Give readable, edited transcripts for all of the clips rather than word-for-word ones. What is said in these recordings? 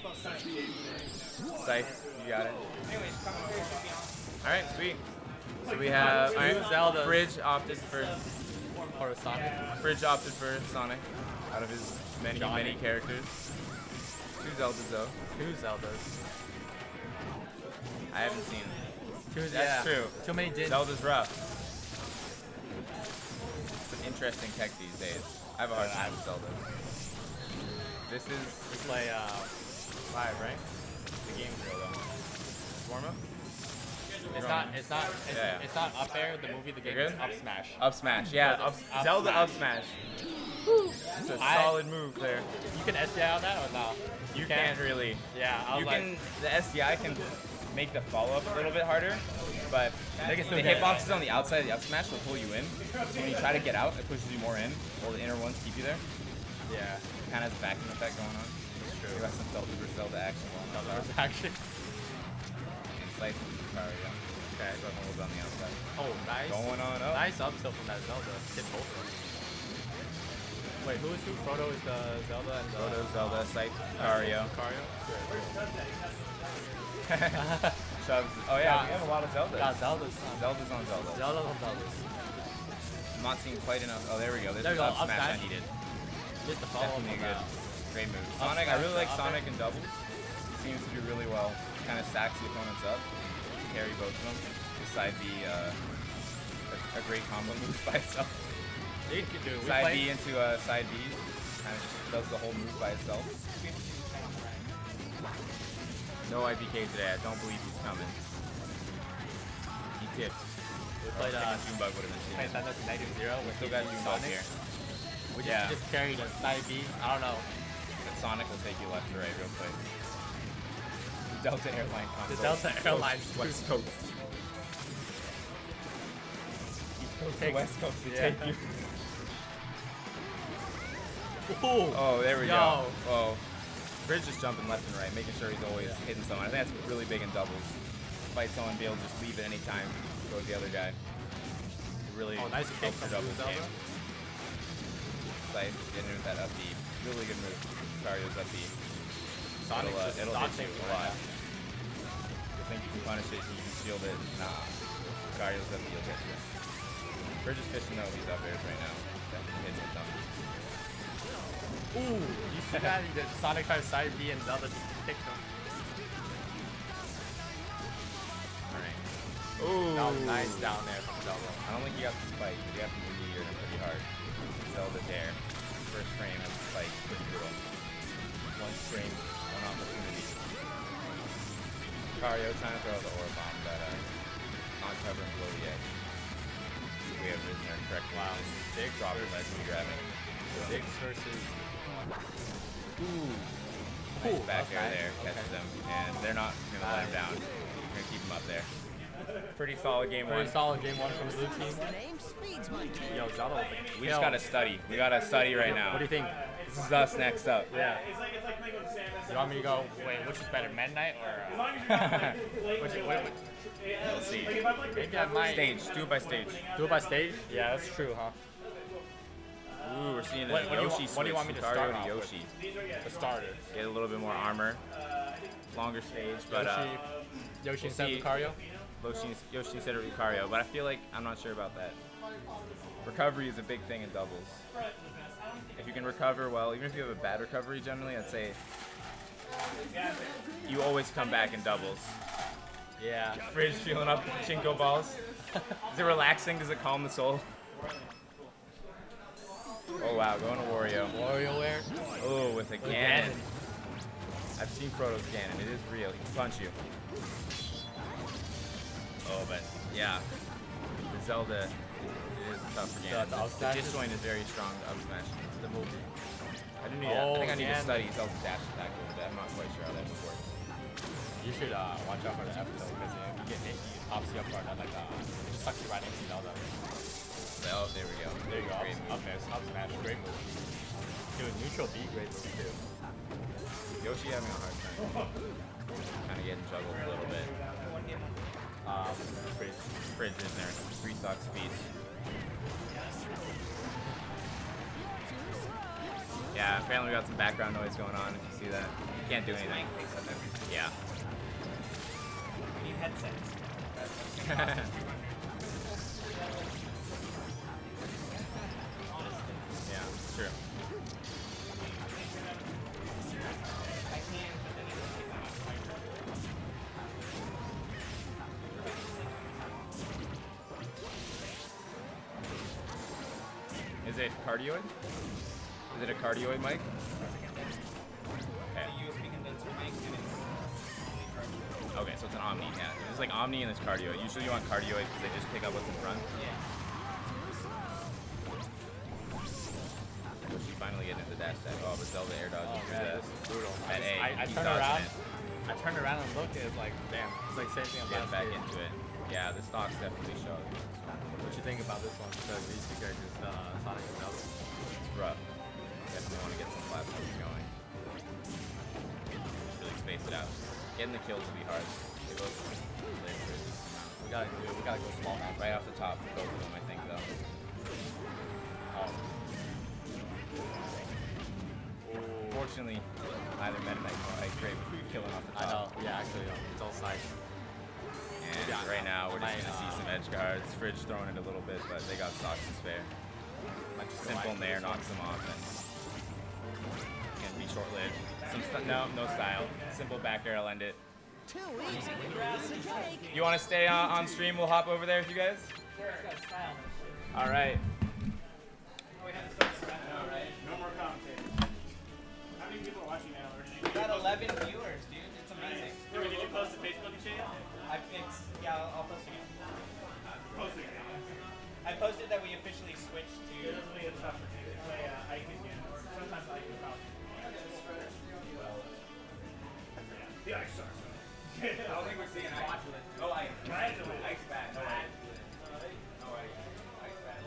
Psych, you got it. Alright, sweet. So we have Zelda. Fridge opted for Sonic. Fridge opted for Sonic out of his many characters. 2 Zeldas though. 2 Zeldas. I haven't seen. That's true. Too many did. Zelda's rough. It's an interesting tech these days. I have a hard time with Zelda. This is We play 5, right? the game's real though. Warm up? It's not up air, the movie, the game You're is good? up smash. Up smash, yeah. Up Zelda smash. up smash. It's a solid move there. You can SDI on that or no? You can't really. Yeah, The SDI can make the follow-up a little bit harder, but the hitboxes on the outside of the up smash will pull you in. So when you try to get out, it pushes you more in, while the inner ones keep you there. Yeah. Kind of has a vacuum effect going on. It's true. We got some Zelda vs. Zelda action going on. Zelda action. And Slice vs. Lucario. Okay, so holds on the outside. Oh, nice. Going on up. Nice up tilt from that Zelda. Hit both of them. Wait, who is who? Frodo is the Zelda and the... Frodo, Zelda, Scythe, Lucario. Lucario? Oh yeah, we have a lot of Zeldas. Got Zeldas. Zeldas on Zeldas. Zelda on Zeldas. I'm not seeing quite enough. Oh, there we go. This There is we go, up up smash I smash. needed. Just the follow Definitely a good, great move. Up Sonic, I smash, really like up Sonic air. in doubles. Seems to do really well. Kind of stacks the opponents up. Carry both of them. Side B, a great combo move by itself. You can do. Side B into side B. Kind of just does the whole move by itself. No IPK today. I don't believe he's coming. He tipped. We played Junebug would have been played cheating. Thunder -0 We with still got Junebug here. We Yeah. just carried a side B. I don't know. But Sonic will take you left to right real quick. The Delta Airline console. The Delta Airlines. West Coast. East Coast to West Coast to take you. Ooh. Oh, there we Yo. go. Oh. Bridge just jumping left and right, making sure he's always hitting someone. I think that's really big in doubles. Fight someone, be able to just leave at any time, go with the other guy. It really Nice kick helps from your doubles Zelda. game. Scythe getting in with that up B. Really good move. Lucario's up B. Sonic It'll just hit you a lot. You think you can punish it, you can shield it. Nah. Lucario's up B will hit you. Bridge is fishing though, these up airs right now. Definitely hitting with them. Ooh, you see that? The Sonic tried side B and Zelda just kicked him. Alright. Ooh. That was nice down there from Zelda. I don't think he got the spike, but he got the meteor pretty hard. Zelda there. First frame of the spike, pretty brutal. One frame, one opportunity. Lucario trying to throw the aura bomb, but not covering below the edge. We have risen there correct. Wow. Big drop of ledge grabbing. Six versus... Ooh. Nice back air there, catches them. And they're not going to let him down. They're going to keep him up there. Pretty solid game one. Pretty solid game one from the blue team. Yo, Zelda. We just got to study. We got to study right now. What do you think? This is us next up. Yeah. You want me to go, wait, which is better, Meta Knight or... We'll see. Maybe I might... Stage. Do it by stage. Do it by stage? Yeah, that's true, huh? Ooh, we're seeing a What do you Yoshi switch. what do you want me to start Lucario off to with? Yoshi. The starter. Get a little bit more armor. Longer stage, but Yoshi instead see. of Lucario? Yoshi instead of Lucario, but I feel like I'm not sure about that. Recovery is a big thing in doubles. If you can recover well, even if you have a bad recovery generally, I'd say you always come back in doubles. Yeah. Fridge feeling up Chinko balls. Is it relaxing? Does it calm the soul? Oh wow, going to Wario. WarioWare? Oh, with a Ganon. I've seen Frodo's Ganon. It is real. He can punch you. Oh, but yeah, the Zelda is tough for Ganon. The dish joint is very strong to up smash. The movie. I think I need to study Zelda's dash attack a little bit. I'm not quite sure how that move works. You should watch out for the F though, because if you get hit, he pops you up for that, like, it just sucks you right into Zelda. Oh, there we go. There you go. Great Up smash, great move. Dude, neutral B, great move too. Yoshi having a hard time. Kind of getting juggled a little bit. Fridge in there. 3 stock speed. Yeah, apparently we got some background noise going on if you see that. Can't do anything. Yeah. We need headsets. Yeah, true. I can, but then it would take that much fiber. Is it cardioid? Is it a cardioid mic? Okay. The USB condenser mic, and it's only cardioid. Okay, so it's an Omni. Yeah, it's like Omni and it's cardioid. Usually you want cardioid because they just pick up what's in front. Yeah. So she finally getting into the dash set. Oh, but Zelda air dodge. Oh man, this is brutal. At A, I he's turned dodging around. it. I turned around and looked, and it's like, damn, it's like same thing on Getting last back year. into it. Yeah, the stocks definitely show. What you think about this one? Because these two characters, Sonic and Zelda. It's rough. Definitely want to get some platforms going. Really space it out. Getting the kills will be hard. They both live for a decent amount. We gotta go small match. Right off the top for both of them, I think, though. Fortunately, neither Meta Knight nor Ice Grave killing off the I know. top. Yeah, actually, it's all side. And Yeah, right now, we're just might, going to see some edge guards. Fridge throwing it a little bit, but they got stocks to spare. Might just go Simple wide. Nair knocks them off, and can be short-lived. No style. Simple back air will end it. Too easy when you're out in the Drake. You want to stay on stream? We'll hop over there with you guys. All right. No more commentators. How many people are watching now? Or did you We got 11 viewers, dude. It's amazing. Did you post to Facebook and shit? I'll post again. Post it again. I posted that we officially switched to. This will be a tough for you. Play Ike again. Or sometimes Ike is out. The Ike starts. I don't think we're seeing Ike. No Ike. Gradually. Ike's bad. No Ike. No Ike. Ike's bad.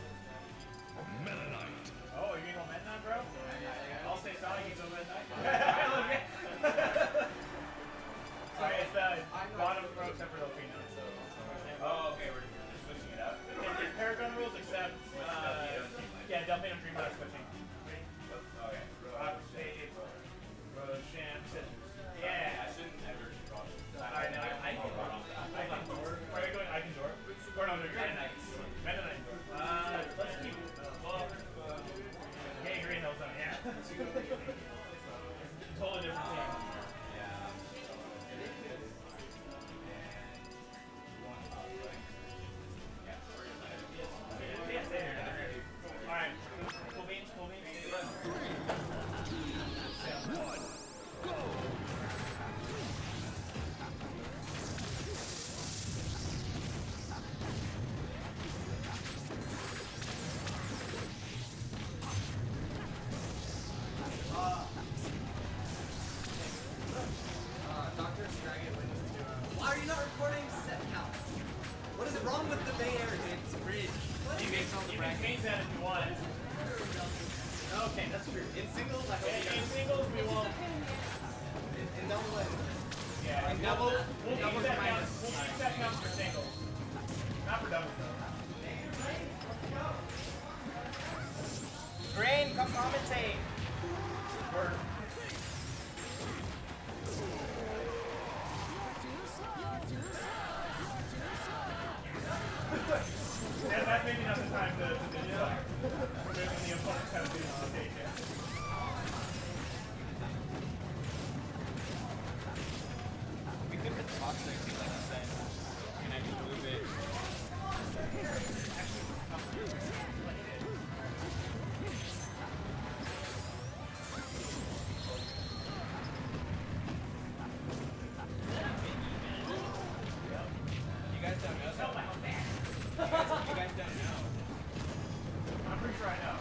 Oh, you gonna go Mennonite, bro? I'll say sorry, you go Mennonite. Sorry, it's the bottom row except for Delfino. Oh, okay. We're just switching it up. It's Paragon rules except, yeah, Delfino Dream are switching. Okay. Roshan, scissors. I Yeah. shouldn't ever draw this. I know, I can Dwarf. Where are you going? I can Dwarf. Or no, you're Mennonite. Mennonite Dwarf. Let's keep it. Well, hey, Green Hills, yeah. Totally different team. Alright, cool beans, cool beans. Why are you not recording set counts? What is wrong with the Bay Area? It's free. You can change that if you want. Okay, that's true. In singles, I hope Yeah, in singles, we won't. in double, Yeah, in double, we'll use that count. We'll use that count for singles. Not for doubles, though. Grain, come commentate. Word. Yeah, that's maybe not the time to do that. When the opponent's kind of doing on the page. We could put toxic, like you said. And I can move it. You guys don't know that? You guys don't know. I'm pretty sure I know.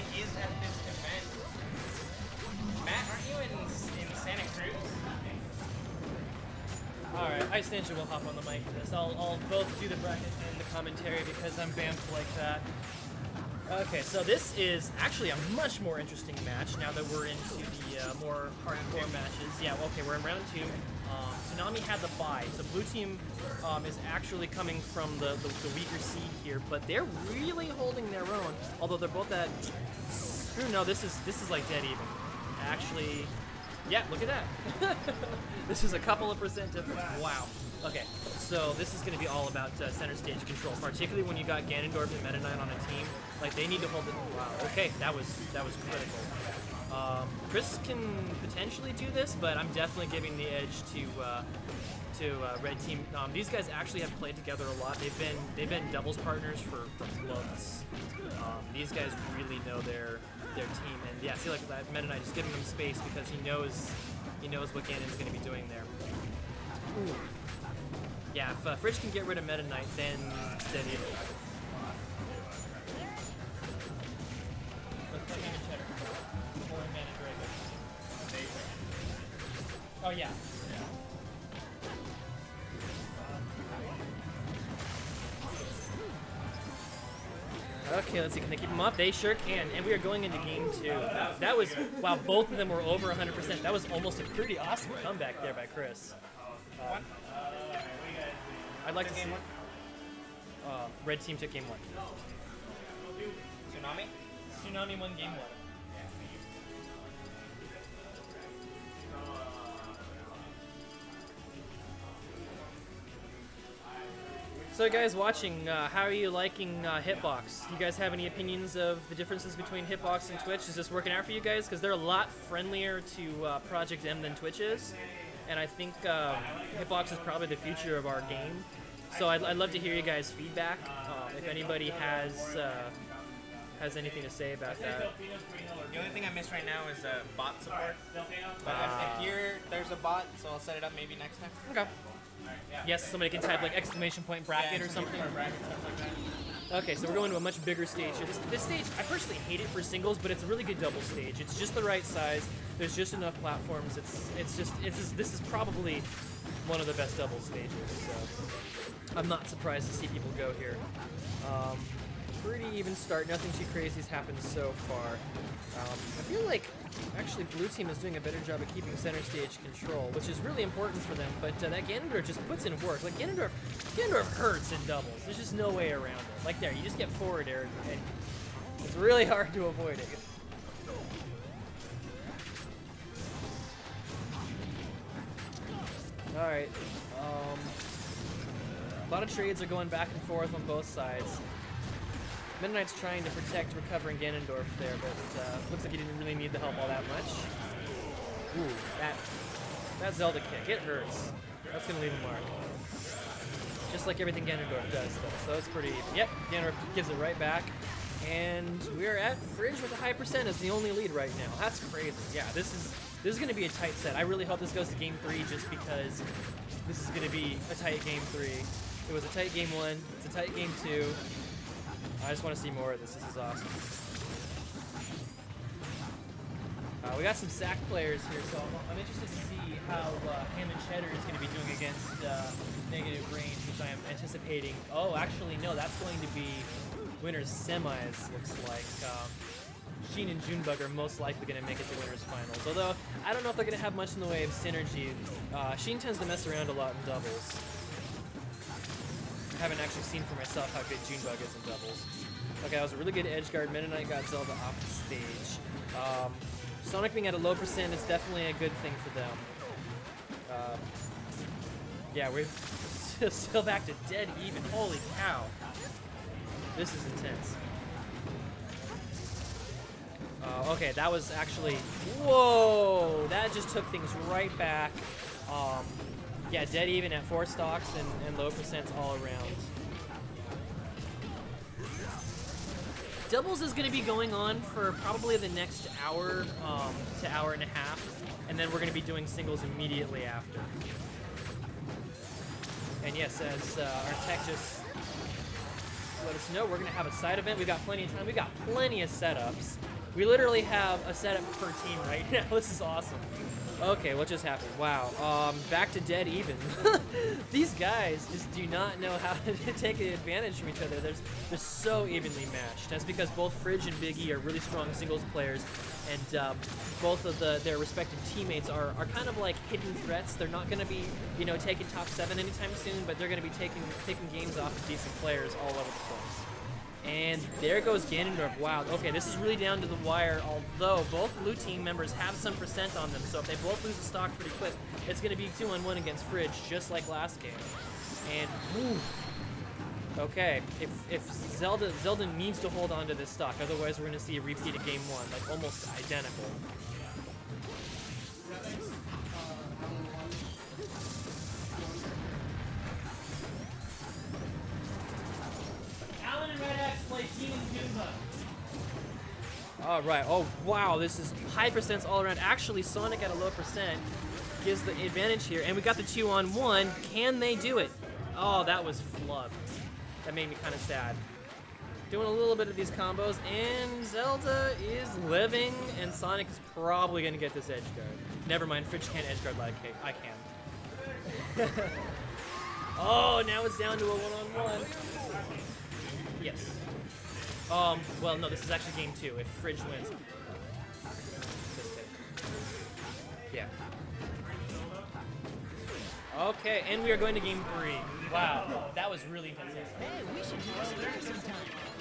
is at this event. Matt, aren't you in Santa Cruz? Alright, Ice Ninja will hop on the mic for this. I'll both do the bracket and the commentary because I'm vamped like that. Okay, so this is actually a much more interesting match now that we're into the more hardcore matches. Yeah, okay, we're in round 2. Tsunami had the bye, so blue team is actually coming from the weaker seed here, but they're really holding their own. Although they're both at no, this is like dead even. Actually, yeah, look at that. This is a couple of percent difference. Wow. Okay, so this is going to be all about center stage control, particularly when you got Ganondorf and Meta Knight on a team. Like they need to hold it. Wow. Okay, that was critical. Chris can potentially do this, but I'm definitely giving the edge to red team. These guys actually have played together a lot. They've been doubles partners for months. These guys really know their team, and yeah, see like that Meta Knight just giving him space because he knows what Ganon's going to be doing there. Ooh. Yeah, if Fridge can get rid of Meta Knight, then it's dead even. Oh yeah. Okay, let's see, can they keep them up? They sure can, and we are going into game 2. That was, wow, both of them were over 100%. That was almost a pretty awesome comeback there by Chris. I'd like to see... red team took game 1. Tsunami? Tsunami won game 1. So guys watching, how are you liking Hitbox? Do you guys have any opinions of the differences between Hitbox and Twitch? Is this working out for you guys? Because they're a lot friendlier to Project M than Twitch is. And I think Hitbox is probably the future of our game. So I'd love to hear you guys' feedback. If anybody has anything to say about that. The only thing I miss right now is bot support. But here, there's a bot, so I'll set it up maybe next time. Okay. Yes, somebody can type like exclamation point bracket or something. Okay, so we're going to a much bigger stage here. This stage, I personally hate it for singles, but it's a really good double stage. It's just the right size. There's just enough platforms. This is probably one of the best double stages. So I'm not surprised to see people go here. Pretty even start. Nothing too crazy has happened so far. I feel like actually blue team is doing a better job of keeping center stage control, which is really important for them, but that Ganondorf just puts in work. Like Ganondorf hurts in doubles. There's just no way around it. Like there, you just get forward air and it's really hard to avoid it. Alright. A lot of trades are going back and forth on both sides. Meta Knight's trying to protect recovering Ganondorf there, but looks like he didn't really need the help all that much. Ooh, that Zelda kick, it hurts. That's gonna leave a mark. Just like everything Ganondorf does, though, so it's pretty even. Yep, Ganondorf gives it right back. And we're at Fridge with a high percent as the only lead right now. That's crazy. Yeah, this is gonna be a tight set. I really hope this goes to game 3 just because this is gonna be a tight game 3. It was a tight game 1, it's a tight game 2. I just want to see more of this. This is awesome. We got some sack players here, so I'm interested to see how Ham and Cheddar is going to be doing against negative range, which I am anticipating. Oh, actually, no, that's going to be winners semis, looks like. Sheen and Junebug are most likely going to make it to winners finals, although I don't know if they're going to have much in the way of synergy. Sheen tends to mess around a lot in doubles. I haven't actually seen for myself how good Junebug is in doubles. Okay, that was a really good edge guard. Meta Knight got Zelda off the stage. Sonic being at a low percent is definitely a good thing for them. Yeah, we're still back to dead even. Holy cow. This is intense. Okay, that was actually... Whoa! That just took things right back. Yeah, dead even at 4 stocks and low percents all around. Doubles is going to be going on for probably the next hour to hour and a half, and then we're going to be doing singles immediately after. And yes, as our tech just let us know, we're going to have a side event. We've got plenty of time. We've got plenty of setups. We literally have a setup per team right now. This is awesome. Okay, what just happened? Wow. Back to dead even. These guys just do not know how to take advantage from each other. They're so evenly matched. That's because both Fridge and Big E are really strong singles players, and both of their respective teammates are kind of like hidden threats. They're not going to be, you know, taking top 7 anytime soon, but they're going to be taking games off of decent players all over the place. And there goes Ganondorf. Wow, okay, this is really down to the wire, although both blue team members have some percent on them, so if they both lose the stock pretty quick, it's going to be 2-on-1 against Fridge, just like last game. And, whew. Okay, if Zelda needs to hold on to this stock, otherwise we're going to see a repeat of game 1, like almost identical. All right. Oh, wow. This is high percents all around. Actually, Sonic at a low percent gives the advantage here. And we got the 2-on-1. Can they do it? Oh, that was flubbed. That made me kind of sad. Doing a little bit of these combos. And Zelda is living. And Sonic is probably going to get this edge guard. Never mind. Fridge can't edge guard like I can. Oh, now it's down to a 1-on-1. Yes. Well, no, this is actually game 2, if Fridge wins. Yeah. Okay, and we are going to game 3. Wow, that was really intense. Hey, we should do this again sometime.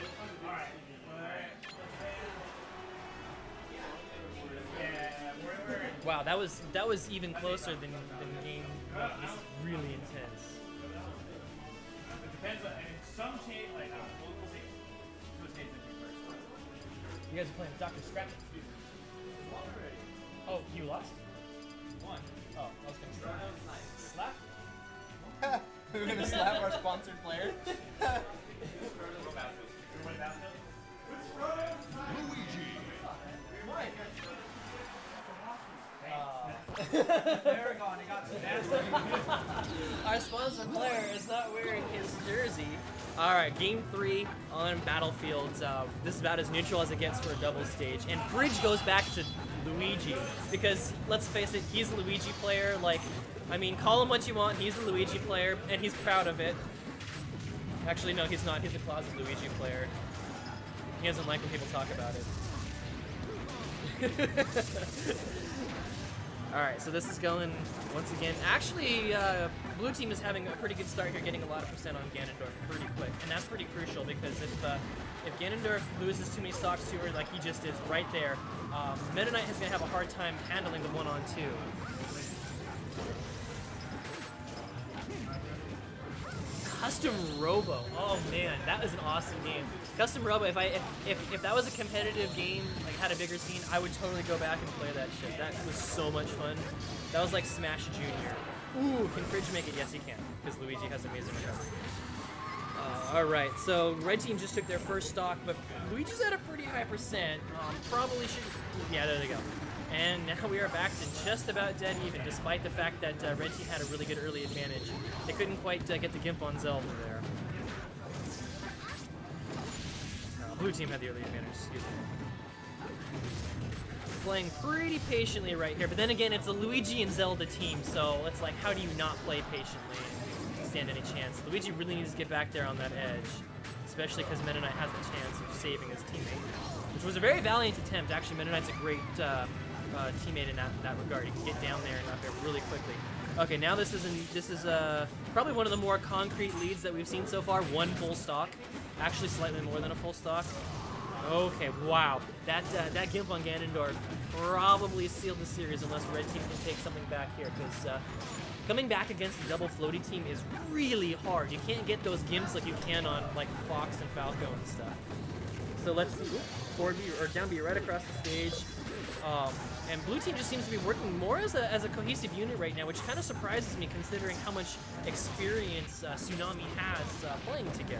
Wow, that was even closer than game 1. This is really intense. It depends on, I mean, some change, like, we'll see. You guys are playing Dr. Scratch. Oh, you lost? One. Oh, I was gonna slap. Slap? We're gonna slap our sponsored player. Our sponsor player is not wearing his jersey. Alright, game 3 on Battlefield. This is about as neutral as it gets for a double stage. And Bridge goes back to Luigi. Because, let's face it, he's a Luigi player. Like, I mean, call him what you want, he's a Luigi player, and he's proud of it. Actually, no, he's not. He's a closet Luigi player. He doesn't like when people talk about it. Alright, so this is going, once again, actually, blue team is having a pretty good start here, getting a lot of percent on Ganondorf pretty quick, and that's pretty crucial because if Ganondorf loses too many stocks to her, like he just is right there, Meta Knight is going to have a hard time handling the 1-on-2. Custom Robo. Oh man, that was an awesome game. Custom Robo. If that was a competitive game, like had a bigger scene, I would totally go back and play that shit. That was so much fun. That was like Smash Junior. Ooh, can Fridge make it? Yes, he can, because Luigi has amazing recovery. All right, so red team just took their first stock, but Luigi's at a pretty high percent. Probably should. Yeah, there they go. And now we are back to just about dead even, despite the fact that red team had a really good early advantage. They couldn't quite get the Gimp on Zelda there. Blue team had the early advantage, excuse me. Playing pretty patiently right here, but then again, it's a Luigi and Zelda team, so it's like, how do you not play patiently and stand any chance? Luigi really needs to get back there on that edge, especially because Meta Knight has the chance of saving his teammate, which was a very valiant attempt. Actually, Meta Knight's a great teammate in that regard. He can get down there and up there really quickly. Okay, now this is probably one of the more concrete leads that we've seen so far. One full stock, actually slightly more than a full stock. Okay, wow, that Gimp on Ganondorf probably sealed the series unless red team can take something back here, because coming back against the double floaty team is really hard. You can't get those Gimps like you can on like Fox and Falco and stuff. So let's see, forward B or down B right across the stage. And blue team just seems to be working more as a cohesive unit right now, which kind of surprises me considering how much experience Tsunami has playing together.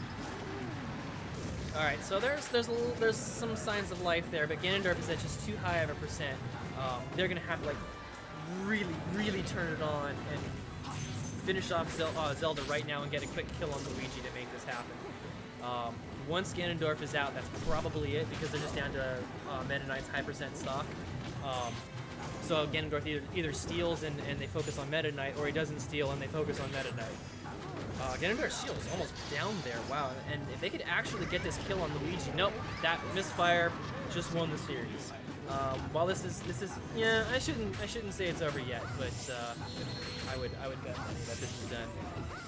All right, so there's some signs of life there, but Ganondorf is at just too high of a percent. They're gonna have to like really turn it on and finish off Zelda right now and get a quick kill on Luigi to make this happen. once Ganondorf is out, that's probably it because they're just down to Meta Knight's high percent stock. So Ganondorf either steals and they focus on Meta Knight, or he doesn't steal and they focus on Meta Knight. Ganondorf's shield is almost down there. Wow, and if they could actually get this kill on Luigi, nope, that misfire just won the series. While this is yeah, I shouldn't say it's over yet, but I would bet money that this is done.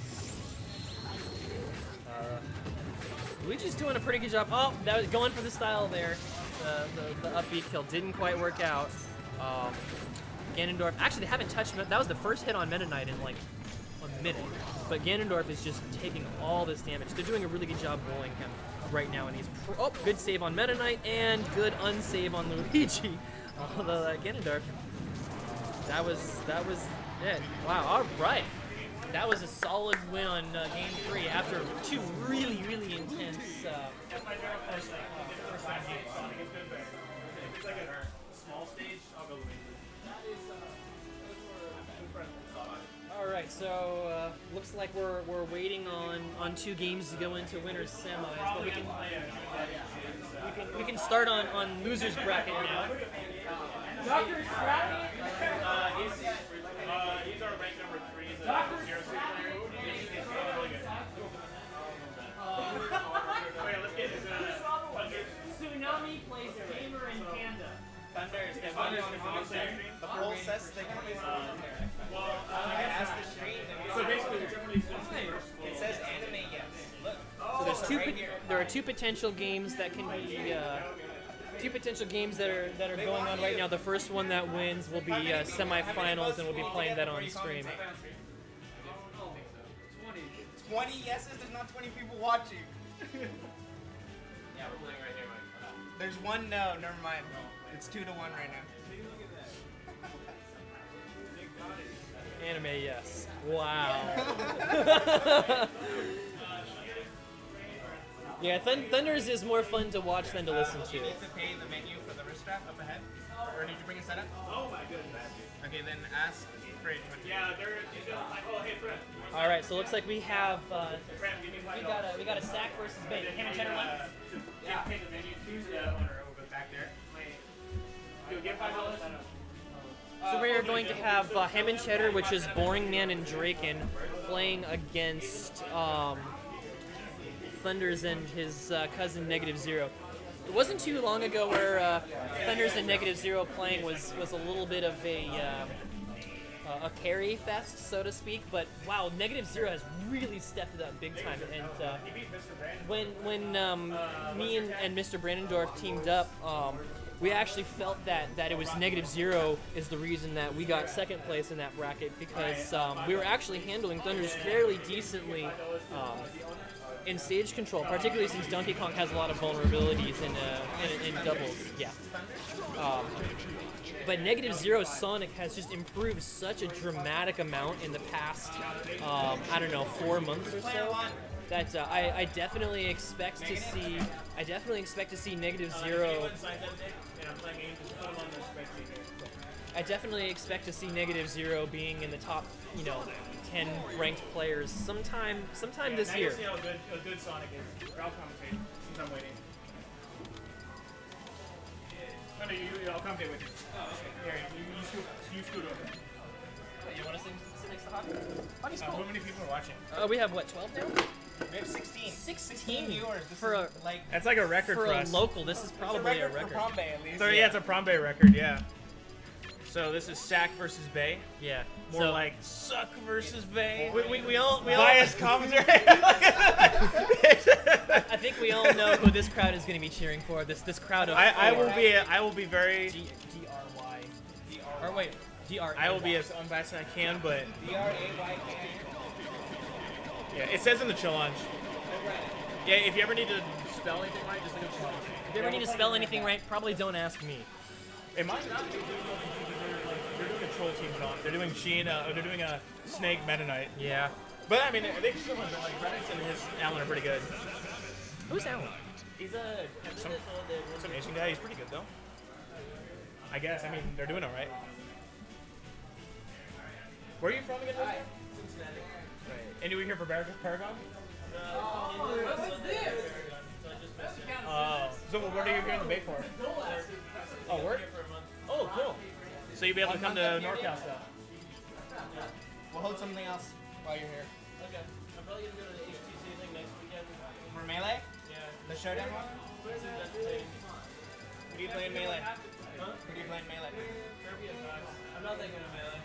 Luigi's doing a pretty good job. Oh, that was going for the style there. The upbeat kill didn't quite work out. Ganondorf, actually they haven't touched, that was the first hit on Meta Knight in like a minute, but Ganondorf is just taking all this damage. They're doing a really good job rolling him right now, and he's, oh, good save on Meta Knight, and good unsave on Luigi. Although Ganondorf, that was it. Wow, all right. That was a solid win on game 3 after 2 really, really intense That's my very first time game. Sonic is good, but if it's like a small stage, I'll go Luigi. All right, so looks like we're waiting on 2 games to go into winners semis, but we can start on losers bracket now. Doctor Scrappy. He's our rank number 3. He's a 0 player. He's really good. Okay, let's get his Tsunami plays Gamer and Panda. The whole says they can use Well, ask the stream. so basically, whichever one It says anime, yes. Look. So there are 2 potential games that can be 2 potential games that are going on right now. The first one that wins will be semifinals, and we'll be playing that on stream. 20 yeses, there's not 20 people watching. Yeah, we're playing right here, Mike. There's 1 no, never mind. It's 2-1 right now. Anime, yes. Wow. Yeah, Thunders is more fun to watch than to listen to. You need to pay the menu for the wrist strap up ahead? Or did you bring a setup? Oh my goodness. Okay, then ask Fred. Yeah, they're like, oh hey Fred. All right, so it looks like we have Fred, give me $5. we got a sack versus bait. Ham and cheddar one. Yeah. Pay the menu to the owner over back there. Dude, give $5. So we are going to have Ham and Cheddar, which is Boring Man and Draken, playing against Thunders and his cousin Negative Zero. It wasn't too long ago where Thunders and Negative Zero playing was a little bit of a carry fest, so to speak. But wow, Negative Zero has really stepped it up big time. And when me and Mr. Brandendorf teamed up, we actually felt that it was Negative Zero is the reason that we got second place in that bracket, because we were actually handling Thunders fairly decently in stage control, particularly since Donkey Kong has a lot of vulnerabilities in doubles. Yeah. But Negative Zero's Sonic has just improved such a dramatic amount in the past, I don't know, 4 months or so, that I definitely expect to see. I definitely expect to see Negative Zero. I definitely expect to see Negative Zero being in the top, 10 ranked players sometime this year. See how good Sonic is. I'll commentate since I'm waiting. No, I'll commentate with you. Oh, okay. Here, you scoot over. You want to sit next to Hockey? Hockey's How many people are watching? We have what, 12 now? We have 16. 16 viewers. This for is a like That's like a record for for a us. local. This is probably a record. for Prombay at least. So yeah, it's a Prombay record, yeah. So this is Sack versus Bay. Yeah. More So- like Suck versus Bay. We all Biased commentary. I think we all know who this crowd is going to be cheering for. This crowd of I will be very. DRY. Or wait, DR. I will be as unbiased as I can, but D-R-A-Y-K. yeah, it says in the challenge. Yeah, if you ever need to spell anything right, just look at the challenge. If you ever need to spell anything right, probably don't ask me. It might not be. They're doing a troll team on. They're doing Sheen. They're doing a Snake Meta Knight. Yeah. But I mean, they still have like Reddit and his Alan are pretty good. Who's Alan? He's some Asian guy. He's pretty good though. I guess. I mean, they're doing all right. Where are you from again? Cincinnati. Right. And you were here for Paragon? So what are you here in the Bay for? Oh, work? Oh, cool. So you'll be able to come to NorCal stuff. We'll hold something else while you're here. Okay. I'm probably gonna go to the HTC thing next weekend. For Melee? Yeah. The showdown one? Seems entertaining. Who do you play in Melee? Who do you play in Melee? Kirby and Fox. I'm not thinking of Melee.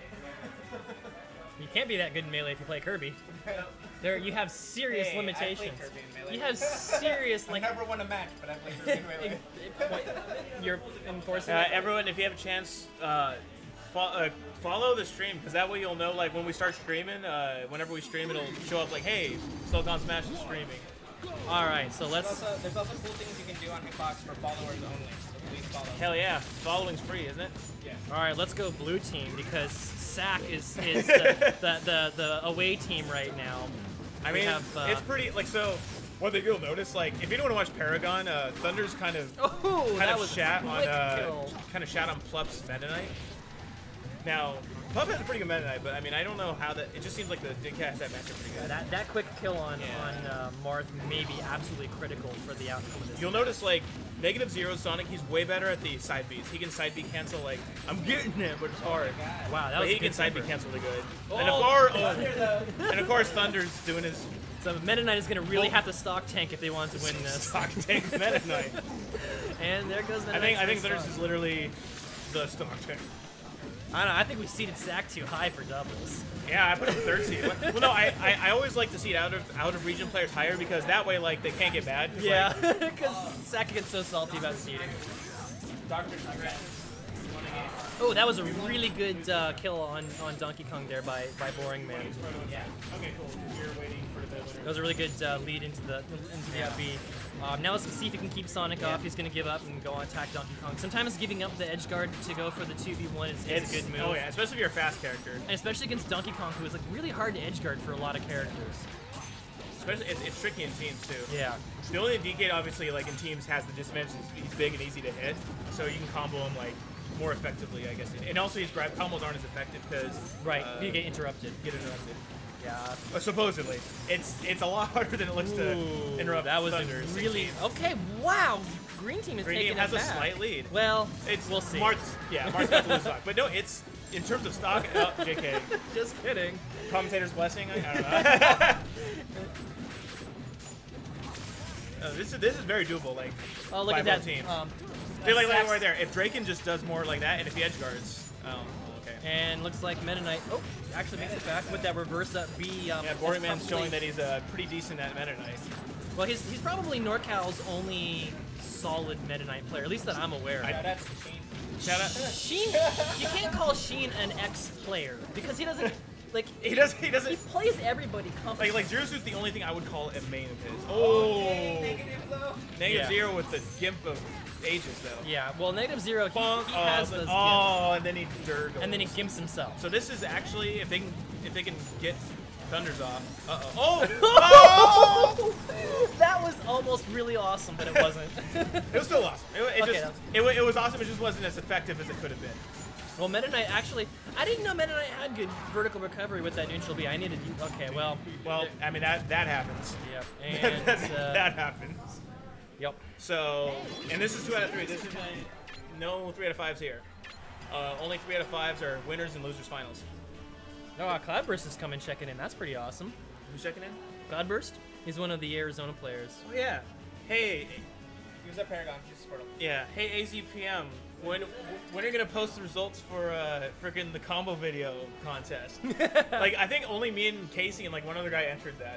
You can't be that good in Melee if you play Kirby. There, you have serious Hey, limitations. I play Kirby in Melee. You have serious, I like, never won a match, but I play Kirby in Melee. you're enforcing. Everyone, if you have a chance, follow the stream, because that way you'll know, like, when we start streaming, whenever we stream, it'll show up like, hey, Silicon Smash is streaming. All right, so let's. There's also cool things you can do on Hitbox for followers only, so please follow. Hell yeah, following's free, isn't it? All right, let's go blue team because SAC is the away team right now. I We mean, have, it's pretty, like, so, one thing you'll notice, like, if you don't want to watch Paragon, Thunder's kind of that was shat a on quick kill. Plup's Meta Knight. Now, Plup has a pretty good Meta Knight, but I mean, I don't know how that. It just seems like the Dinka has that matchup pretty good. That quick kill on Yeah. Marth may be absolutely critical for the outcome of this. You'll notice, like, -0 Sonic, he's way better at the side Bs. He can side B cancel, like, I'm getting it, but it's hard. Wow, that But was he a can good side B temper. cancel really good. And of course, Thunder's doing his So Meta Knight is going to really have to stock tank if they want to win this. stock tank Meta Knight. And there goes the I think next Thunder's stock. is literally the stock tank. I don't know. I think we seeded SAC too high for doubles. Yeah, I put him third seed. Well, no, I always like to seed out of region players higher because that way, like, they can't get bad. Yeah, because SAC gets so salty about seeding. Dr. Secret. Oh, that was a really good kill on Donkey Kong there by Boring Man. Yeah. Okay, cool. You're waiting for the winner. That was a really good lead into the FB. Now let's see if he can keep Sonic off. He's going to give up and go on attack Donkey Kong. Sometimes giving up the edge guard to go for the 2v1 is a good move. Oh yeah, especially if you're a fast character. And especially against Donkey Kong, who is like really hard to edge guard for a lot of characters. Especially, it's tricky in teams too. Yeah. The only DK obviously, like in teams, has the disadvantage is he's big and easy to hit, so you can combo him like more effectively, I guess. And also his grab combos aren't as effective because You get interrupted. Get interrupted. Yeah. Supposedly, it's a lot harder than it looks to interrupt. That was Thunder's really team. okay. Wow, Green Team is Green taking team has it a back. slight lead. Well, It's we'll see. Marth's got to lose stock, but no, it's in terms of stock. JK, Just kidding. commentator's blessing. I don't know. This is very doable. Like, Oh, look by at that. both teams. That's like Sax- right there. If Draken just does more like that, and if he edge guards, okay. And looks like Meta Knight. Oh, actually makes it back with that reverse up B. Yeah, Boring Man's showing that he's pretty decent at Meta Knight. Well, he's probably NorCal's only solid Meta Knight player, at least that I'm aware of. That's Sheen. Shout out. Sheen, you can't call Sheen an X player because he doesn't like. He doesn't. He plays everybody competently. Like Zero Suit's the only thing I would call a main of his. Oh, Negative though. negative Yeah. zero with the gimp of ages though. Yeah, well, -0, Bonk. he has those gimps, And then he dirgles. and then he gimps himself. So this is actually if they can get Thunders off. Oh! That was almost really awesome, but it wasn't. It was still awesome. Okay, It was awesome. It just wasn't as effective as it could have been. Well, Meta Knight actually, I didn't know Meta Knight had good vertical recovery with that neutral B. I needed. Okay, well. Well, I mean that happens. Yep. And that happens. yep. So, and this is 2 out of 3. This is no 3 out of 5s here. Only 3 out of 5s are winners and losers finals. Oh, Cloudburst is coming checking in. That's pretty awesome. Who's checking in? Cloudburst? He's one of the Arizona players. Oh yeah. Hey. He was at Paragon. He's a Squirtle. Yeah. Hey AZPM. When are you gonna post the results for frickin' the combo video contest? Like I think only me and Casey and like one other guy entered that.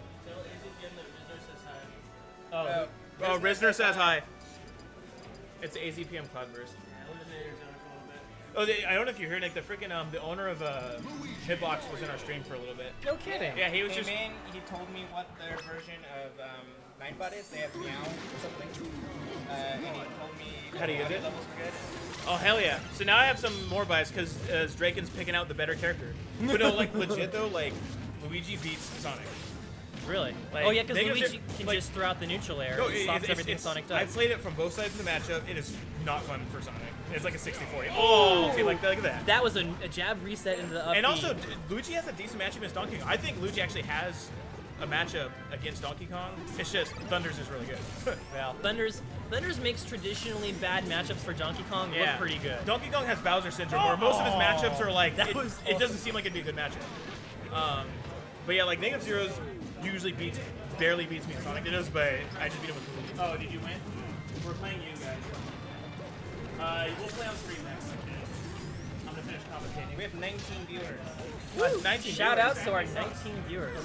Oh, Risner says hi. It's AZPM Cloudburst. Oh, I don't know if you heard, like the freaking the owner of Hitbox was in our stream for a little bit. No kidding. Yeah, he was Came just. in, he told me what their version of Nightbot is. They have Meow or something. And he told me How to use audio it? levels were good. Oh hell yeah! So now I have some more bias because Draken's picking out the better character. But no, like legit though, like Luigi beats Sonic. Really? Like, Oh yeah, because they can Luigi just- can like- just throw out the neutral air No, and stops everything Sonic I does. played it from both sides of the matchup. It is not fun for Sonic. It's like a 60-40. Oh, see, like that. That was a jab reset into the up And B. also, Luigi has a decent matchup against Donkey Kong. I think Luigi actually has a matchup against Donkey Kong. It's just Thunders is really good. Well, Thunders makes traditionally bad matchups for Donkey Kong look pretty good. Donkey Kong has Bowser syndrome, where most of his matchups are like it doesn't seem like it'd be a good matchup. But yeah, like Negative Zeros usually barely beats me in Sonic Dittos, but I just beat him with Luigi. Oh, did you win? We're playing you guys. We'll play on stream next. I'm gonna finish commentating. We have 19 viewers. 19 Shout viewers. out to our 19 viewers.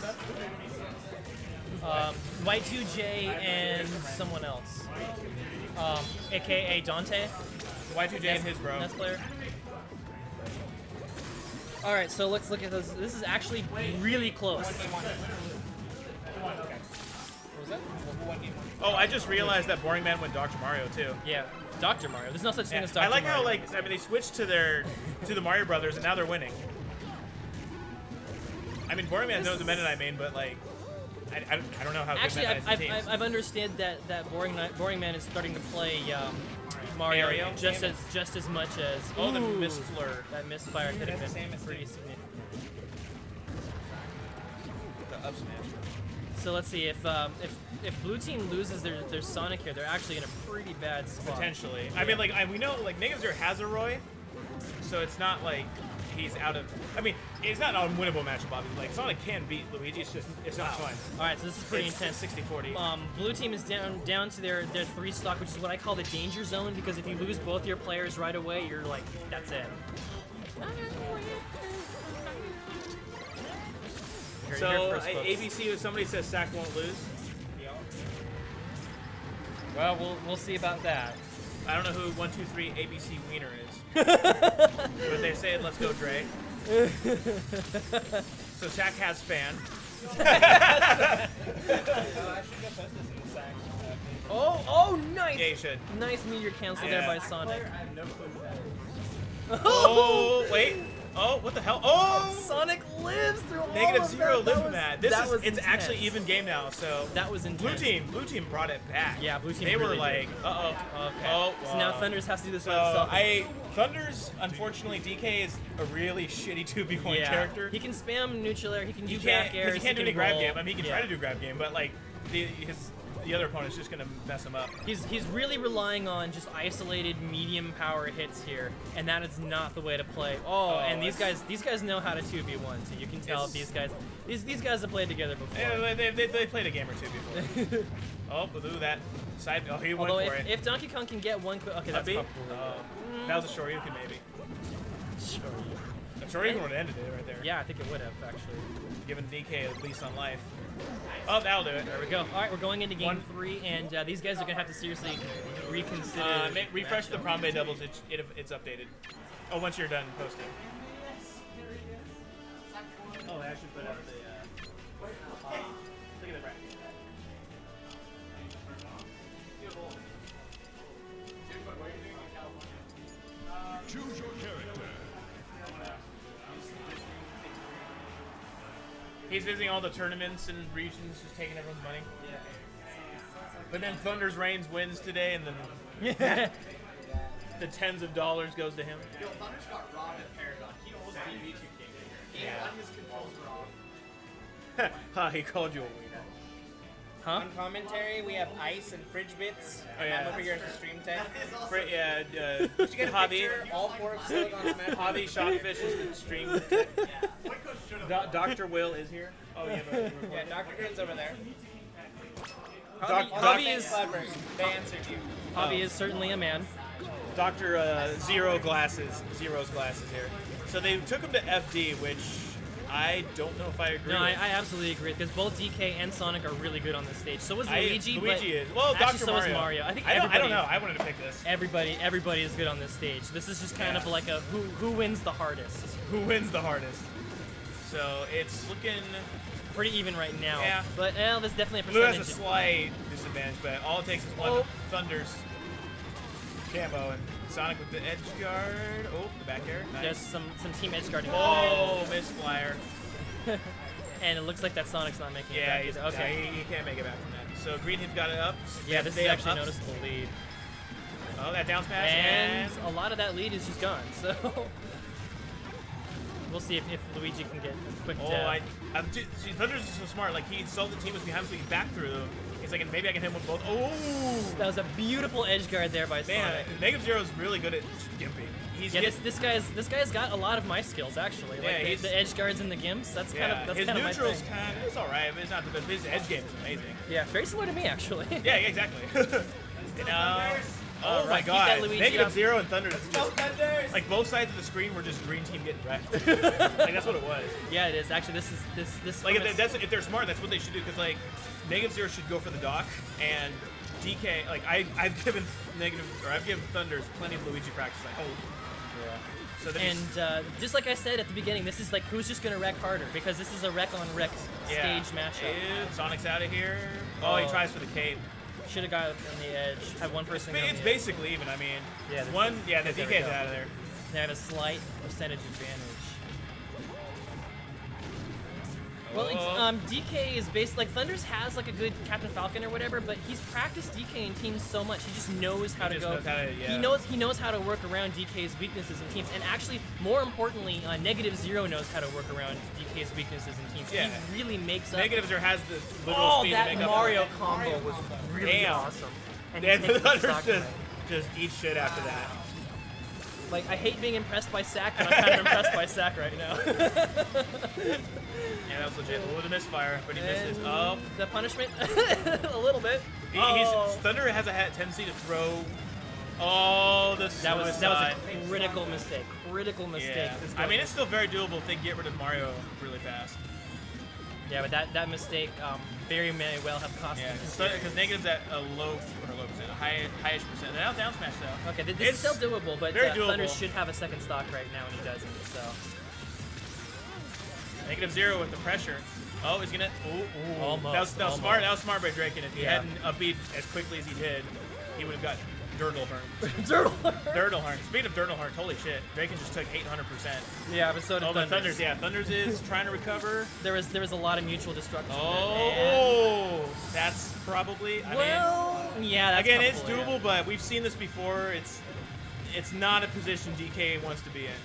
Y2J and someone else. AKA Dante. Y2J and his bro. NES player. All right, so let's look at this. This is actually really close. Oh, I just realized that Boring Man went Dr. Mario too. Yeah, Dr. Mario. There's no such thing as Dr. I like Mario. how like I mean they switched to the Mario Brothers and now they're winning. I mean Boring Man knows the Meta Knight main, but like I don't know how Actually, good Meta Knight's teams. I've understood that Boring Man is starting to play Mario Mario? just as much as Oh, the Ooh, misfire. That misfire could have That's the been same pretty significant. The up smash. So let's see if Blue Team loses their Sonic here, they're actually in a pretty bad spot. Potentially. I mean, like we know, like Negative Zero has a Roy, so it's not like he's out of. I mean, it's not an unwinnable matchup. Obviously, like Sonic can beat Luigi. It's just not fun. All right, so this is pretty It's intense. 60-40. Blue Team is down to their 3 stock, which is what I call the danger zone, because if you lose both your players right away, you're like, that's it. So first, folks. ABC, if somebody says Sack won't lose. Well, we'll see about that. I don't know who 123 ABC Wiener is, but they say let's go Dre. So Sack has fan. I should go post this in the sack. Oh, nice! Yeah, you should. Nice meteor cancel Yeah. there by Sonic. I have no clue who that is. Oh wait. Oh, what the hell? Oh! Sonic lives through all Negative of Zero that. lived in that. This is was it's actually intense. even game now. So That was intense. Blue team brought it back. Yeah, Blue Team They were really like, did. uh oh. Okay. Oh, So now Thunders has to do this by So himself. Thunders, unfortunately, DK is a really shitty 2v1 Yeah. character. He can spam neutral air. He can do He back can't, airs. he can't do any grab roll. game. I mean, he can try to do grab game, but like the other opponent's just gonna mess him up. He's really relying on just isolated medium power hits here, and that is not the way to play. Oh, and these guys know how to 2v1, so you can tell these guys have played together before. Yeah, they played a game or two before. Oh, blew that side. Oh, he went Although for it. if Donkey Kong can get one quick, okay, that's Up B? probably That was a Shoryuken maybe. A Shoryuken would have ended it right there. yeah, I think it would have actually. Giving DK a lease on life. Oh, that'll do it. There we go. All right, we're going into game 3, and these guys are gonna have to seriously reconsider. Refresh the Prombay doubles. It's updated. Oh, once you're done posting. Oh, I should put up the. Look at the bracket. Choose your character. He's visiting all the tournaments and regions, just taking everyone's money. But then Thunder's Reigns wins today, and then the tens of dollars goes to him. Yo, Thunder's got robbed at Paragon. He almost beat V2 King. He got his controls wrong. Ha, he called you a wiener. Huh? On commentary, we have Ice and Fridge Bits. Oh, yeah. I'm over here as the stream tech. Yeah, You get a Javi. picture, all 4 of Silk on Smash. Javi Shotfish is the stream. Dr. Will is here. Oh, yeah, but Yeah, Dr. Grin's over there. Javi is Clever. They answered you. Javi is certainly a man. Dr. Zero's glasses here. So they took him to FD, which I don't know if I agree No, with. I absolutely agree because both DK and Sonic are really good on this stage. So was Luigi. Luigi but is. Well, actually, Dr. so Mario. is Mario. I think I everybody. don't know. I wanted to pick this. Everybody is good on this stage. This is just kind of like a who wins the hardest. Who wins the hardest? So it's looking. Pretty even right now. Yeah. But there's definitely a Blue percentage. has a slight disadvantage, but all it takes is one Thunder's camo and Sonic with the edge guard. Oh, the back air. Nice. There's some team edge guarding. Oh, missed flyer. And it looks like that Sonic's not making Yeah, it back. Okay. he can't make it back from that. So Green Team's got it up. Yeah, this They is have actually a ups. noticeable lead. Oh, that down smash. And a lot of that lead is just gone. So We'll see if Luigi can get a quick Oh, dab. see, Thunder's is so smart. Like, he saw the team was behind, so he backed through them. He's like, maybe I can hit him with both. Oh! That was a beautiful edge guard there by Man, Sonic. Negative Zero is really good at skimping. He's Yeah, this guy's got a lot of my skills actually. Like Yeah, the edge guards and the gimps. That's kind of his my neutral's thing. kind of, it's alright, but it's not the best. His edge game is amazing. Yeah, very similar to me actually. Yeah, exactly. Oh my Right, keep god. that Luigi Negative up. Zero and Thunder is just, like, both sides of the screen were just green team getting wrecked. Like, that's what it was. Yeah, it is. Actually, this. Like, if they're smart, that's what they should do. Because, like, Negative Zero should go for the dock, and DK, like, I've given Thunders plenty of Luigi practice, I hope. Yeah. So that And just like I said at the beginning, this is like who's just gonna wreck harder because this is a wreck on wreck stage matchup. And Sonic's out of here. Oh, he tries for the cape. Should have got it on the edge. Have one person. It's basically even. I mean, Yeah, the there we DK's go. out of there. They have a slight percentage advantage. Well, DK is based like Thunders has like a good Captain Falcon or whatever, but he's practiced DK in teams so much he just knows how to go. He knows how to work around DK's weaknesses in teams, and actually, more importantly, Negative Zero knows how to work around DK's weaknesses in teams. Yeah. He really makes up. Negative Zero has the literal speed to that make up. Mario combo was really awesome. And Yeah, he's taking Thunders stock tonight. just eat shit after that. Like, I hate being impressed by Sack, but I'm kind of impressed by Sack right now. Yeah, that was legit. A little misfire, but he misses. Oh, The punishment? A little bit. Thunder has a tendency to throw. Oh, the That was a suicide. critical mistake. Critical mistake. Yeah. I mean, it's still very doable if they get rid of Mario really fast. Yeah, but that mistake very may well have cost them. Because Negative's at a low percent, a highish percent. Now down smash though. Okay, this is still doable, but very doable. Thunder should have a second stock right now, and he doesn't. So Negative Zero with the pressure. Oh, he's gonna. Ooh. Almost, That was smart. That was smart by Drake. And if he hadn't upbeat as quickly as he did, he would have got Dirtle Horn. Speaking of Dirtle Horn, holy shit, Draken just took 800%. yeah, but so did but Thunders. Thunders is trying to recover. There was a lot of mutual destruction. Oh, that's probably. Yeah, that's again, it's probable, doable, but we've seen this before. It's not a position DK wants to be in.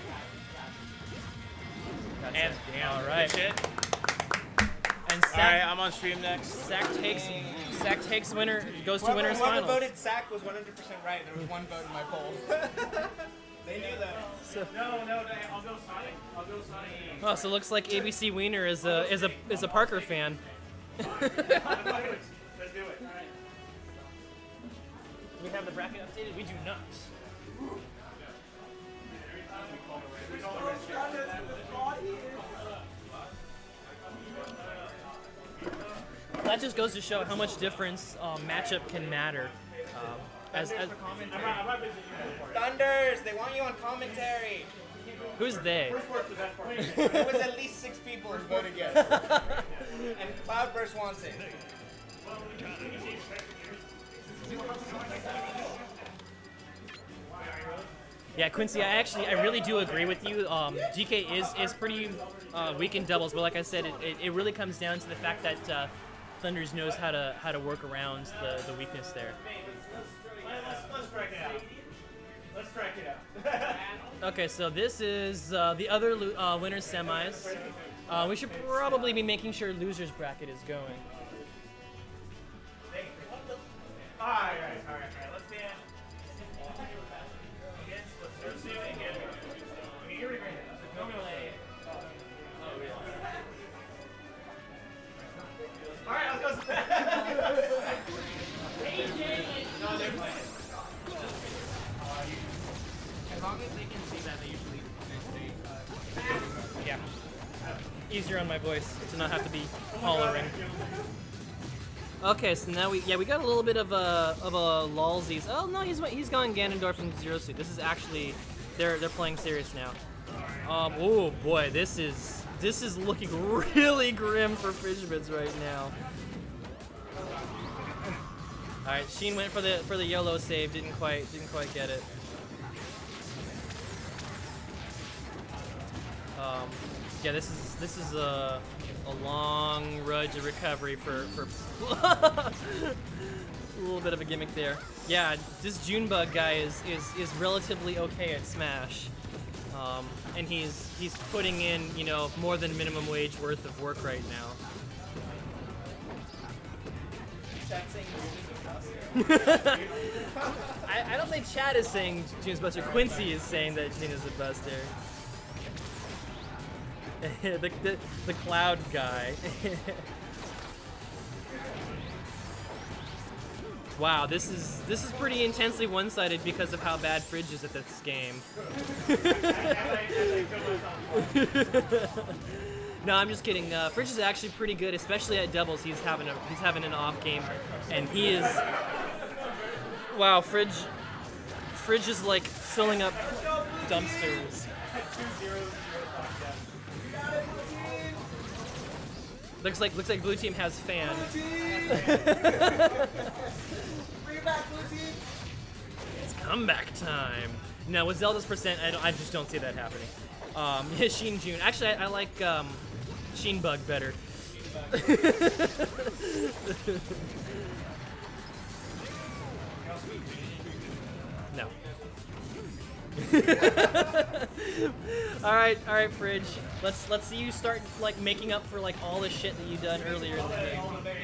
That's And it. damn, All right. good shit. And All right, I'm on stream next. Sack takes winner, goes to winner's Whoever finals. voted Sack was 100% right. There was one vote in my poll. They knew that. No, I'll go Sonic. Oh, so it looks like ABC Wiener is a Parker fan. Let's do it. Do we have the bracket updated? We do not. That just goes to show how much difference matchup can matter. As Thunders, they want you on commentary. who's they? There was at least 6 people who voted yes. And Cloudburst wants it. Yeah, Quincy, I really do agree with you. GK is pretty weak in doubles, but like I said, it really comes down to the fact that Thunders knows how to work around the weakness there. Let's strike it out. Let's strike it out. Okay, so this is the other winners semis. We should probably be making sure losers bracket is going. All right. Let's see it. Let's see it again. Okay, you're ready. All right, let's go. As long as they can see that, they usually Yeah. Easier on my voice to not have to be hollering. Okay, so now we got a little bit of a lulsies. Oh no, he's going Ganondorf and Zero Suit. This is actually they're playing serious now. Oh boy, this is looking really grim for Fishbits right now. All right, Sheen went for the YOLO save, didn't quite get it. Yeah, this is a long road to recovery for a little bit of a gimmick there. Yeah, this Junebug guy is relatively okay at Smash. and he's putting in, you know, more than minimum wage worth of work right now. I don't think Chad is saying June's Buster. Quincy is saying that June is a buster. the cloud guy. Wow, this is pretty intensely one-sided because of how bad Fridge is at this game. No, I'm just kidding. Fridge is actually pretty good, especially at doubles. He's having an off game, and he is. Wow, Fridge is like filling up dumpsters. Looks like blue team has fan. It's comeback time. No, with Zelda's percent, I just don't see that happening. Sheen June. Actually, I like Sheen Bug better. No. all right, Fridge. Let's see you start like making up for like all the shit that you done earlier in the game.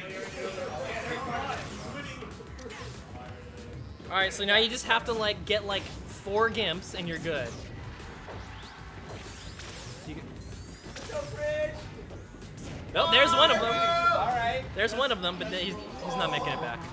All right, so now you just have to like get like 4 gimps and you're good. Oh, there's one of them. All right. There's one of them, but he's not making it back.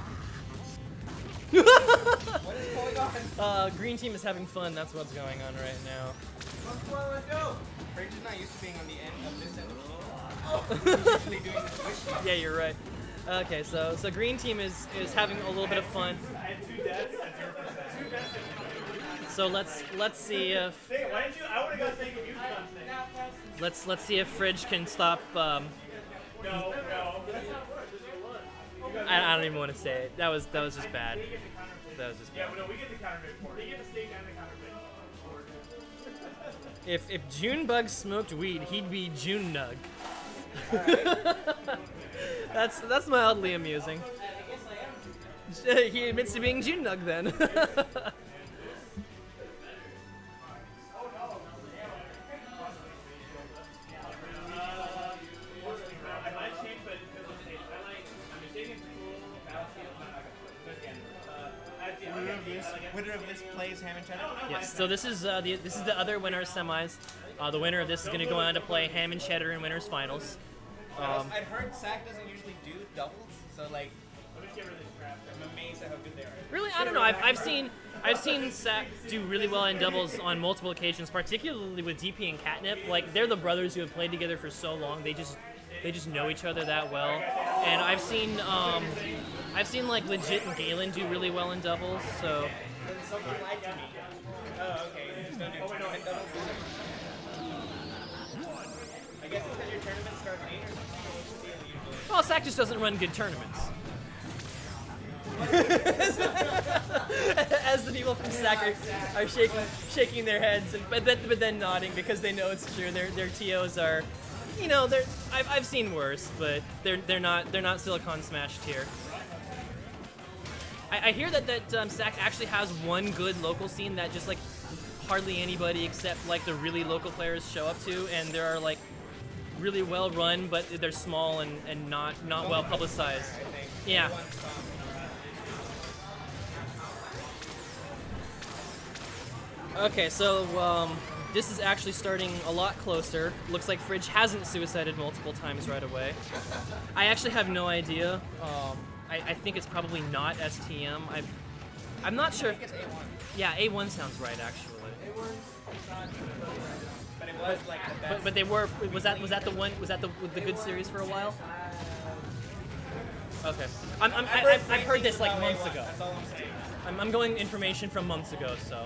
What is going on? Green team is having fun. That's what's going on right now. Let's go. Fridge is not used to being on the end of this end. He's usually doing the switch. Yeah, you're right. Okay, so green team is having a little bit of fun. I had 2 deaths at 0%. So let's see if Why didn't you? I would have got thinking you got thing. let's see if Fridge can stop. No. I don't even want to say it. That was just bad. That was just Yeah, bad. but no, we get the counter pick for it. We get the stake and the counter pick. If Junebug smoked weed, he'd be June Nug. That's mildly amusing. He admits to being June Nug then. I might change, but because of the I like. I'm just taking cool. Winner of this plays Ham and Cheddar. Yes. So this is the other winners semis. The winner of this is going to go on to play Ham and Cheddar in winners finals. I'd heard Sack doesn't usually do doubles, so like, I'm amazed at how good they are. Really, I don't know. I've seen Sack do really well in doubles on multiple occasions, particularly with DP and Catnip. Like they're the brothers who have played together for so long. They just know each other that well. And I've seen like legit and Galen do really well in doubles. So. Then someone lied to me. Oh, okay. You just don't do tournament doubles. I guess it's because your tournaments start late or something. Or what's the deal usually? Well, Sack just doesn't run good tournaments. As the people from Sack are shaking their heads, but then nodding because they know it's true. Their TOs are, you know, I've seen worse, but they're not Silicon Smash tier. I hear that Sack actually has one good local scene that just like hardly anybody except like the really local players show up to, and there are like really well run, but they're small and not well publicized. Yeah. Okay, so this is actually starting a lot closer. Looks like Fridge hasn't suicided multiple times right away. I actually have no idea. I think it's probably not STM. I'm not sure. I think it's A1. Yeah, A1 sounds right actually. But it was like the best. But they were. Was that the one? Was that the good series for a while? Okay. I've heard this like months ago. That's all I'm saying. I'm going information from months ago, so.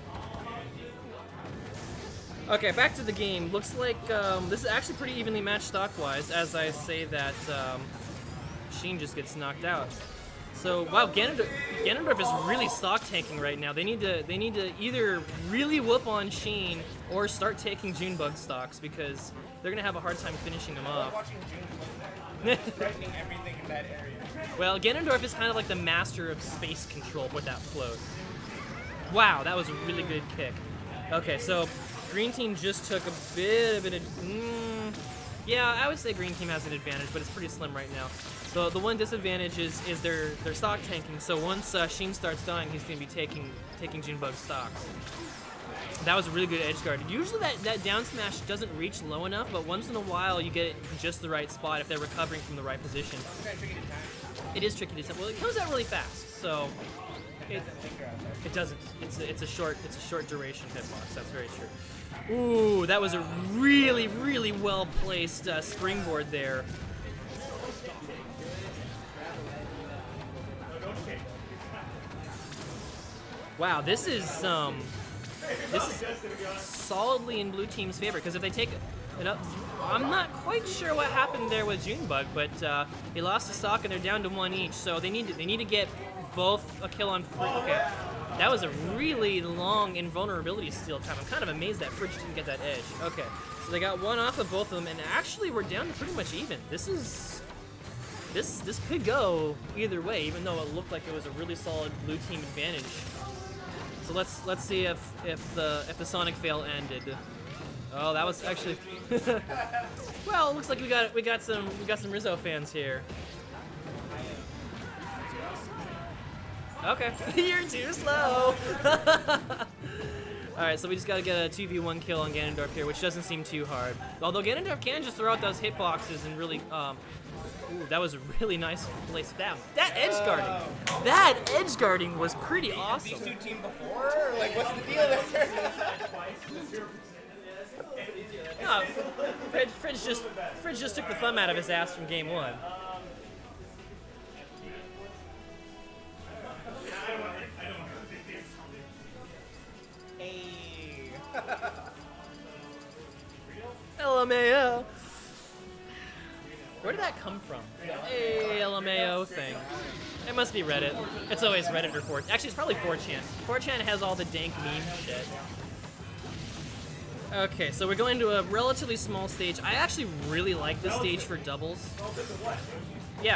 Okay, back to the game. Looks like this is actually pretty evenly matched stock-wise, as I say that Sheen just gets knocked out. So wow, Ganondorf is really stock tanking right now. They need to either really whoop on Sheen or start taking Junebug stocks because they're gonna have a hard time finishing them I'm off. watching June float there. Threatening everything in that area. Well, Ganondorf is kind of like the master of space control with that float. Wow, that was a really good kick. Okay, so Green team just took a bit of an. Yeah, I would say green team has an advantage, but it's pretty slim right now. The one disadvantage is their stock tanking. So once Sheen starts dying, he's gonna be taking Junebug's stocks. That was a really good edge guard. Usually that down smash doesn't reach low enough, but once in a while you get it in just the right spot if they're recovering from the right position. It is tricky to time. Well, it comes out really fast, so it doesn't. It's a short duration hitbox. That's very true. Ooh, that was a really, really well placed springboard there. Wow, this is solidly in blue team's favor, because if they take it up, I'm not quite sure what happened there with Junebug, but he lost the stock and they're down to 1 each, so they need to get both a kill on Fridge. Okay, that was a really long invulnerability steal time. I'm kind of amazed that Fridge didn't get that edge. Okay, so they got one off of both of them, and actually we're down to pretty much even. This could go either way, even though it looked like it was a really solid blue team advantage. So let's see if the Sonic fail ended. Oh, that was actually. Well, it looks like we got some Rizzo fans here. Okay, you're too slow. All right, so we just got to get a 2v1 kill on Ganondorf here, which doesn't seem too hard. Although Ganondorf can just throw out those hitboxes and really. Ooh, that was a really nice place down. That edge guarding was pretty awesome. These two team before? Like, what's the deal there? No, Fridge just took the thumb out of his ass from game 1. Hey. LMAO. Where did that come from? Hey, LMAO thing. It must be Reddit. It's always Reddit or 4chan. Actually, it's probably 4chan. 4chan has all the dank meme shit. Okay, so we're going to a relatively small stage. I actually really like this stage for doubles. Yeah.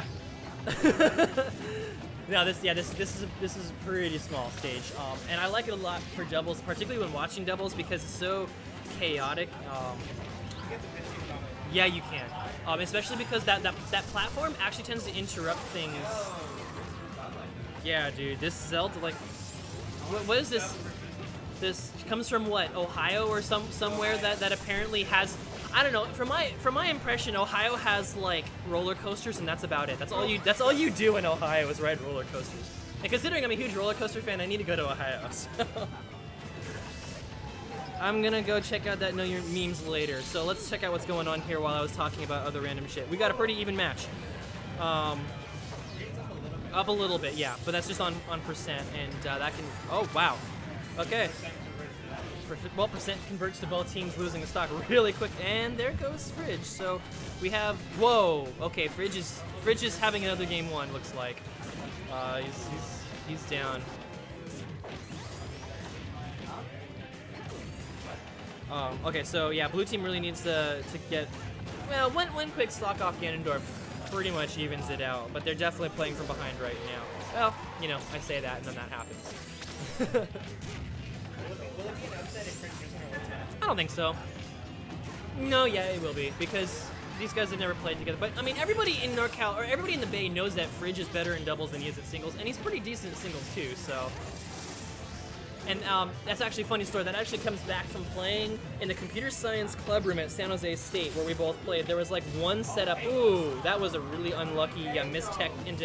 No, this is a pretty small stage, and I like it a lot for doubles, particularly when watching doubles because it's so chaotic. Yeah, you can. Especially because that platform actually tends to interrupt things. Yeah, dude, this Zelda, like, what is this? This comes from what, Ohio or somewhere that apparently has, I don't know. From my impression, Ohio has like roller coasters, and that's about it. That's all you do in Ohio is ride roller coasters. And considering I'm a huge roller coaster fan, I need to go to Ohio. So. I'm gonna go check out that Know Your Memes later. So let's check out what's going on here while I was talking about other random shit. We got a pretty even match. Up a little bit, yeah, but that's just on percent, and that can. Oh wow. Okay. Well, percent converts to both teams losing the stock really quick, and there goes Fridge. So we have. Whoa. Okay, Fridge is having another game 1. Looks like. He's down. Okay, so yeah, blue team really needs to get, well, one quick stock off Ganondorf pretty much evens it out, but they're definitely playing from behind right now. Well, you know, I say that and then that happens. I don't think so. No, yeah, it will be, because these guys have never played together. But, I mean, everybody in NorCal, or everybody in the Bay knows that Fridge is better in doubles than he is at singles, and he's pretty decent at singles too, so. And that's actually a funny story. That actually comes back from playing in the computer science club room at San Jose State, where we both played. There was like one setup. Ooh, that was a really unlucky mistech into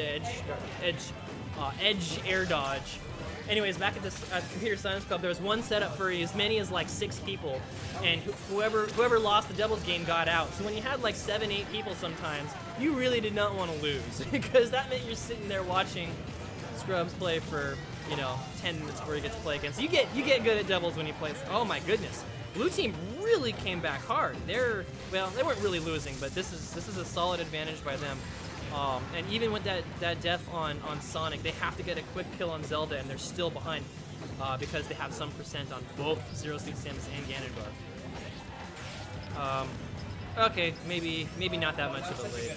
edge air dodge. Anyways, back at this computer science club, there was one setup for as many as like 6 people, and whoever lost the doubles game got out. So when you had like 7, 8 people, sometimes you really did not want to lose because that meant you're sitting there watching scrubs play for, you know, 10 minutes before you get to play again. So you get good at doubles when you play. Oh my goodness, blue team really came back hard. They weren't really losing, but this is a solid advantage by them. And even with that death on Sonic, they have to get a quick kill on Zelda, and they're still behind because they have some percent on both Zero Suit Samus and Ganondorf. Okay, maybe not that much of a lead.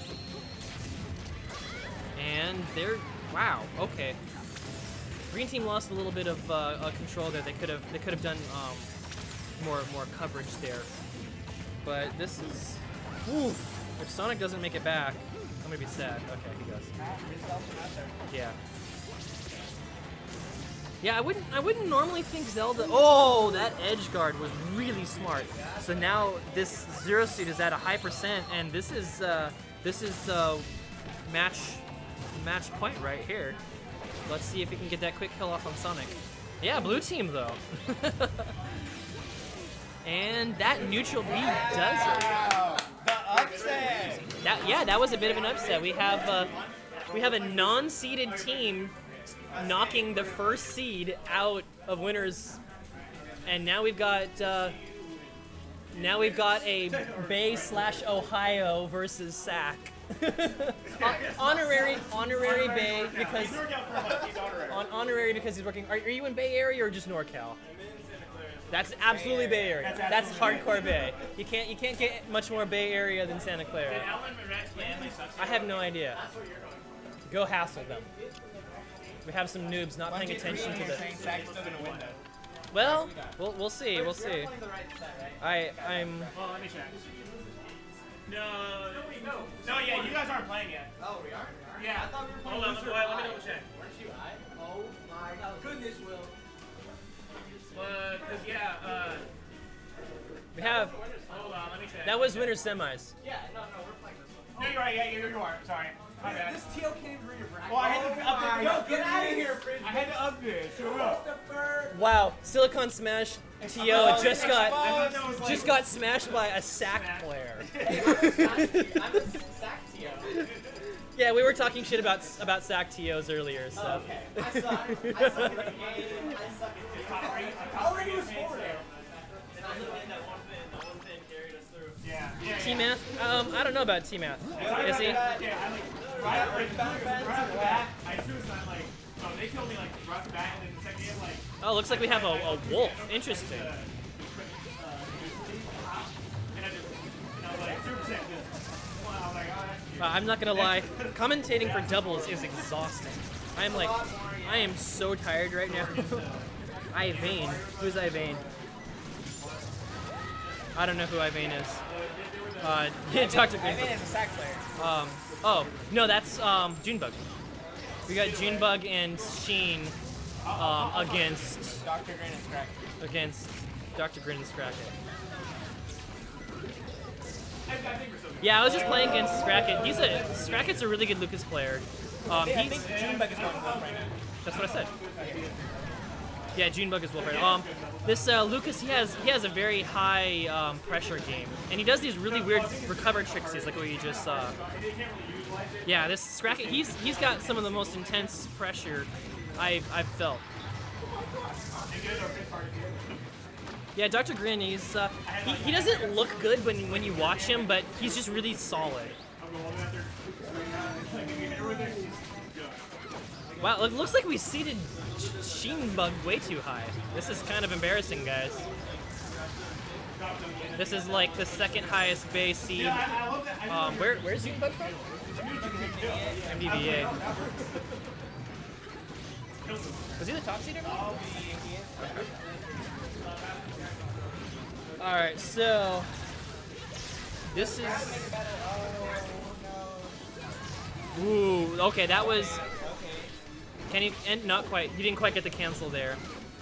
And wow, okay. Green team lost a little bit of control there. They could have done more coverage there. But this is, oof. If Sonic doesn't make it back, I'm gonna be sad. Okay, he goes. Yeah. Yeah, I wouldn't normally think Zelda. Oh, that edge guard was really smart. So now this Zero Suit is at a high percent, and this is match point right here. Let's see if we can get that quick kill off on Sonic. Yeah, blue team though. And that neutral B does it. The upset. That was a bit of an upset. We have a non-seeded team knocking the first seed out of winners, and now we've got a Bay/Ohio versus SAC. honorary Bay because honorary because he's working. Are you in Bay Area or just NorCal? That's absolutely Bay Area. That's hardcore Bay. You can't get much more Bay Area than Santa Clara. I have no idea. Go hassle them. We have some noobs not paying attention to the. Well, we'll see. We'll see. I'm. Well, let me check. No, yeah, you guys aren't playing yet. Oh, we are? Yeah. I thought we were playing. Hold on, let me double check. Weren't you? Oh my goodness, Will. Cause yeah, We have. hold on, let me check. That was winter semis. Yeah, no, we're playing this one. No, you're right. Yeah, you are. Sorry. My bad. This teal came through your bracket. Well, I had to update. Yo, get out of here, Fringe. I had to update. So Wow, Silicon Smash TO just got smashed by a SAC player. I'm a sack teal. Yeah, we were talking shit about SAC TOs earlier, so. Oh, okay. I suck. I suck at the game. I suck at it. All we do is forward air. And I'm the one that one thing carried us through. yeah. T-Math? I don't know about T-Math. Is he? Yeah, I like right off the bat. I suicide like. So they killed me like right off the bat, and then the second game like. Oh, looks like we have a wolf. Interesting. And I was like 2%. I was like, oh, that's I'm not gonna lie, commentating for doubles is exhausting. I am so tired right now. Ivane. Who's Ivane? I don't know who Ivane is. Dr. Green. Ivane is a SAC player. Oh, no, that's Junebug. We got Junebug and Sheen against Dr. Grin and Scrack. against Dr. Grin and Scracket. Yeah, I was just playing against Scracket. Scracket's a really good Lucas player. I think Junebug is going to Wolf right now. That's what I said. Yeah, Junebug is Wolf right now. This Lucas, he has a very high pressure game, and he does these really weird recover tricksies like what you just saw. Yeah, this Scracket, he's got some of the most intense pressure I've felt. Yeah, Dr. Grin, he doesn't look good when you watch him, but he's just really solid. Wow, it looks like we seeded Sheenbug way too high. This is kind of embarrassing, guys. This is like the second highest base seed. Where's Sheenbug from? MDVA. Was he the top seed ever? Alright, so this is. Ooh, okay, that was. Can he? And not quite. He didn't quite get the cancel there.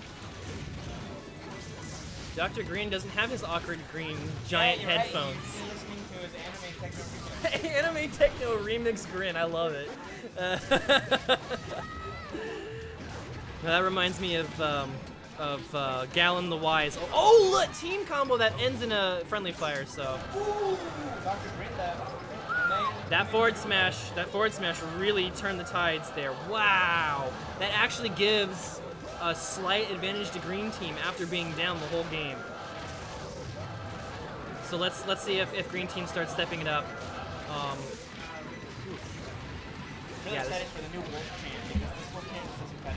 Dr. Green doesn't have his awkward green giant headphones. Right. Anime techno remix Grin, I love it. That reminds me of Gallon the Wise. Oh, look, team combo that ends in a friendly fire. So that forward smash really turned the tides there. Wow, that actually gives a slight advantage to Green Team after being down the whole game. So let's see if Green Team starts stepping it up. Really excited for the new Wolf Chant because this Wolf Chant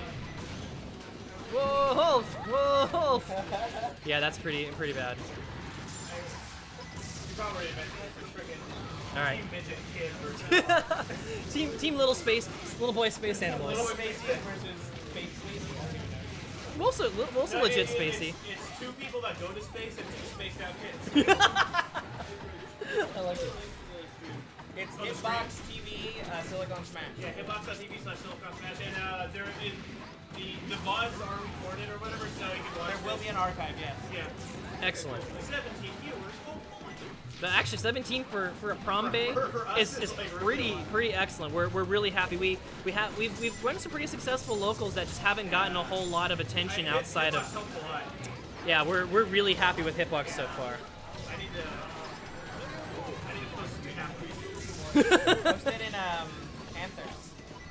is competitive. Wolf! Wolf! Yeah, that's pretty bad. All right. team little boy space animals. Little space versus fake space. also legit spacey. It's two people that go to space and two spaced out kids. I like it. It's Xbox TV, Silicon Smash. Yeah, hitbox.tv/Silicon Smash, and there is the VODs are recorded or whatever, so you can watch. There will be an archive, yes. Yeah. Excellent. 17 viewers. Oh boy. But actually, 17 for a Prombay is pretty excellent. We're really happy. We've run some pretty successful locals that just haven't gotten a whole lot of attention outside of. Yeah, we're really happy with Hitbox so far. I need to post some half Post it in Panthers.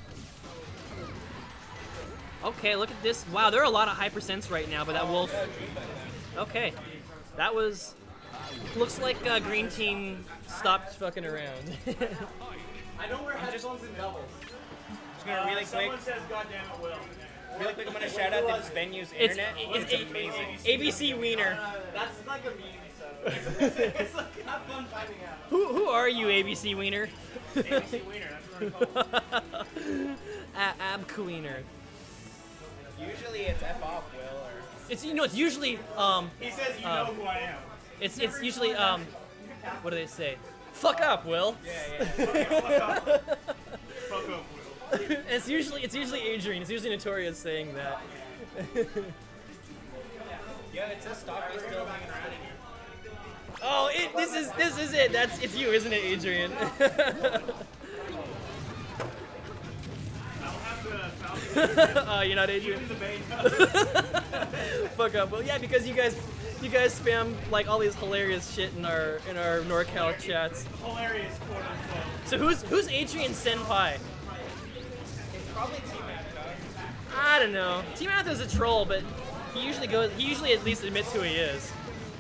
Okay, look at this. Wow, there are a lot of high percents right now, but that wolf. Okay, that was. Looks like Green Team stopped fucking around. I don't wear headphones in doubles. Just gonna really quick. Someone says, "Goddamn it, Will." Really quick, I'm gonna shout out this venue's internet. It's amazing. ABC Wiener. That's like a meme, so it's like not fun finding out. Who are you, ABC Wiener? ABC Wiener, that's what we're called. Ab Wiener. Usually it's F off, Will, or... It's it's usually He says, "You know who I am." it's usually what do they say? Fuck up, Will. Yeah. Fuck up, Will. It's usually Adrian. It's usually notorious saying that. Yeah, it says stop me still hanging around in here. Oh, this is it. It's you, isn't it, Adrian? Oh, you're not Adrian. Fuck up. Well, yeah, because you guys spam like all these hilarious shit in our NorCal chats. Hilarious, quote unquote. So who's Adrian Senpai? It's probably T-Mac, dog. I don't know. T-Math is a troll, but he usually at least admits who he is.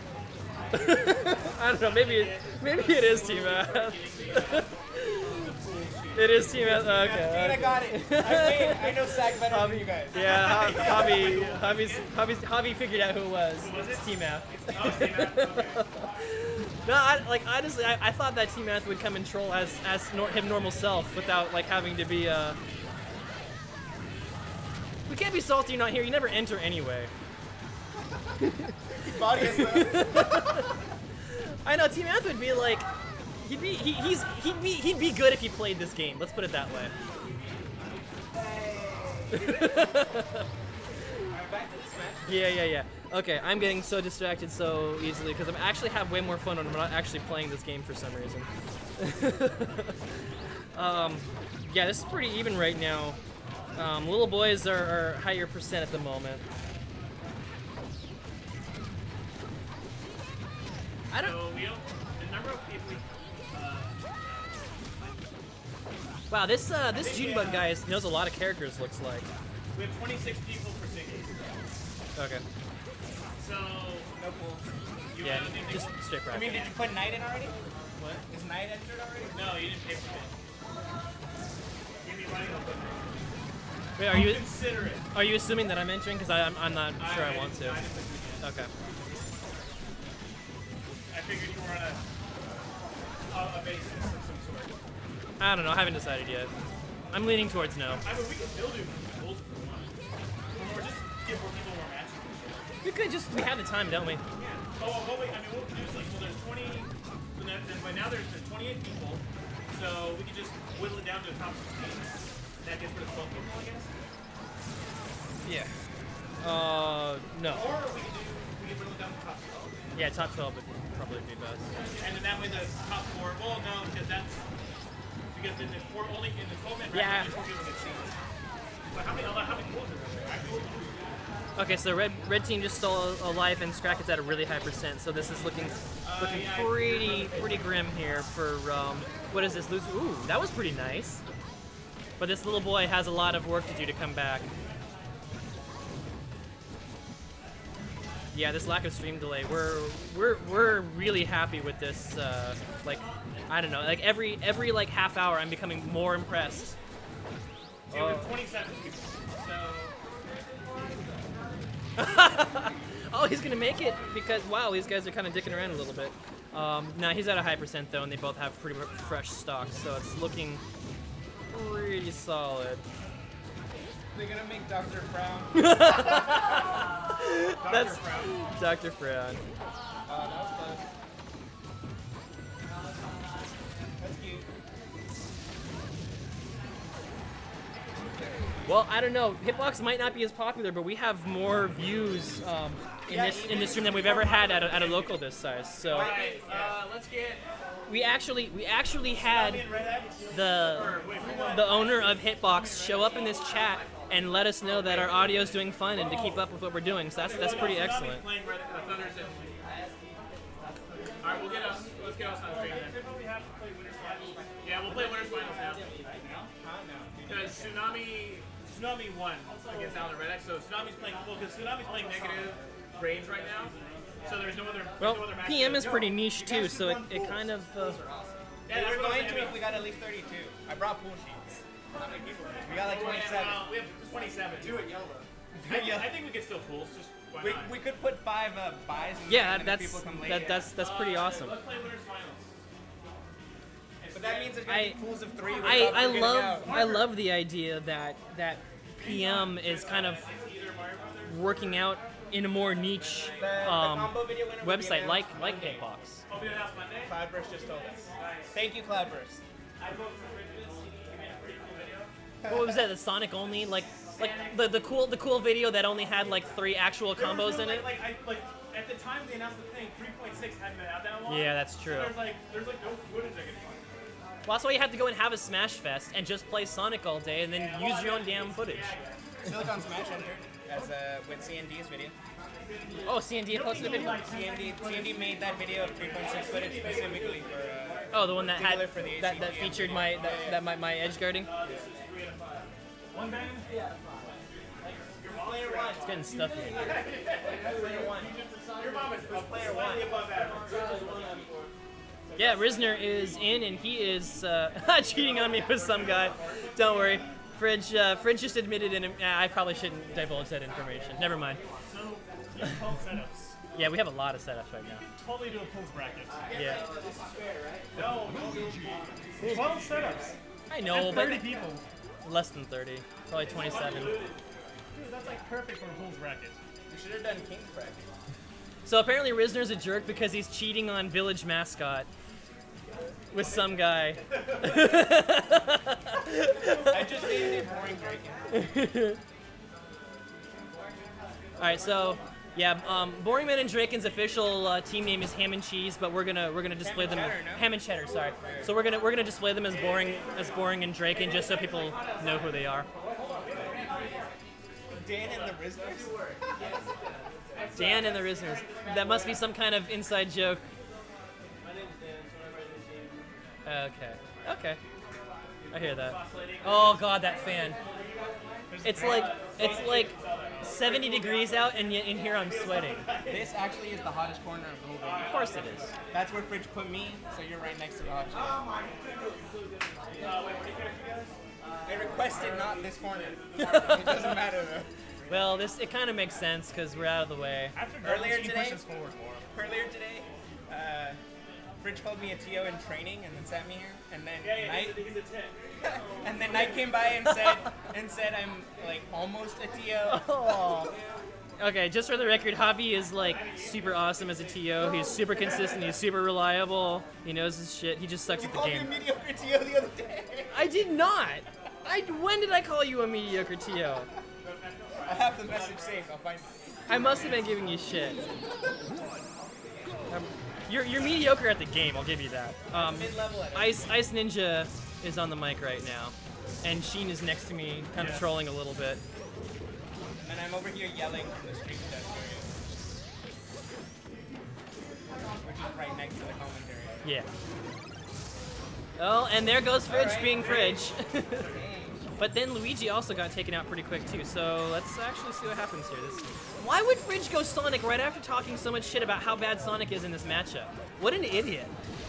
I don't know. Maybe it is T-Math. It is T-Math. Okay. I got it. I know SAG better than you guys. Yeah, Hobby figured out who it was. It's T-Math. No, honestly, I thought that T-Math would come and troll as his normal self without like having to be. We can't be salty. You're not here. You never enter anyway. Body is I know T-Math would be like. He'd be good if he played this game. Let's put it that way. Yeah. Okay, I'm getting so distracted so easily because I actually have way more fun when I'm not actually playing this game for some reason. Yeah, this is pretty even right now. Little boys are higher percent at the moment. I don't. So the number of people. Wow, this Junebug guy knows a lot of characters. Looks like. We have 26 people for tickets. Okay. So no pool. Yeah, just straight practice. I mean, did you put Knight in already? What? Is Knight entered already? No, you didn't pay for it. Give me money. I'll put it. Wait, Consider it. are you assuming that I'm entering? Because I'm not sure I want to. Okay. I figured you were on a basis of some sort. I don't know. I haven't decided yet. I'm leaning towards no. I mean, we can still do goals if we want. Or just give more people more matches. We could just. We have the time, don't we? Yeah. Oh, well, wait. I mean, what we can do is like, well, there's 20. So then by now there's 28 people. So we can just whittle it down to a top 16. That gets rid of 12 people, I guess. Yeah. No. Or we can whittle it down to top 12. Yeah, top 12 would probably be best. And then that way the top 4. Well, no, because that's. Because in the 4 only in the 12-man Yeah. bracket, 4 people get seeds. But how many goals are there? Okay, so red team just stole a life, and Scracket's at a really high percent. So this is looking yeah, pretty grim here for what is this? Ooh, that was pretty nice. But this little boy has a lot of work to do to come back. Yeah, this lack of stream delay. We're really happy with this. Like, I don't know. Like every like half hour, I'm becoming more impressed. Yeah, we have 27 people. So. Oh, he's gonna make it because wow, these guys are kind of dicking around a little bit. Now he's at a high percent though, and they both have pretty fresh stocks, so it's looking pretty solid. They're gonna make Dr. Frown. That's Dr. Frown. That was close. That's cute. Well, I don't know. Hitbox might not be as popular, but we have more views in this stream than we've ever had at a local this size. So Alright, let's get... we actually had the owner of Hitbox show up in this chat and let us know that our audio is doing fine and to keep up with what we're doing. So that's pretty excellent. Playing Thunders and... Alright, let's get us on screen then. Yeah, we'll play Winners Finals now. Because Tsunami won against Alan Redx, so Tsunami's playing, because Tsunami's playing negative range right now, so there's no other match. PM is pretty niche too, so it kind of... Yeah, we're going to if we got at least 32. I brought pool sheets. How many people? We got like 27. We have 27. Do it yellow. I think we could still pools, just why not? We could put 5 buys in Yeah, and if people come late. that's pretty awesome. Let's play Winners Finals. But that means there's gonna be pools of 3. I love the idea that PM is kind of working out in a more niche combo video winner will be website like announced Monday. Hitbox. I'll be announced Monday. Cloudburst just told us. Thank you, Cloudburst. I vote for Bridges. You made a pretty cool video. What was that? The Sonic only, like the cool video that only had like 3 actual combos in it. Like at the time they announced the thing, 3.6 hadn't been out that long. Yeah, that's true. So there's like no footage I can find. Well, that's why you have to go and have a Smash Fest and just play Sonic all day and then use your own damn footage. Silicon Smash entered as with CND's video. Oh, CND posted a video? CND made that video of 3.6 footage specifically for. Oh, the one that had particular for the that HCTM. featured my edge guarding. One band? Yeah. Player 1. It's getting stuffy. Player 1. Your mom is player 1. Above average. Yeah, Risner is in, and he is cheating on me with some guy. Don't worry. Fridge just admitted in. I probably shouldn't divulge that information. Never mind. So, you have 12 setups. Yeah, we have a lot of setups right now. Totally do a pulls bracket. Yeah. No, 12 setups. I know, And but 30 people. less than 30. Probably 27. Dude, that's like perfect for a pulls bracket. We should have done King's bracket. So apparently Risner's a jerk because he's cheating on Village Mascot with some guy. I just named it Boring Draken. All right, so yeah, Boring Man and Draken's official team name is Ham and Cheese, but we're gonna display them Cheddar, no? Ham and Cheddar. Sorry. So we're gonna display them as Boring and Draken just so people know who they are. Dan and the Rizzlers? Dan and the Risners. That must be some kind of inside joke. Okay. I hear that. Oh god, that fan. It's like 70 degrees out, and yet in here I'm sweating. This actually is the hottest corner of the whole video. Of course it is. That's where Fridge put me, so you're right next to the hot shot. I requested not this corner. It doesn't matter though. Well, it kind of makes sense because we're out of the way. Earlier today, Fridge called me a TO in training and then sat me here, and then Knight, He's a 10. and then Knight came by and said I'm like almost a TO. Oh. Okay, just for the record, Hobby is like super awesome as a TO. He's super consistent. He's super reliable. He knows his shit. He just sucks You at the called me a game. mediocre TO the other day. I did not. When did I call you a mediocre TO? I have the message saved. I'll find it. I must have been giving you shit. You're mediocre at the game, I'll give you that. Mid-level at it. Ice Ninja is on the mic right now, and Sheen is next to me, kind of trolling a little bit. And I'm over here yelling from the street desk area. Which is right next to the commentary. Yeah. Oh, and there goes Fridge being Fridge. But then Luigi also got taken out pretty quick too, so let's actually see what happens here. Why would Fridge go Sonic right after talking so much shit about how bad Sonic is in this matchup? What an idiot.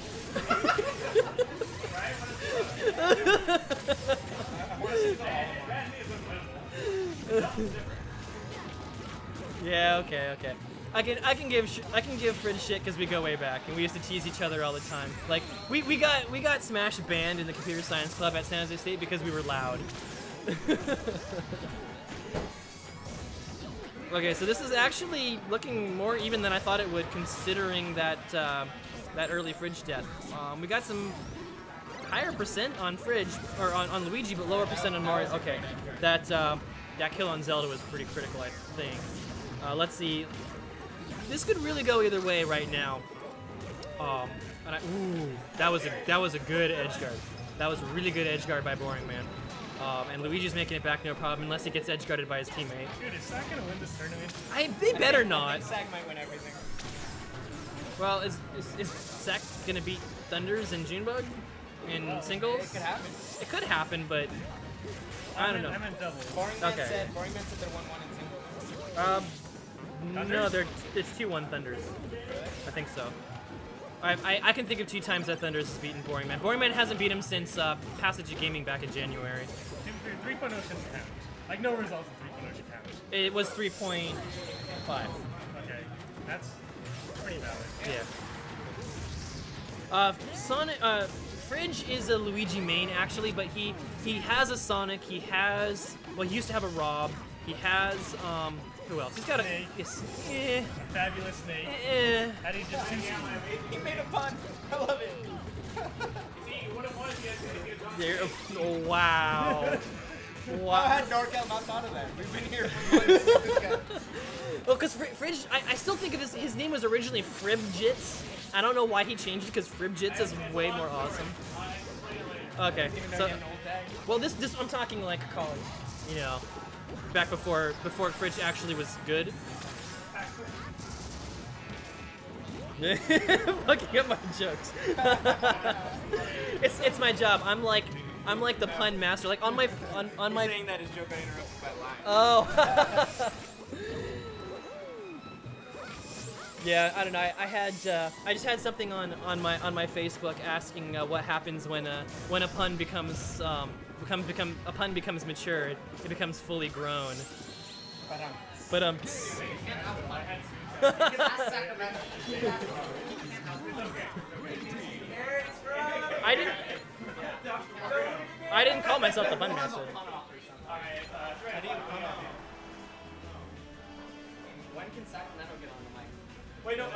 Yeah, okay. I can give Fridge shit because we go way back and we used to tease each other all the time. Like we got Smash banned in the computer science club at San Jose State because we were loud. Okay, so this is actually looking more even than I thought it would, considering that that early Fridge death. We got some higher percent on Fridge, or on Luigi, but lower percent on Mario. Okay, that kill on Zelda was pretty critical, I think. Let's see. This could really go either way right now. Ooh, that was a good edge guard. That was a really good edge guard by Boring Man. And Luigi's making it back no problem unless he gets edge guarded by his teammate. Dude, is Sack gonna win this tournament? They better not. I think Sag might win everything. Well, is Sack gonna beat Thunders and Junebug in singles? It could happen. It could happen, but I don't know. I meant double. Boring Man Okay. said they're 1-1 in singles. No, it's 2-1 Thunders. I think so. I can think of 2 times that Thunders has beaten Boring Man. Boring Man hasn't beat him since Passage of Gaming back in January. 3.0 shouldn't count. Like, no results in 3.0 should count. It was 3.5. Okay, that's pretty valid. Yeah. Sonic, Fridge is a Luigi main actually, but he has a Sonic. He has, well, he used to have a Rob. He has who else? He's got Snake. A Fabulous Snake. How do you just He made a pun. I love it. Oh, wow. How had Norcal not thought of that? We've been here for months with this guy. Well, because Fridge, I still think of his name was originally Fribjits. I don't know why he changed it, because Fribjits is way more awesome. Okay, so, well, this I'm talking like college, you know, back before Fridge actually was good. Fucking up my jokes. it's my job. I'm like the pun master. Like on my saying that his joke got interrupted by lying. Oh. Yeah, I don't know. I just had something on my Facebook asking what happens when a pun becomes mature. It becomes fully grown. But I didn't call myself the pun master. When can Sacramento get on the mic? Wait, no,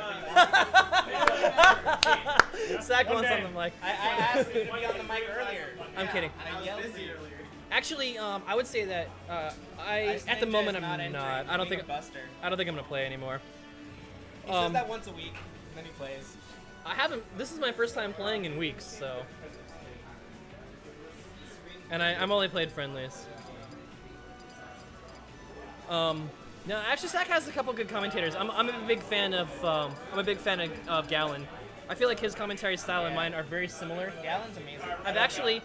Sack wants on the mic. I asked him to be on the mic earlier. I'm kidding. I yelled at you. Actually, I would say that at the moment I'm not. I don't think I'm gonna play anymore. He says that once a week, and then he plays. I haven't. This is my first time playing in weeks, so. And I'm only played friendlies. No, actually, Sack has a couple good commentators. I'm a big fan of Gallon. I feel like his commentary style and mine are very similar. Gallon's amazing. I've actually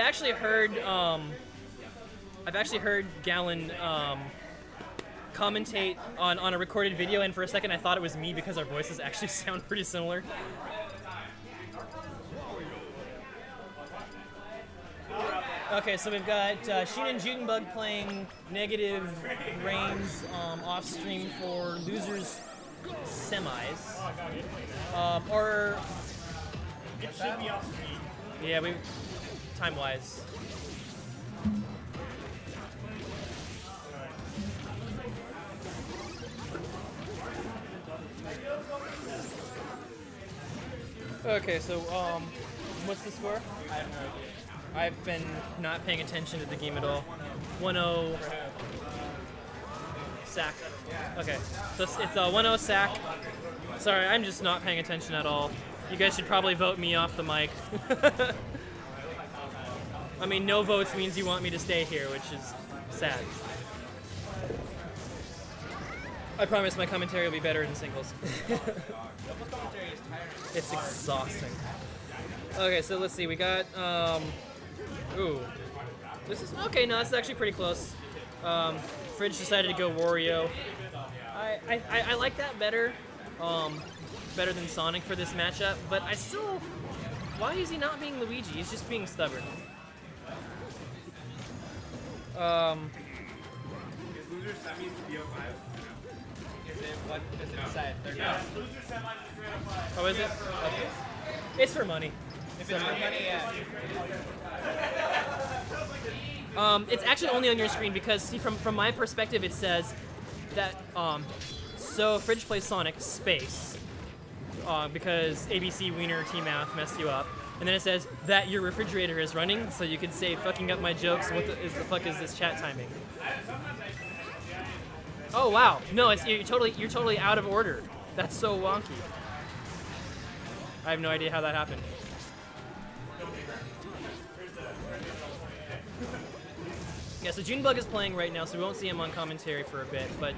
heard Gallon commentate on a recorded video, and for a second I thought it was me because our voices actually sound pretty similar. Okay, so we've got Sheen and Junebug playing negative reigns off stream for losers semis. Or it should be off speed. yeah, time wise. Okay, so what's the score? I have no idea. I've been not paying attention to the game at all. 1-0 Sack. Okay, so it's 1-0 Sack. Sorry, I'm just not paying attention at all. You guys should probably vote me off the mic. I mean, no votes means you want me to stay here, which is sad. I promise my commentary will be better in singles. It's exhausting. Okay, so let's see. We got ooh, this is okay. No, this is actually pretty close. Fridge decided to go Wario. I like that better, better than Sonic for this matchup. But I still, why is he not being Luigi? He's just being stubborn. Loser semis to BO5. What does it decide? They're not. Oh, is it? Okay. It's for money. If it's for money, yeah. It's actually only on your screen because, see, from my perspective, it says So Fridge plays Sonic space because ABC Wiener Team Math messed you up, and then it says that your refrigerator is running, so you could say fucking up my jokes. What the fuck is this chat timing? Oh wow, no, you're totally out of order. That's so wonky. I have no idea how that happened. Yeah, so Junebug is playing right now, so we won't see him on commentary for a bit, but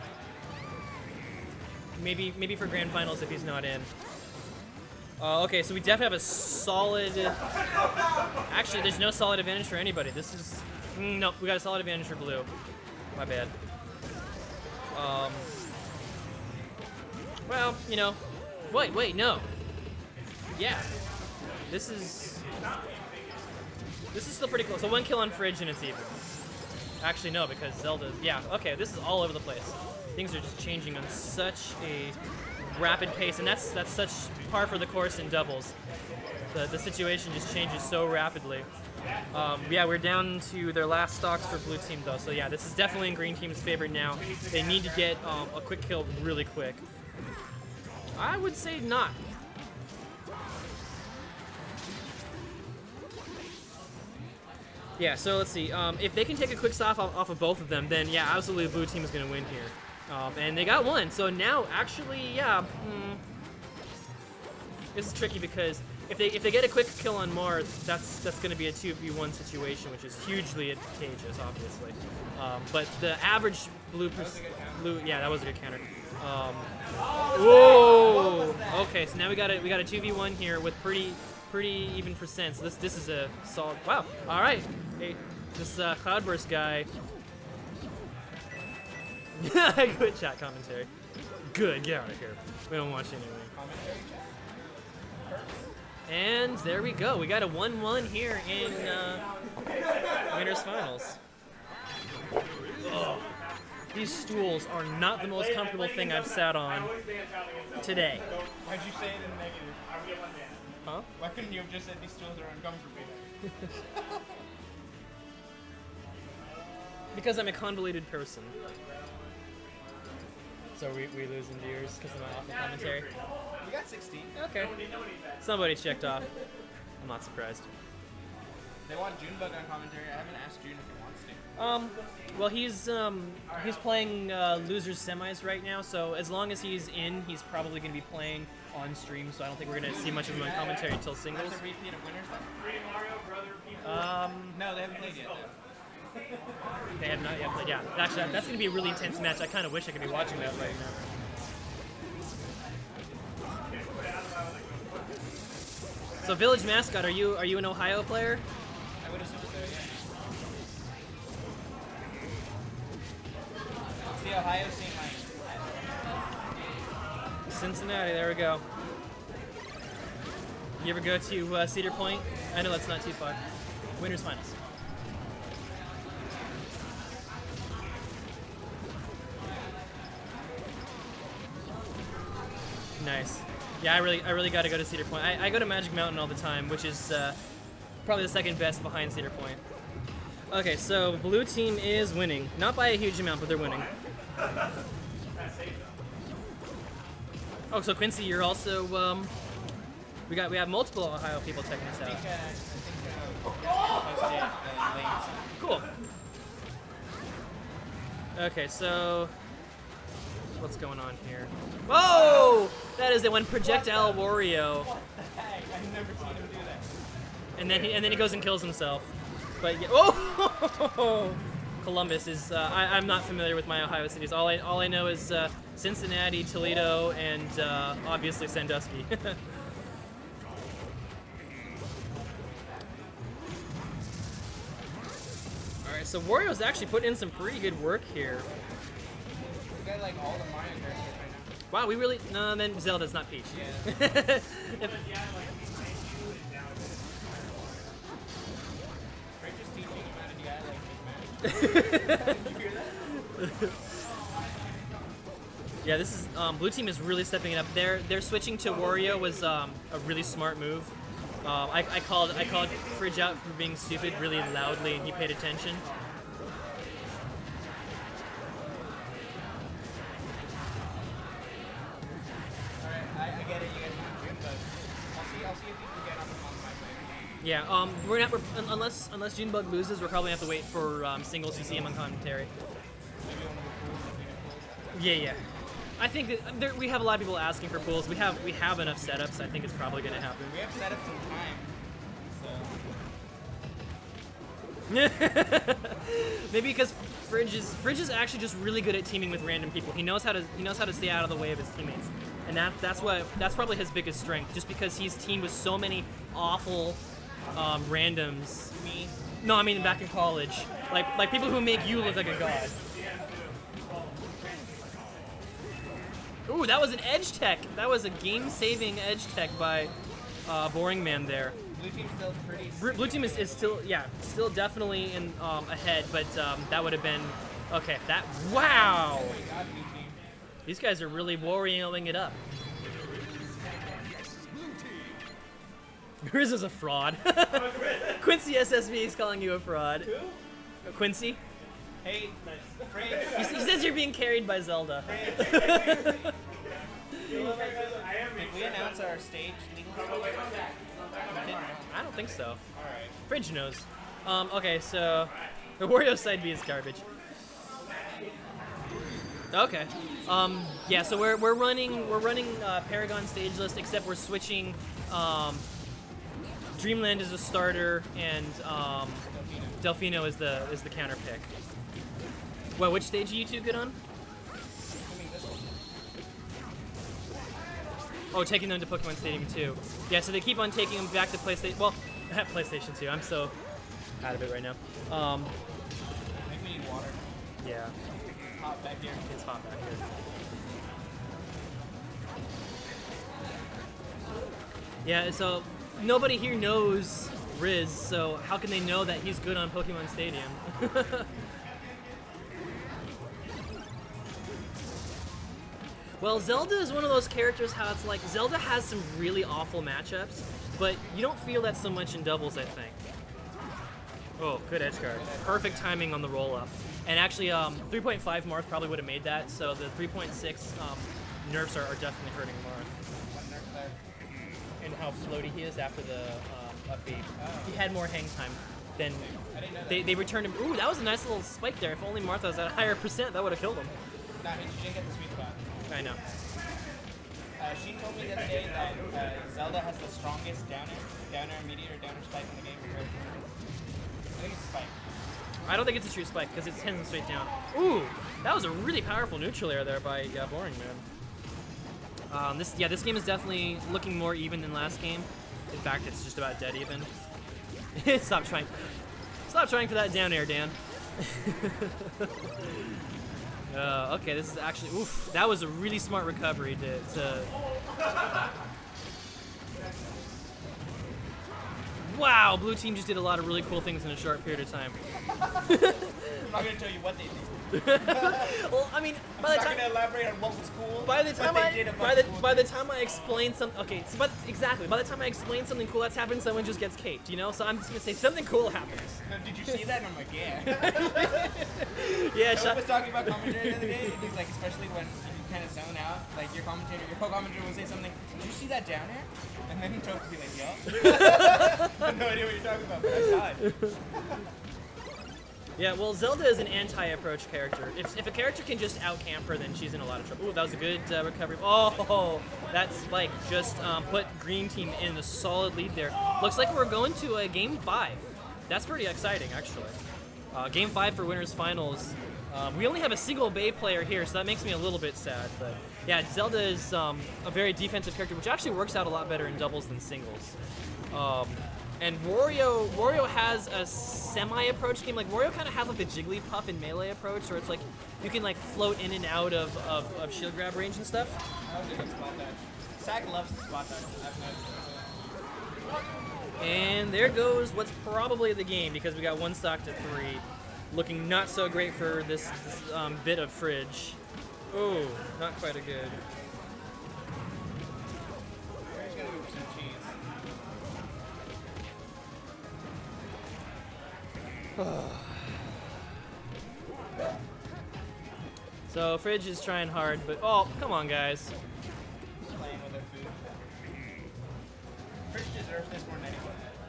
maybe for grand finals if he's not in. Okay, so we definitely have a solid. Actually, there's no solid advantage for anybody. This is no, we got a solid advantage for blue. My bad. Well, you know, wait, no. Yeah, this is still pretty close. So 1 kill on Fridge and it's even. Actually, no, because Zelda. Yeah, okay, this is all over the place. Things are just changing on such a rapid pace, and that's such par for the course in doubles. The situation just changes so rapidly. Yeah, we're down to their last stocks for blue team though, so yeah, this is definitely in green team's favor now. They need to get a quick kill really quick. I would say not. Yeah, so let's see. If they can take a quick stop off of both of them, then yeah, absolutely blue team is going to win here. And they got one, so now actually, yeah, this is tricky because if they get a quick kill on Mars, that's going to be a 2v1 situation, which is hugely advantageous, obviously. But the average blue, yeah, that was a good counter. Whoa! Okay, so now we got a 2v1 here with pretty even percent. So this is a solid. Wow. All right. Hey, this Cloudburst guy. Good chat commentary. Good. Get out of here. We don't watch anything. And there we go. We got a 1-1 here in winners finals. Ugh. These stools are not the most comfortable thing I've sat on today. Why'd you say it in negative? Huh? Why couldn't you have just said these stools are uncomfortable? Because I'm a convoluted person. So we lose in viewers because of my awful commentary? We got 16. Okay. Somebody checked off. I'm not surprised. They want Junebug on commentary. I haven't asked June if he wants to. Well, he's playing losers semis right now, so as long as he's in, he's probably going to be playing on stream, so I don't think we're going to see much of him on commentary until singles. That's a repeat of winners then? No, they haven't played yet though. They have not yet played, yeah. Actually, that's going to be a really intense match. I kind of wish I could be watching that right now. So Village Mascot, are you an Ohio player? I would assume so, yeah. It's the Ohio scene like Cincinnati, there we go. You ever go to Cedar Point? I know that's not too far. Winners finals. Nice. Yeah, I really got to go to Cedar Point. I go to Magic Mountain all the time, which is probably the second best behind Cedar Point. Okay, so blue team is winning. Not by a huge amount, but they're winning. Oh, so Quincy, you're also we have multiple Ohio people checking us out. Cool. Okay, so what's going on here? Whoa! That is it. When Projectile Wario. I've never seen him do that. And then he goes and kills himself. But yeah, oh! Columbus is. I'm not familiar with my Ohio cities. All I know is Cincinnati, Toledo, and obviously Sandusky. All right, so Wario's actually put in some pretty good work here. We got like all the Mario characters right now. Wow, we really. No, then Zelda's not Peach. Yeah. Yeah, this is blue team is really stepping it up. They're switching to Wario was a really smart move. I called Fridge out for being stupid really loudly, and he paid attention. I'll see if you can get on my side. Yeah, we're not unless Junebug loses, we're probably gonna have to wait for singles to see him on commentary. Yeah. I think that we have a lot of people asking for pools. We have enough setups. I think it's probably gonna happen. We have setups in time. Maybe because Fridge is actually just really good at teaming with random people. He knows how to stay out of the way of his teammates, and that's probably his biggest strength. Just because he's teamed with so many awful randoms. Me? No, I mean back in college, like people who make you look like a god. Ooh, that was an edge tech. That was a game-saving edge tech by Boring Man there. Blue team's still pretty. Blue team is still definitely in ahead, but that would have been okay. That wow. Oh my God, blue team. These guys are really warrioing it up. Grizz is a fraud. Quincy SSV is calling you a fraud. Who? Quincy. Hey, He says you're being carried by Zelda. Did we announce our stage legally? I don't think so. Alright. Fridge knows. Okay, so the Wario side B is garbage. Okay. Yeah, so we're running Paragon stage list, except we're switching Dreamland is a starter and Delfino is the counter pick. Well, which stage are you two good on? Oh, taking them to Pokemon Stadium 2. Yeah, so they keep on taking them back to PlayStation. Well, PlayStation 2. I'm so out of it right now. I think we need water. Yeah. It's hot back here. It's hot back here. Yeah, so nobody here knows Riz, so how can they know that he's good on Pokemon Stadium? Well, Zelda is one of those characters how it's like, Zelda has some really awful matchups, but you don't feel that so much in doubles, I think. Oh, good edge guard. Perfect timing on the roll-up. And actually, 3.5 Marth probably would have made that, so the 3.6 nerfs are definitely hurting Marth. One nerf there. And how floaty he is after the up B. He had more hang time than... I didn't know that. They returned him... Ooh, that was a nice little spike there. If only Martha was at a higher percent, that would have killed him. Nah, she didn't get the sweet spot. I know. She told me the other day that Zelda has the strongest downer, immediate, or downer spike in the game. I think it's spike. I don't think it's a true spike because it's him straight down. Ooh, that was a really powerful neutral air there by Boring Man. This game is definitely looking more even than last game. In fact, it's just about dead even. Stop trying for that down air, Dan. Okay, this is actually, oof, that was a really smart recovery to Wow, blue team just did a lot of really cool things in a short period of time. I'm not going to tell you what they did. Well, I mean, I'm not going to elaborate on what was cool. By the time by the time I explain something, okay, so exactly. By the time I explain something cool that's happened, someone just gets caped, you know. So I'm just gonna say something cool happens. Did you see that? And I'm like, yeah. Yeah. I was talking about commentary the other day. And he's like, especially when you kind of zone out, like your co-commentator would say something. Did you see that down there? And then Toad would be like, yup. I have no idea what you're talking about, but I saw it. Yeah, well, Zelda is an anti-approach character. If a character can just out-camp her, then she's in a lot of trouble. Ooh, that was a good recovery. Oh, that spike just put Green Team in a solid lead there. Looks like we're going to a Game 5. That's pretty exciting, actually. Game 5 for Winners Finals. We only have a single Bay player here, so that makes me a little bit sad. But yeah, Zelda is a very defensive character, which actually works out a lot better in doubles than singles. And Wario has a semi-approach game. Like, Wario kind of has like the Jigglypuff and melee approach, where it's like you can like float in and out of shield grab range and stuff. I was gonna spot that. Sack loves to spot that. And there goes what's probably the game, because we got one stock to 3. Looking not so great for this bit of fridge. Oh, not quite a good. So Fridge is trying hard, but oh, come on, guys. Playing with their food. Fridge deserves this more than anyone.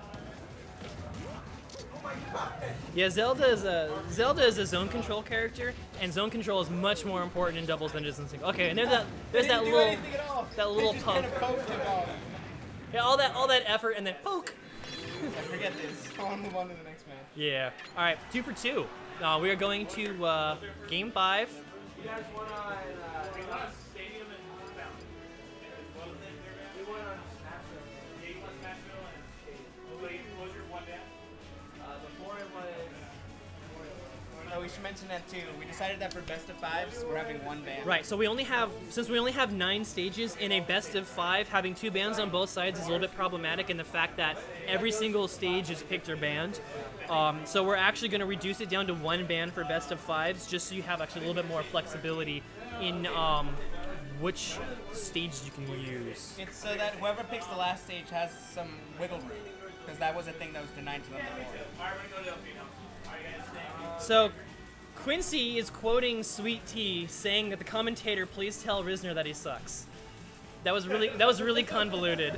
Yeah, Zelda is a zone control character, and zone control is much more important in doubles than it is in single. Okay, and there's that little Kind poke. of poked him off. Yeah, all that effort and then poke. I forget this. I want to move on to the next match. Yeah. All right, 2 for 2. We are going to game 5. You guys won on Stadium and Mountain. We won on Smashville. Yeah, you won Smashville and State. What was your one down? Before it was. Oh, we should mention that too. We decided that for best of 5s, we're having one band. Right. So since we only have 9 stages in a best of 5, having 2 bands on both sides is a little bit problematic in the fact that every single stage is picked or banned. So we're actually going to reduce it down to 1 band for best of 5s, just so you have actually a little bit more flexibility in which stage you can use. It's so that whoever picks the last stage has some wiggle room, because that was a thing that was denied to them before. Alright, we're going to go to Delfino. Are you guys staying? So Quincy is quoting Sweet Tea, saying that the commentator, please tell Risner that he sucks. That was really convoluted.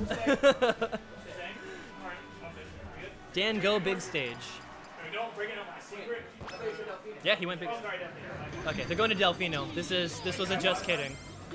Dan, go big stage. Don't bring it up my secret. Yeah, he went big. Oh, sorry, Delfino. Okay, they're going to Delfino. This was a just kidding.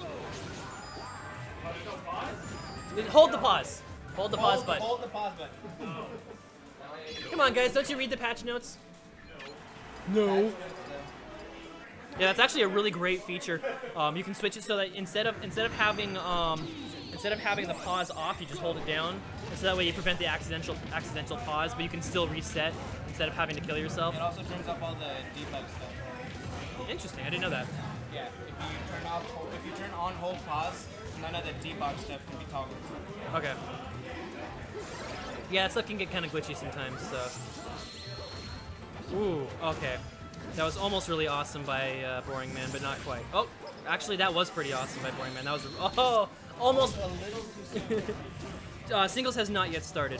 Hold the pause. Hold the pause button. Hold the pause button. Come on, guys, don't you read the patch notes? No. Yeah, that's actually a really great feature. You can switch it so that instead of having the pause off, you just hold it down. And so that way you prevent the accidental pause, but you can still reset instead of having to kill yourself. It also turns off all the debug stuff. Interesting, I didn't know that. Yeah, if you turn on hold pause, none of the debug stuff can be toggled. Okay. Yeah, stuff can get kind of glitchy sometimes, so. Ooh, okay. That was almost really awesome by Boring Man, but not quite. Oh, actually, that was pretty awesome by Boring Man. That was, almost. A little too soon. Singles has not yet started.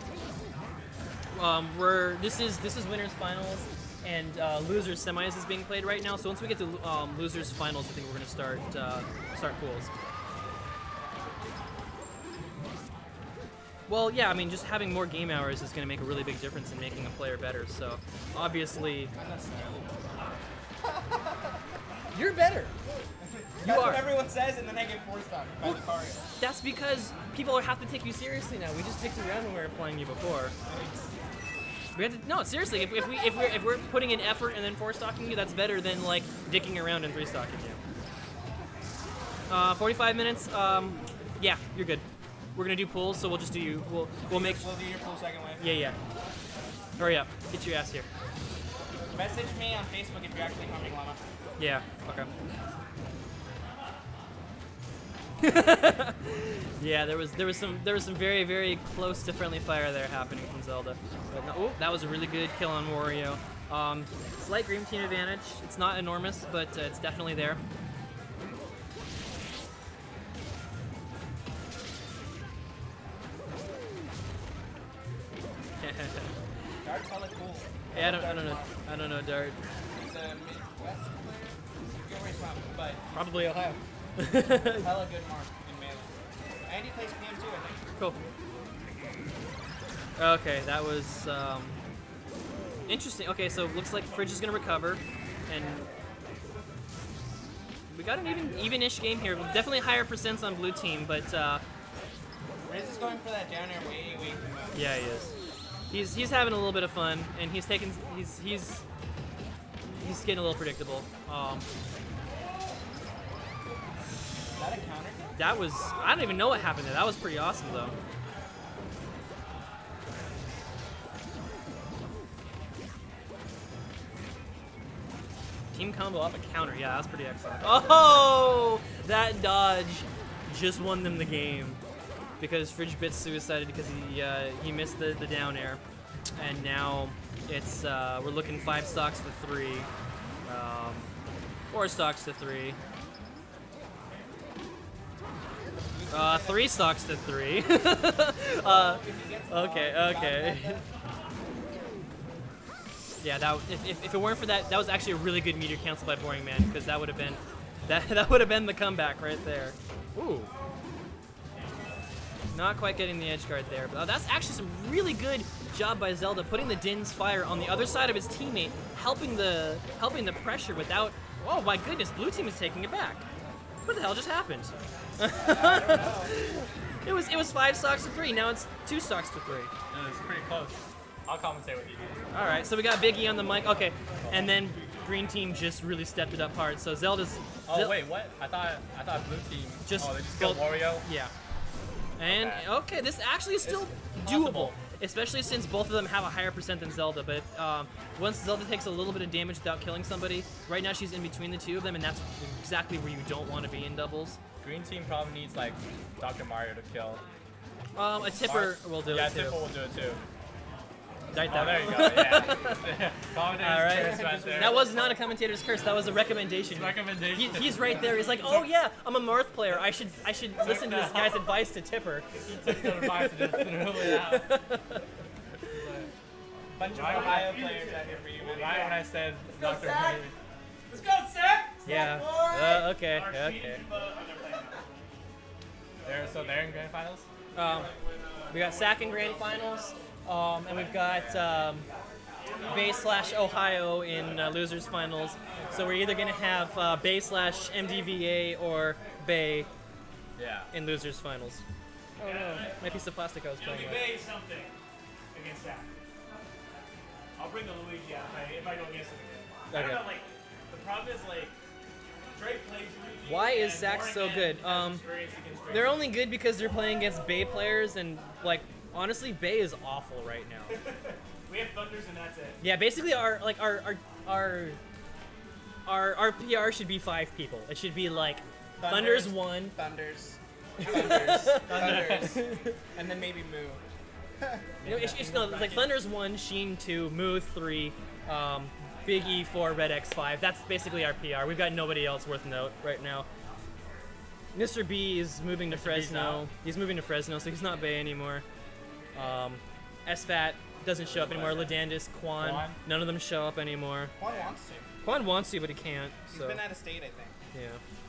This is winners finals, and losers semis is being played right now. So once we get to losers finals, I think we're gonna start pools. Well, yeah, I mean, just having more game hours is going to make a really big difference in making a player better. So, obviously, you're better. That's what everyone says, and then I get forced on by Lucario. That's because people have to take you seriously now. We just dicked around when we were playing you before. We had to, no, seriously. If we're putting in effort and then 4-stocking you, that's better than like dicking around and 3-stocking you. 45 minutes. Yeah, you're good. We're gonna do pools, so we'll just do you. We'll make. We'll do your pool second wave. Yeah. Hurry up. Get your ass here. Message me on Facebook if you're actually coming, Llama. Yeah. Okay. Yeah, there was some very, very close to friendly fire there happening from Zelda. But no, that was a really good kill on Wario. Slight Green Team advantage. It's not enormous, but it's definitely there. Dart's hella cool. Yeah, I don't know Dart. He's a Midwest player. I forget where he's from, but Probably Ohio. hella good mark in Melee. And he plays PM too, I think. Cool. Okay, that was interesting. Okay, so looks like Fridge is gonna recover, and we got an even-ish game here. Definitely higher percents on blue team, but Riz is going for that down air way too much. yeah, he is. He's having a little bit of fun, and he's getting a little predictable. Is that a counter? That was, I don't even know what happened there. That was pretty awesome though. Team combo off a counter. Yeah, that's pretty excellent. Oh, that dodge just won them the game because Fridge Bits suicided because he missed the down air, and now it's we're looking 5 stocks to 3, 4 stocks to 3, 3 stocks to 3. Okay. Yeah, that if it weren't for that, that was actually a really good meteor cancel by Boring Man, because that would have been that would have been the comeback right there. Ooh. Not quite getting the edge guard there. But that's actually some really good job by Zelda, putting the Din's Fire on the other side of his teammate, helping the pressure without... Oh my goodness, blue team is taking it back. What the hell just happened? It was 5 stocks to 3. Now it's 2 stocks to 3. It's pretty close. I'll commentate with you. All right, so we got Big E on the mic. Okay, and then green team just really stepped it up hard. So Zelda's. Oh wait, what? I thought blue team. They just killed Wario. Yeah. And okay, this actually is still doable, especially since both of them have a higher percent than Zelda. But once Zelda takes a little bit of damage without killing somebody, right now she's in between the two of them, and that's exactly where you don't want to be in doubles. Green team probably needs like Dr. Mario to kill. A tipper will do it too. Yeah, tipper will do it too. Right there. there. Oh, there you go. Yeah. All right. That was not a commentator's curse. That was a recommendation. He's right there. He's like, oh yeah, I'm a Marth player. I should listen to this guy's advice to tipper. He took the advice and just threw it out. Bunch of Ohio players out here for you, man. Right when I said Dr. Mario. Let's go, Zach! Yeah. Okay. So they're in grand finals? We got Sac in grand finals, and we've got Bay/Ohio in losers finals. So we're either gonna have Bay/MDVA or Bay in losers finals. Oh no, my piece of plastic I was playing with. Bay something against that. I'll bring the Luigi out if I don't get something. Okay. I don't know, like, the problem is, like, Drake plays Luigi. Why is Zack so good? They're only good because they're playing against Bay players, and like honestly, Bay is awful right now. We have Thunders and that's it. Yeah, basically our PR should be 5 people. It should be like Thunders 1, Thunders, and then maybe Moo. it's like Thunders 1, Sheen 2, Moo 3, Big E 4, Red X 5. That's basically our PR. We've got nobody else worth note right now. Mr. B is moving to Fresno. He's moving to Fresno, so he's not Bay anymore. SFAT doesn't show up anymore. Ladandis, Quan, none of them show up anymore. Quan wants to. Quan wants to, but he can't. He's been out of state, I think. Yeah.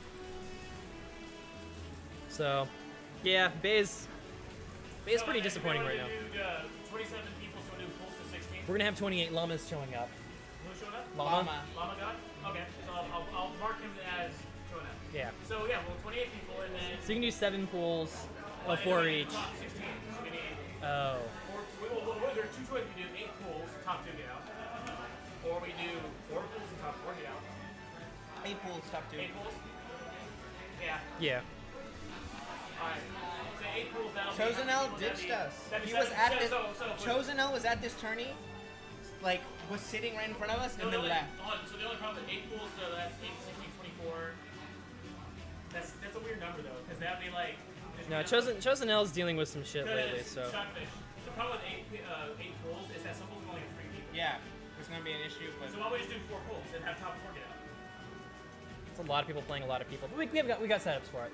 So, yeah, Bay's pretty disappointing right now. 27 people, so we'll do pulls to 16. We're gonna have 28 llamas showing up. Who's showing up? Llama. Llama God? Okay, so I'll mark him as showing up. Yeah. So yeah, well, 28 people, and then... So you can do 7 pools of 4 each. Top 16, so we need... Oh. There are 2 choices. We do 8 pools, top 2 get out. Or we do 4 pools and top 4 get out. 8 pools, top 2. 8 pools? Yeah. Yeah. Alright. So 8 pools, that'll Chosen L ditched us. He was at this. Chosen L was at this tourney, like was sitting right in front of us, and then left. So the only problem with 8 pools, so that's 8, 16, 24. That's a weird number though, because that'd be like. No, Chosen L is dealing with some shit lately, so. Shotfish. The problem with 8 pools is that some pools are only 3 people. Yeah, it's gonna be an issue. But so why don't we just do 4 pools and have top 4 get out? It's a lot of people playing a lot of people, but we got setups for it.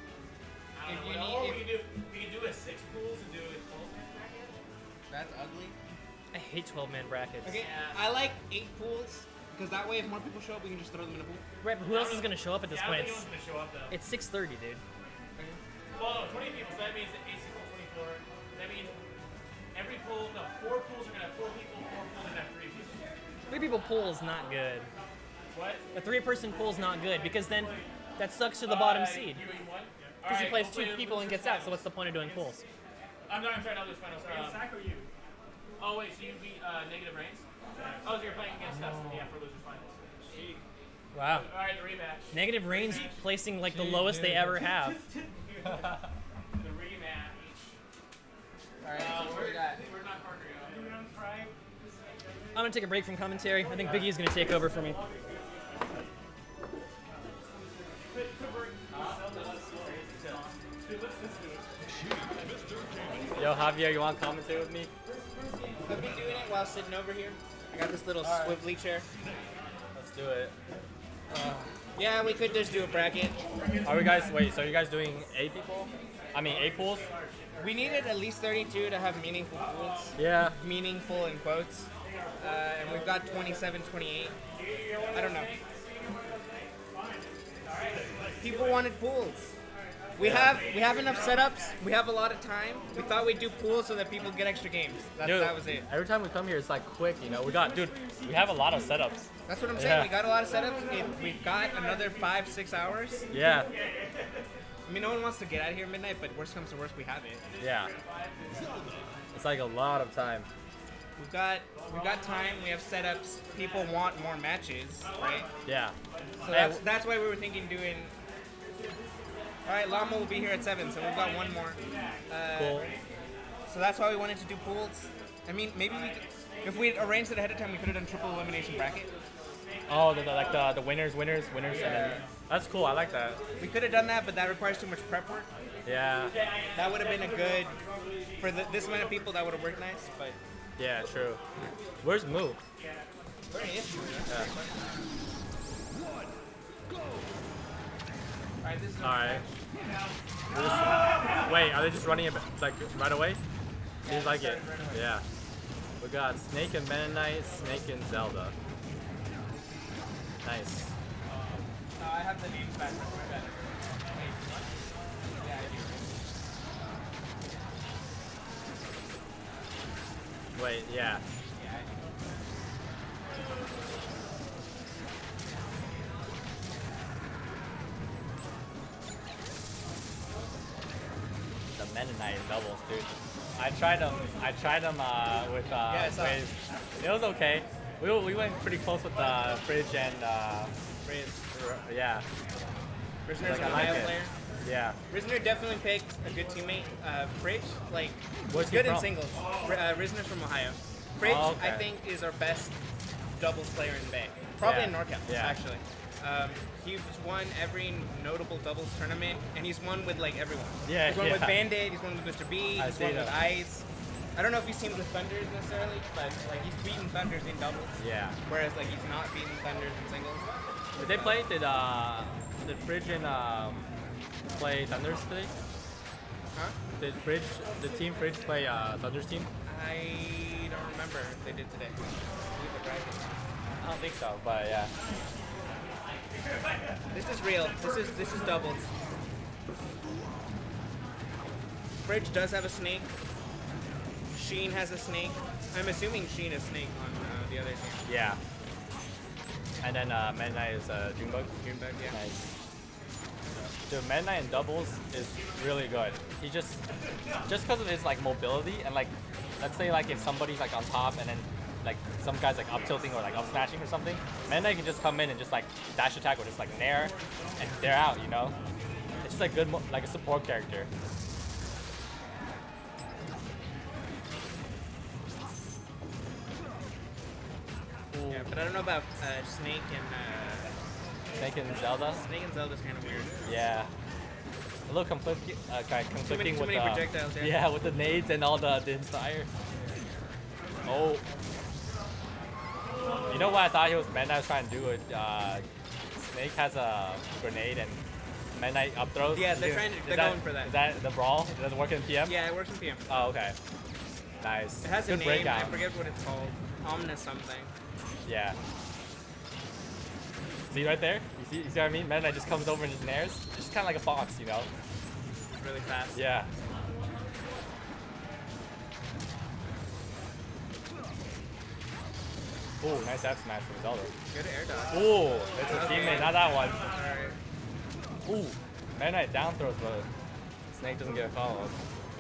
We can do a 6 pools and do a 12-man bracket. That's ugly. I hate 12-man brackets. Okay, I like 8 pools because that way, if more people show up, we can just throw them in a pool. Right, but who else is gonna show up at this point? I don't think anyone's gonna show up though. It's 6:30, dude. Well, no, 20 people, so that means that 8 equals 24. That means every pool, no, 4 pools are gonna have 4 people, 4 pools are gonna have 3 people. 3 people pool is not good. What? A 3-person pool is not good because then that sucks to the bottom seed. Because he plays 2 people and gets out, so what's the point of doing pools? I'm sorry, not lose finals. Zach or you? Oh, wait, so you beat negative reigns? Oh, so you're playing against us, yeah, for losers finals. Wow. Alright, the rematch. Negative reigns placing like the lowest they ever have. The rematch. Alright, what we got? We're not Parker yet. I'm gonna take a break from commentary. I think Big E's gonna take over for me. Yo, Javier, you want to commentate with me? I've been doing it while sitting over here. I got this little swivelly chair. Let's do it. Yeah, we could just do a bracket. Are we guys, wait, so are you guys doing 8 people? I mean 8 pools? We needed at least 32 to have meaningful pools. Yeah. Meaningful in quotes. And we've got 27, 28. I don't know. People wanted pools. We have enough setups. We have a lot of time. We thought we'd do pools so that people get extra games. That was it. Every time we come here, it's like quick, you know. We have a lot of setups. That's what I'm saying. We got a lot of setups. We've got another 5-6 hours. Yeah. I mean, no one wants to get out of here midnight, but worst comes to worst, we have it. Yeah. It's like a lot of time. We've got time. We have setups. People want more matches, right? Yeah. So that's why we were thinking doing. All right, Llama will be here at 7, so we've got one more. Cool. So that's why we wanted to do pools. I mean, maybe if we arranged it ahead of time, we could have done triple elimination bracket. Oh, the winners, and then that's cool. I like that. We could have done that, but that requires too much prep work. Yeah. That would have been a good for this amount of people. That would have worked nice, but. Yeah, true. Where's Moo? Where is Moo? Yeah. Alright, this is Alright. Wait, are they just running it like right away? Seems like it. Yeah. We got Snake and Mennonite, Snake and Zelda. Nice. I have the names back. Yeah, I do. Wait, yeah. The Mennonite doubles, dude. I tried them with it was okay. We went pretty close with Fridge and yeah. Prisoner's Like, an I like Ohio it. player. Yeah. Risner definitely picked a good teammate. Fridge, like, Where's he's he good in from? singles. Risner's from Ohio. Fridge, Oh, okay. I think, is our best doubles player in Bay. Probably Yeah. in Norcal, Yeah. actually. He's won every notable doubles tournament, and he's won with, like, everyone. Yeah, He's won with yeah. Band-Aid, he's won with Mr. B, I he's see won with that. Ice. I don't know if he's teamed with Thunders necessarily, but, like, he's beaten Thunders in doubles. Yeah. Whereas, like, he's not beaten Thunders in singles. Did they play? Did Fridge and play Thunders today? Huh? Did Team Fridge play Thunders team? I don't remember if they did today. I don't think so, but yeah. This is real. This is doubles. Fridge does have a snake. Sheen has a snake. I'm assuming Sheen is snake on the other team. Yeah. And then Mennonite is Junebug. Junebug, yeah. Nice. Dude, Mennonite in doubles is really good. He just because of his like mobility and like, let's say like if somebody's like on top and then like some guy's like up tilting or like up smashing or something, Mennonite can just come in and just like dash attack or just like nair and they're out, you know? It's just like good, like a support character. Yeah, but I don't know about Snake and Snake and Zelda? Snake and Zelda's kind of weird. Yeah. A little conflicting Too with many projectiles, yeah. Yeah, with the nades and all the Inspire. Oh. You know what I thought he was Mennonite was trying to do with Snake has a grenade and Mennonite up throws. Yeah, they're going for that. Is that the brawl? Does it work in PM? Yeah, it works in PM. Oh, okay. Nice. It has Good a name. breakout. I forget what it's called. Omnis something. Yeah. See right there? You see what I mean? Mennonite just comes over and just nairs. Just kind of like a fox, you know? Really fast. Yeah. Ooh, nice F smash from Zelda. Good air dodge. Ooh, it's a Okay. teammate, not that one. Alright. Ooh, Mennonite down throws, but Snake doesn't get a follow up.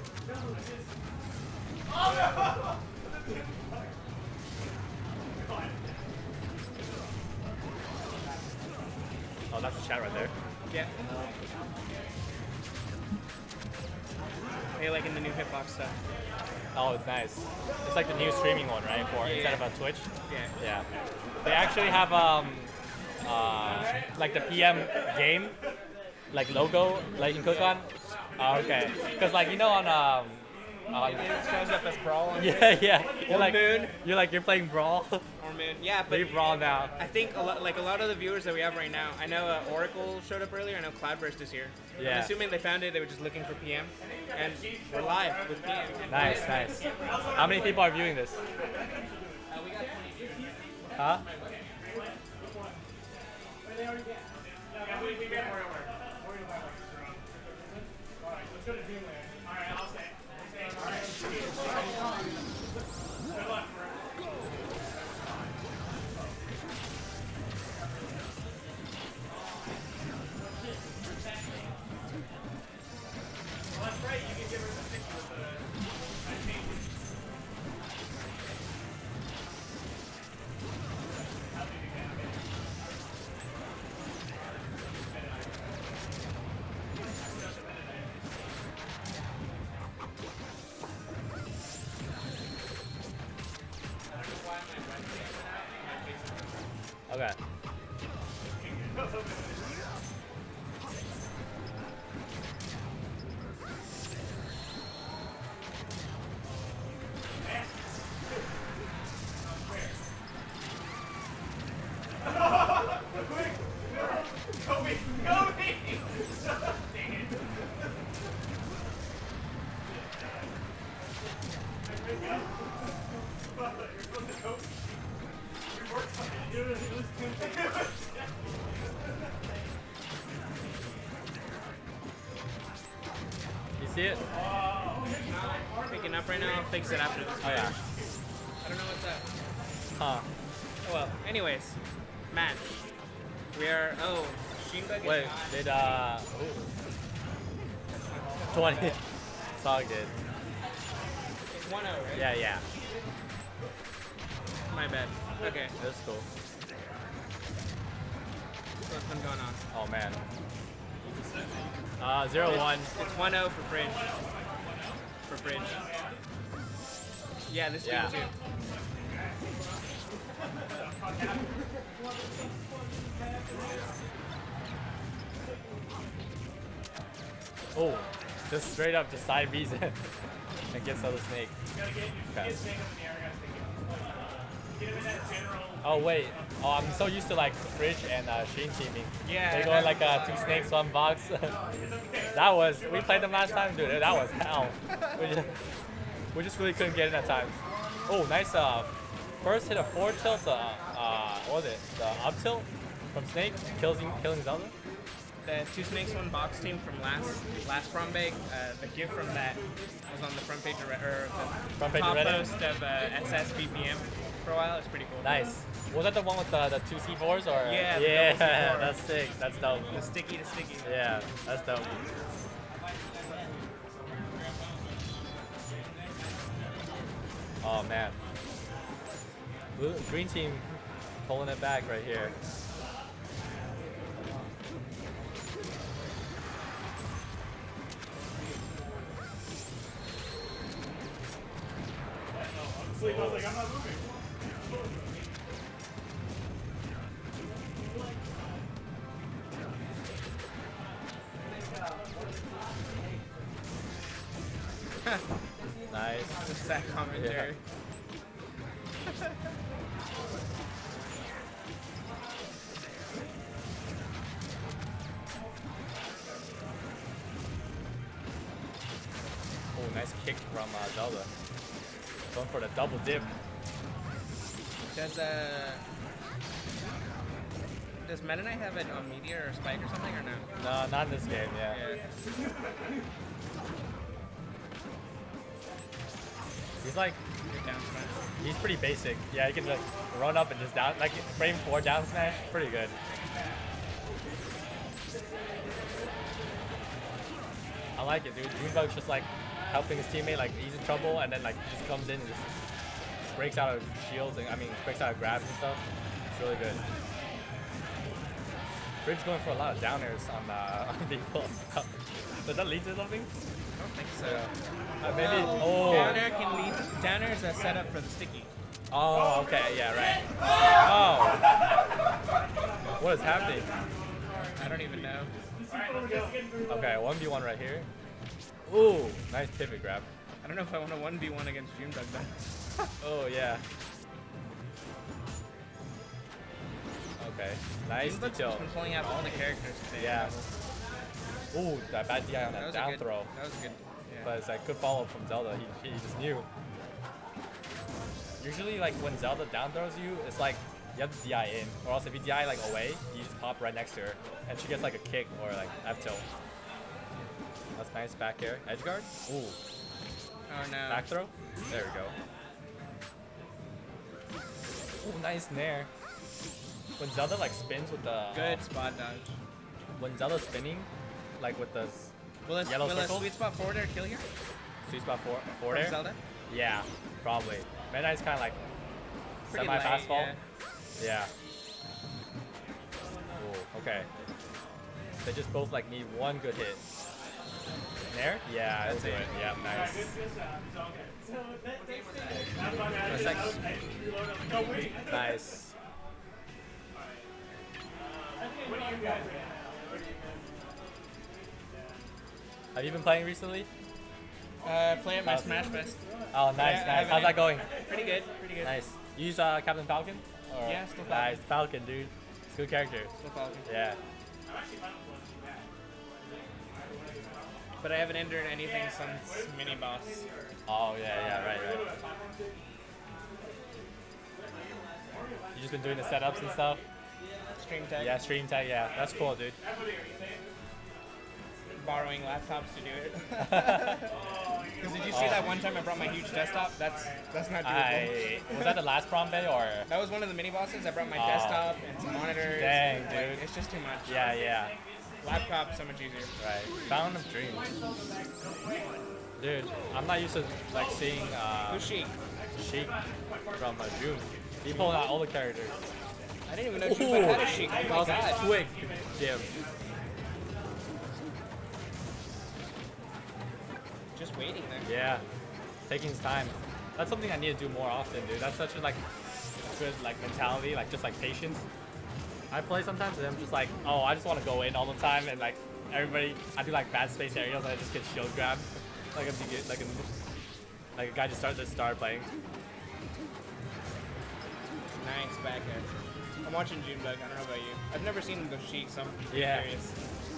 Oh, that's a chat right there. Yeah. Hey, like in the new hitbox stuff. Oh, it's nice. It's like the new streaming one, right? For instead of a Twitch. Yeah. Yeah. They actually have like the PM game, like logo, like you can click on. Oh, okay. Because like you know on It shows up as Brawl on yeah, yeah. Or Moon. You're playing Brawl. Or Moon. Yeah, but Play Brawl now. I think a lot of the viewers that we have right now, I know Oracle showed up earlier, I know Cloudburst is here. Yeah. I'm assuming they found it, they were just looking for PM. And we're live with PM. Nice, nice. How many people are viewing this? Huh? go to Dreamland. Alright, I'll stay. Alright. Good luck, bro. Well, that's right. You can give her the sticky with the change. I'll do it again. Okay. You see it? Picking up right now. I'll fix it after this. Oh yeah. I don't know what's up. Huh. Oh, well, anyways, match. We are. Oh, Sheenbug is Wait, not. did 20. It's all good. It's 1-0, right? Yeah, yeah. My bad. Okay. That's cool. What's been going on? Oh man. 0-1. It's 1-0 for Fringe. For Fringe. Yeah, this game too. Oh, just straight up just side B's it and gets other snake. Okay. Oh wait. Oh, I'm so used to like Fridge and Sheen teaming. Yeah. They go like 2 snakes, 1 box. That was, we played them last time, dude. That was hell. We just really couldn't get in at times. Oh, nice. First hit a forward tilt. What was it? The up tilt from Snake, killing Zelda. The 2 snakes 1 box team from last Prombay. The gift from that was on the front page of the top post of SS BPM for a while. It's pretty cool. Nice. Was that the one with the 2 C4s or? Yeah. Yeah, that's sick. That's dope. The sticky to sticky. Yeah, that's dope. Oh man. Green team pulling it back right here. I was like, I'm not moving. Nice. Just that commentary. Yeah. Oh, nice kick from Zelda. Going for the double dip. Does Meta Knight have it on Meteor or Spike or something or no? No, not in this game, yeah. He's like, Down smash. he's pretty basic. Yeah, he can like run up and just down, like frame 4 down smash, pretty good. I like it, dude. Junebug's just like helping his teammate like ease in trouble, and then like he just comes in and just breaks out of shields and breaks out of grabs and stuff. It's really good. Bridge going for a lot of downers on people. Does that lead to something? I don't think so. Maybe. Oh. Downer can lead. Downer is a setup for the sticky. Oh, okay. Yeah, right. Oh. What is happening? I don't even know. Okay, 1v1 right here. Ooh, nice pivot grab. I don't know if I want to 1v1 against Junebug though. Oh yeah. Okay, nice Junebug's detail. been pulling out all the characters today. Yeah. Ooh, that bad DI on that was down good, throw. That was good. Yeah. But it's like good follow up from Zelda. He just knew. Usually, like when Zelda down throws you, it's like you have to DI in, or else if you DI like away, you just pop right next to her, and she gets like a kick or like F tilt. That's nice back air. Edge guard. Ooh. Oh no. Back throw. There we go. Ooh, nice nair. When Zelda like spins with the Good spot dodge. when Zelda's spinning, like with the Will a yellow circle, sweet spot forward air kill here? sweet spot forward From air. Zelda? Yeah, probably. Meta Knight's kind of like Pretty semi light, fastball. yeah. Yeah. Ooh, okay. They just both like need one good hit. Nair? Yeah, that's it. Yeah, nice. Nice. Have you been playing recently? Playing my Smash Fest. Oh, nice, Yeah, nice. How's that going? Pretty good, pretty good. Nice. You use Captain Falcon? Or- Yeah, still Falcon. Nice, Falcon, dude. It's a good character. Still Falcon. Yeah. But I haven't entered anything since mini boss. Oh, yeah, right. You just been doing the setups and stuff? Stream tech. Yeah, stream tag, yeah. That's cool, dude. Borrowing laptops to do it. Because did you see that one time I brought my huge desktop? That's not doable. Was that the last Prombay or? That was one of the mini bosses. I brought my desktop and some monitors. Dang, Like, dude. it's just too much. Yeah. Laptop, so much easier. Right. Fountain of Dreams. Dude, I'm not used to like seeing Who's Sheik? Sheik from June. He pulled out all the characters. I didn't even know Sheik had a Sheik. Oh my god. Twig. Damn. Just waiting there. Yeah. Taking his time. That's something I need to do more often, dude. That's such a like good like mentality, like just like patience. I play sometimes and I'm just like, oh, I just want to go in all the time and like everybody. I do like bad space aerials and I just get shield grabbed, like a guy just started playing. Nice back air. I'm watching Junebug. I don't know about you. I've never seen the Sheik, so I'm Yeah. curious.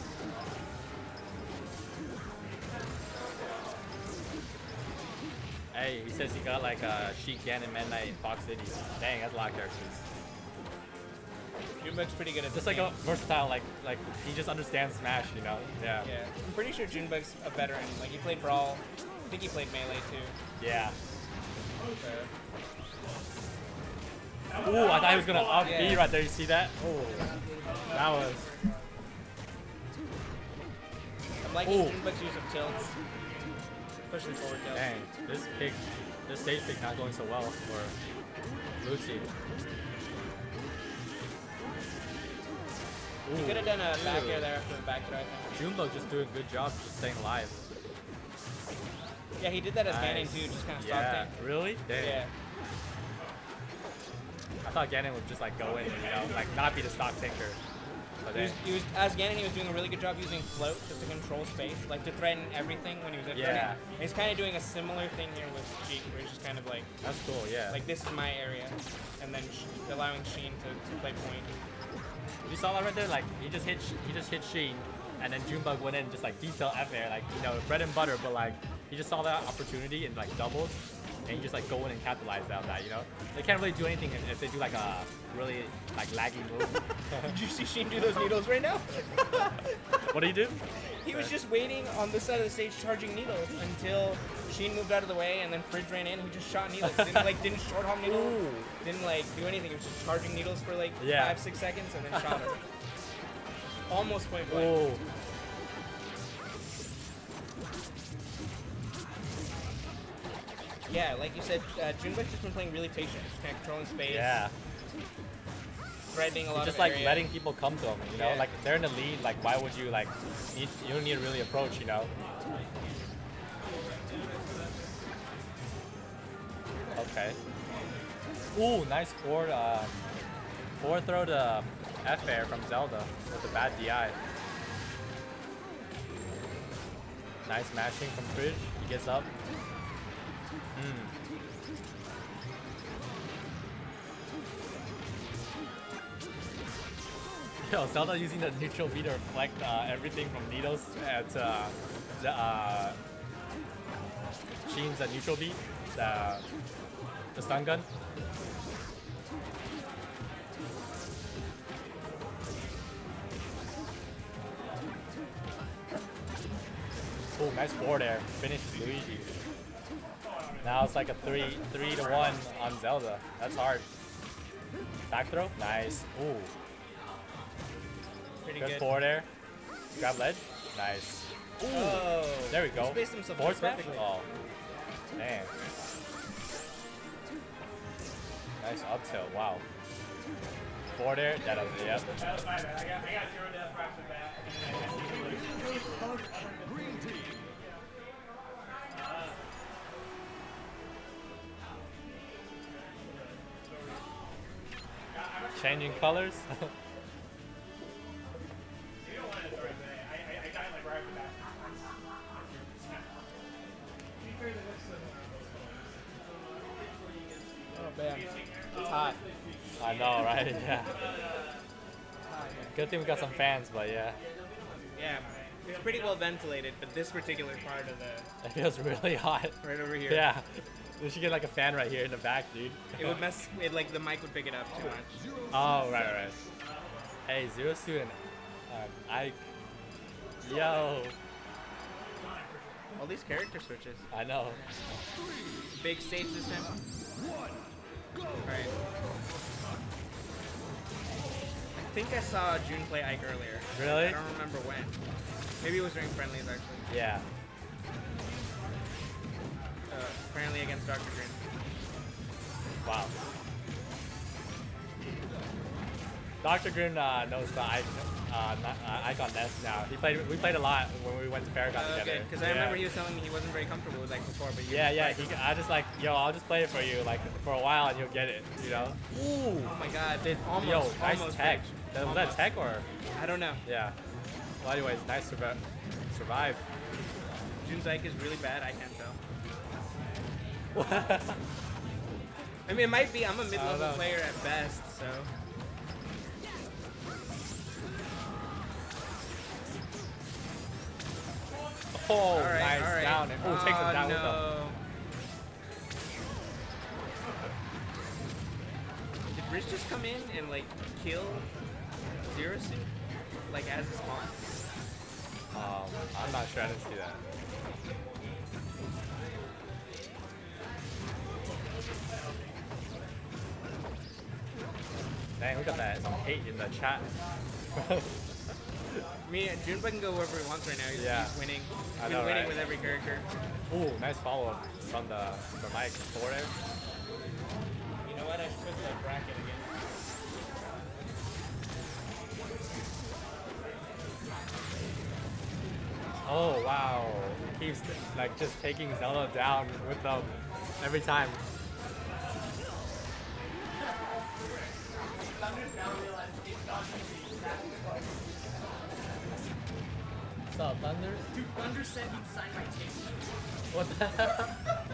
Hey, he says he got like Sheik, Ganon, Meta Knight, Fox City. Dang, that's a lot of characters. Junebug's pretty good at Just this like game. a versatile, like he just understands Smash, you know? Yeah. Yeah. I'm pretty sure Junebug's a veteran. Like, he played Brawl. I think he played Melee, too. Yeah. Ooh, I thought he was gonna up B right there. You see that? Oh, that was. I'm liking Junebug's use of tilts. Especially forward tilts. Dang, this stage pick not going so well for blue team. He could have done a back air there after the back throw, I think. Junebug just doing a good job just staying alive. Yeah, he did that as Ganon too, just kind of stopped Yeah, it. really? Dang. Yeah. I thought Ganon would just like go in, you know, like not be the stock tinker. But As Ganon, he was doing a really good job using float just to control space, like to threaten everything when he was at Yeah. And he's kind of doing a similar thing here with Sheik, where he's just kind of like, that's cool, yeah. like this is my area, and then allowing Sheen to play point. You saw that right there, like he just hit Sheen, and then Junebug went in and just like detail F air, like you know bread and butter, but like he just saw that opportunity and like doubles, and you just like go in and capitalize on that, you know. They can't really do anything if they do like a really like laggy move. Did you see Sheen do those needles right now? What did he do? He was just waiting on this side of the stage charging needles until Sheen moved out of the way, and then Fridge ran in. He just shot needles. Didn't short hop needle. Didn't like do anything. He was just charging needles for like 5-6 seconds and then shot him. Almost point blank. Ooh. Yeah, like you said, Junebug's just been playing really patient, just kind of controlling space. Yeah. Threatening a lot Just of like area. letting people come to him, you know. Yeah. Like they're in the lead. Like why would you like? You don't need to really approach, you know. Okay. Ooh, nice forward throw to F air from Zelda with a bad DI. Nice mashing from Fridge. He gets up. Yo, Zelda using the neutral B to reflect everything from needles to Sheen's neutral B, the stun gun. Oh, nice forward air. Finishes Luigi. Now it's like a 3-1 on Zelda. That's hard. Back throw? Nice. Ooh. Pretty Good good. forward air. Grab ledge. Nice. Ooh. Oh. There we go. He spaced himself Forward smash? perfectly. Oh. Damn. Nice up tilt. Wow. Forward air. That up. Yep. I got 0 death fraction back. Green team. Changing colors. You don't want to throw it today. I got like right back. Oh man, it's hot. I know, right? Yeah. Good thing we got some fans, but yeah. Yeah, it's pretty well ventilated, but this particular part of the It feels really hot. right over here, Yeah. We should get like a fan right here in the back, dude. it would mess. It like the mic would pick it up too much. Oh, right. Hey, Zero Student. Ike. Yo. All these character switches. I know. Big stage this time. Alright. I think I saw June play Ike earlier. Really? I don't remember when. Maybe it was during friendlies actually. Yeah. Apparently against Dr. Grin. Wow. Dr. Grim knows the Icon Nest now. We played a lot when we went to Paragon together. Okay, because I remember he was telling me he wasn't very comfortable with like before, but Yeah. I just like, yo, I'll just play it for you, like for a while, and you'll get it, you know. Ooh. Oh my God, dude, almost. Yo, nice almost tech. reached. Was that tech or? I don't know. Yeah. Well, anyways, nice survive. June's Ike is really bad. I can't tell. I mean, it might be. I'm a mid-level player at best, so. Oh, Alright, nice alright. down. Oh, takes him down with him. No. Did Rich just come in and like kill Zero Suit? Like as a spawn? I'm not sure. I didn't see that. Dang, look at that. Some hate in the chat. I mean, Junebug can go wherever he wants right now. He's winning. I He's know, been winning right? with every character. Ooh, nice follow-up from the Mike forward air. You know what? I should put the bracket again. Oh wow. Keeps like just taking Zelda down with them every time. What's up, Thunder? Dude, Thunder said he'd sign my tape. What the hell?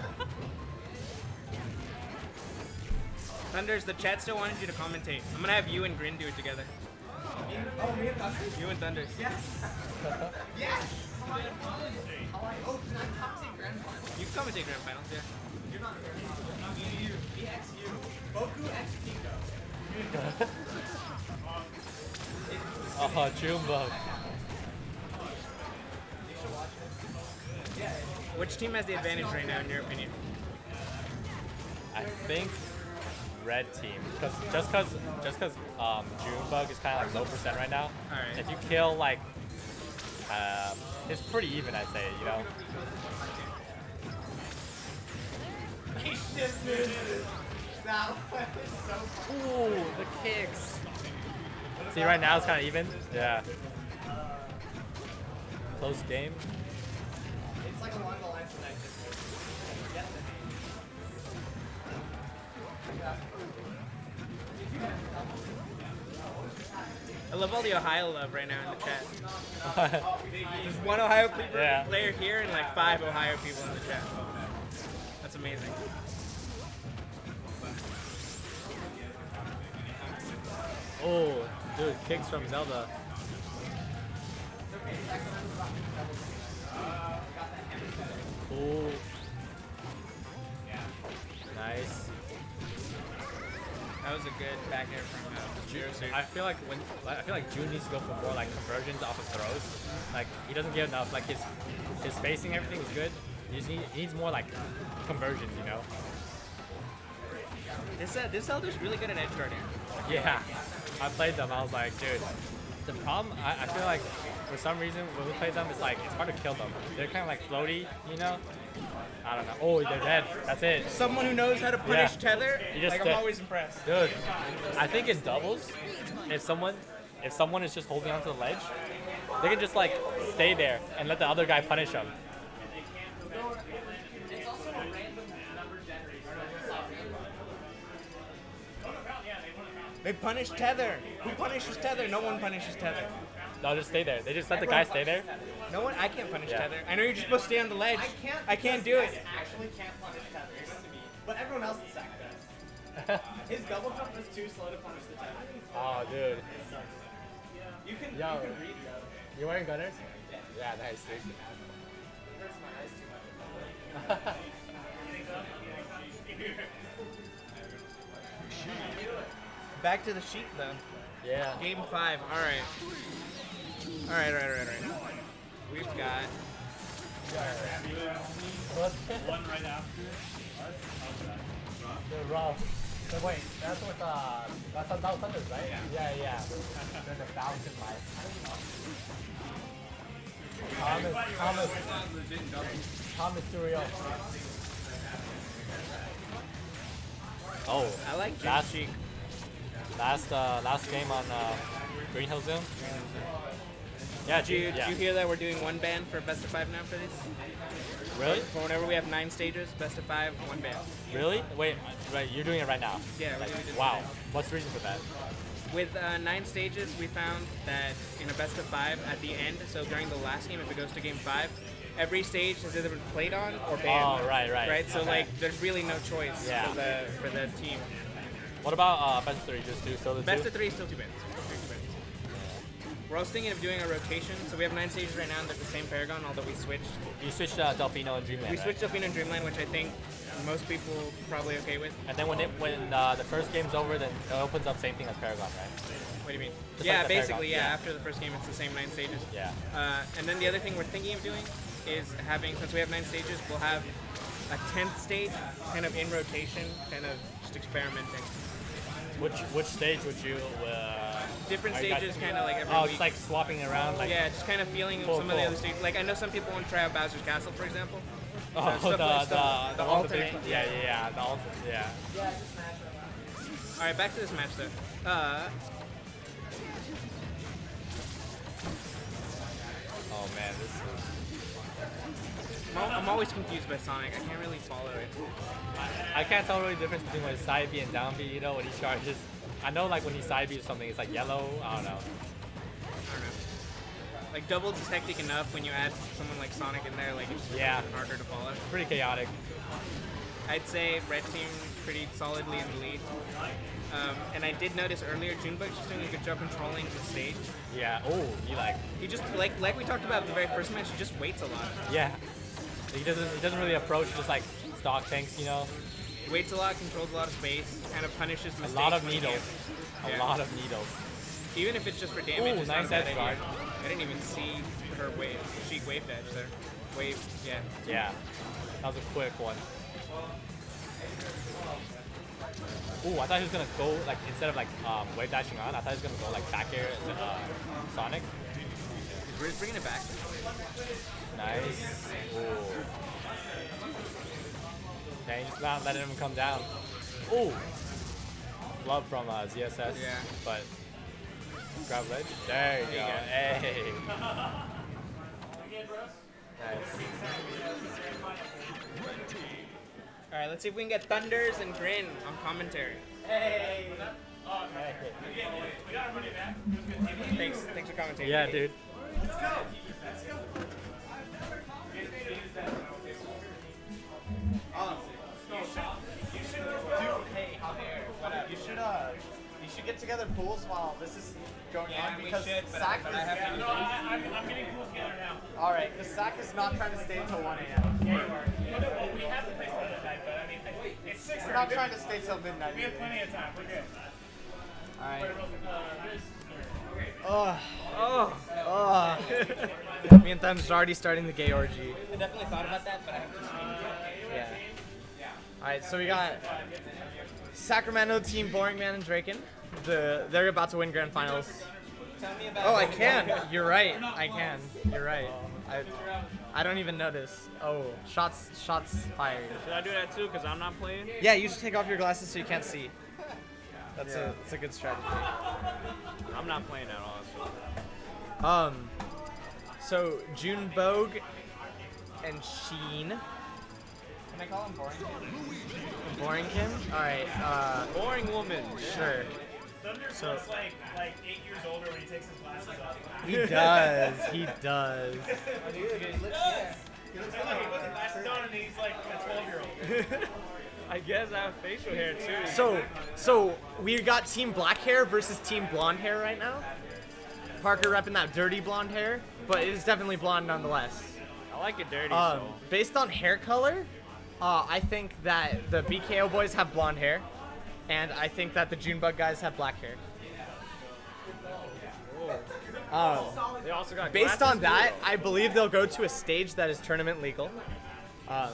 Thunders, the chat still wanted you to commentate. I'm gonna have you and Grin do it together. Oh, me and Thunder? You and Thunders. Yes! Yes! Oh, can I commentate Grand Finals? You can commentate Grand Finals, yeah. You're not Grand Finals. You. EXU. Boku X Pico. Oh, Junebug. Which team has the advantage right now, in your opinion? I think red team, just cause Junebug is kind of like low percent right now. Alright. If you kill like, it's pretty even, I'd say, you know. That was so funny. Ooh, the kicks. See, right now it's kind of even. Yeah. Close game. It's like along the lines of that. Yes, I love all the Ohio love right now in the chat. There's one Ohio player here and like 5 Ohio people in the chat. That's amazing. Oh, dude, kicks from Zelda. Cool. Nice. That That was a good back air from June. I feel like June needs to go for more like conversions off of throws. Like he doesn't get enough. Like his spacing, everything is good. He needs more like conversions, you know. This Elder's really good at edge guarding. Yeah, I played them. I was like, dude. The problem, I feel like for some reason when we play them, it's like it's hard to kill them. They're kind of like floaty, you know. I don't know. Oh, they're dead. That's it. Someone who knows how to punish tether. Like I'm always impressed. Dude, I think in doubles, if someone is just holding onto the ledge, they can just like stay there and let the other guy punish them. They punish tether. Who punishes tether? No one punishes tether. They'll just stay there. They just let the guy stay there. No one. I can't punish tether. I know you're just supposed to stay on the ledge. I can't do it. Actually can't punish tether, but everyone else in Sack does. His double jump is too slow to punish the tether. Oh, dude. You can Yo, read though. you wearing gunners? Yeah, nice, dude. It hurts my eyes too much. Back to the sheet though. Yeah. Game 5. All right. We've got. One right after. The rough. So wait, that's with that's on Down Thunders, right? Yeah. There's a thousand life. Thomas Turiel. Oh, I like Jim last Cheek. last game on Green Hill Zone. Yeah, Did you hear that we're doing one ban for best of 5 now for this? Really? For whenever we have 9 stages, best of 5, one ban. Really? Wait, right, you're doing it right now? Yeah, we're Like, doing it wow. right now. What's the reason for that? With 9 stages, we found that in a best of 5 at the end, so during the last game, if it goes to game 5, every stage has either been played on or banned. Oh, right. Right, so Okay. like there's really no choice Yeah. for the team. What about best of 3? Just do so the Best two? of 3 is still 2 bans. We're also thinking of doing a rotation, so we have 9 stages right now, and they're the same Paragon, although we switched. You switched Delfino and Dreamland. We right? switched Delfino and Dreamland, which I think most people probably okay with. And then when the first game's over, then it opens up same thing as Paragon, right? What do you mean? Just Yeah, like the basically, Paragon, yeah. After the first game, it's the same 9 stages. Yeah. And then the other thing we're thinking of doing is having, since we have 9 stages, we'll have a 10th stage kind of in rotation, kind of just experimenting. Which stage would you? Different are you guys stages, thinking kind of like every Oh, week. just like swapping around, like. Yeah, just kind of feeling Cool, some of the cool. other stages. Like I know some people want to try out Bowser's Castle, for example. Oh, So stuff the the one with alternate. big- yeah, the alternate, yeah. All right, back to this match though. Oh man, this is. I'm always confused by Sonic. I can't really follow it. I can't tell really the difference between when side B and down B. You know, when he charges. I know like when he side B or something, it's like yellow. I don't know. I don't know. Like doubles is hectic enough when you add someone like Sonic in there. Like it's harder to follow. Pretty chaotic. I'd say red team pretty solidly in the lead. And I did notice earlier, Junebug's just doing a good job controlling the stage. Yeah. Oh, He just like we talked about the very first match. He just waits a lot. Yeah. He doesn't really approach just like stock tanks, you know. Waits a lot, controls a lot of space, kind of punishes mistakes. A lot of when he needles. can. A lot of needles. Even if it's just for damage. Ooh, it's nice not a bad edge idea. guard. I didn't even see her wave. She waved edge there. Wave, yeah. Yeah. That was a quick one. Ooh, I thought he was gonna go like instead of like wave dashing on. I thought he was gonna go like back air Sonic. He's bringing it back. Nice. Ooh. Okay, just not letting him come down. Ooh. Flub from ZSS. Yeah. But grab ledge. There you go. Hey. Nice. All right, let's see if we can get Thunders and Grin on commentary. Hey! We got our money back. Thanks for commentating. Yeah, dude. Let's go. Hey, Javier, you should get together pools while this is going on because Sack is. No, I'm getting cool together now. Alright, because Sack is not trying to stay until 1 a.m. Yeah, you are. Well, we have to play Saturday night, but I mean, it's 6:30 We're not trying to stay till midnight. We have plenty of time. We're good. Alright. Me and Them's already starting the gay orgy. I definitely thought about that, but I haven't Yeah. Alright, so we got Sacramento team Boring Man and Draken. They're about to win grand finals. Tell me about Oh, I can. You're right. I can. You're right. I don't even notice. Oh, shots fired. Should I do that too? Because I'm not playing? Yeah, you should take off your glasses so you can't see. That's a good strategy. I'm not playing at all. So Junebug and Sheen. Can I call him boring? Boringkin? Alright, Boring woman. sure. Thunder's So- looks like 8 years older when he takes his glasses off. He does. He does. He looks Hey, look, he puts his glasses on and he's like a 12-year-old. I guess I have facial hair too. So we got team black hair versus team blonde hair right now. Parker repping that dirty blonde hair, but it is definitely blonde nonetheless. I like it dirty, Based on hair color, I think that the BKO boys have blonde hair, and I think that the Junebug guys have black hair. They also got Based glasses on that, too, I believe they'll go to a stage that is tournament legal. All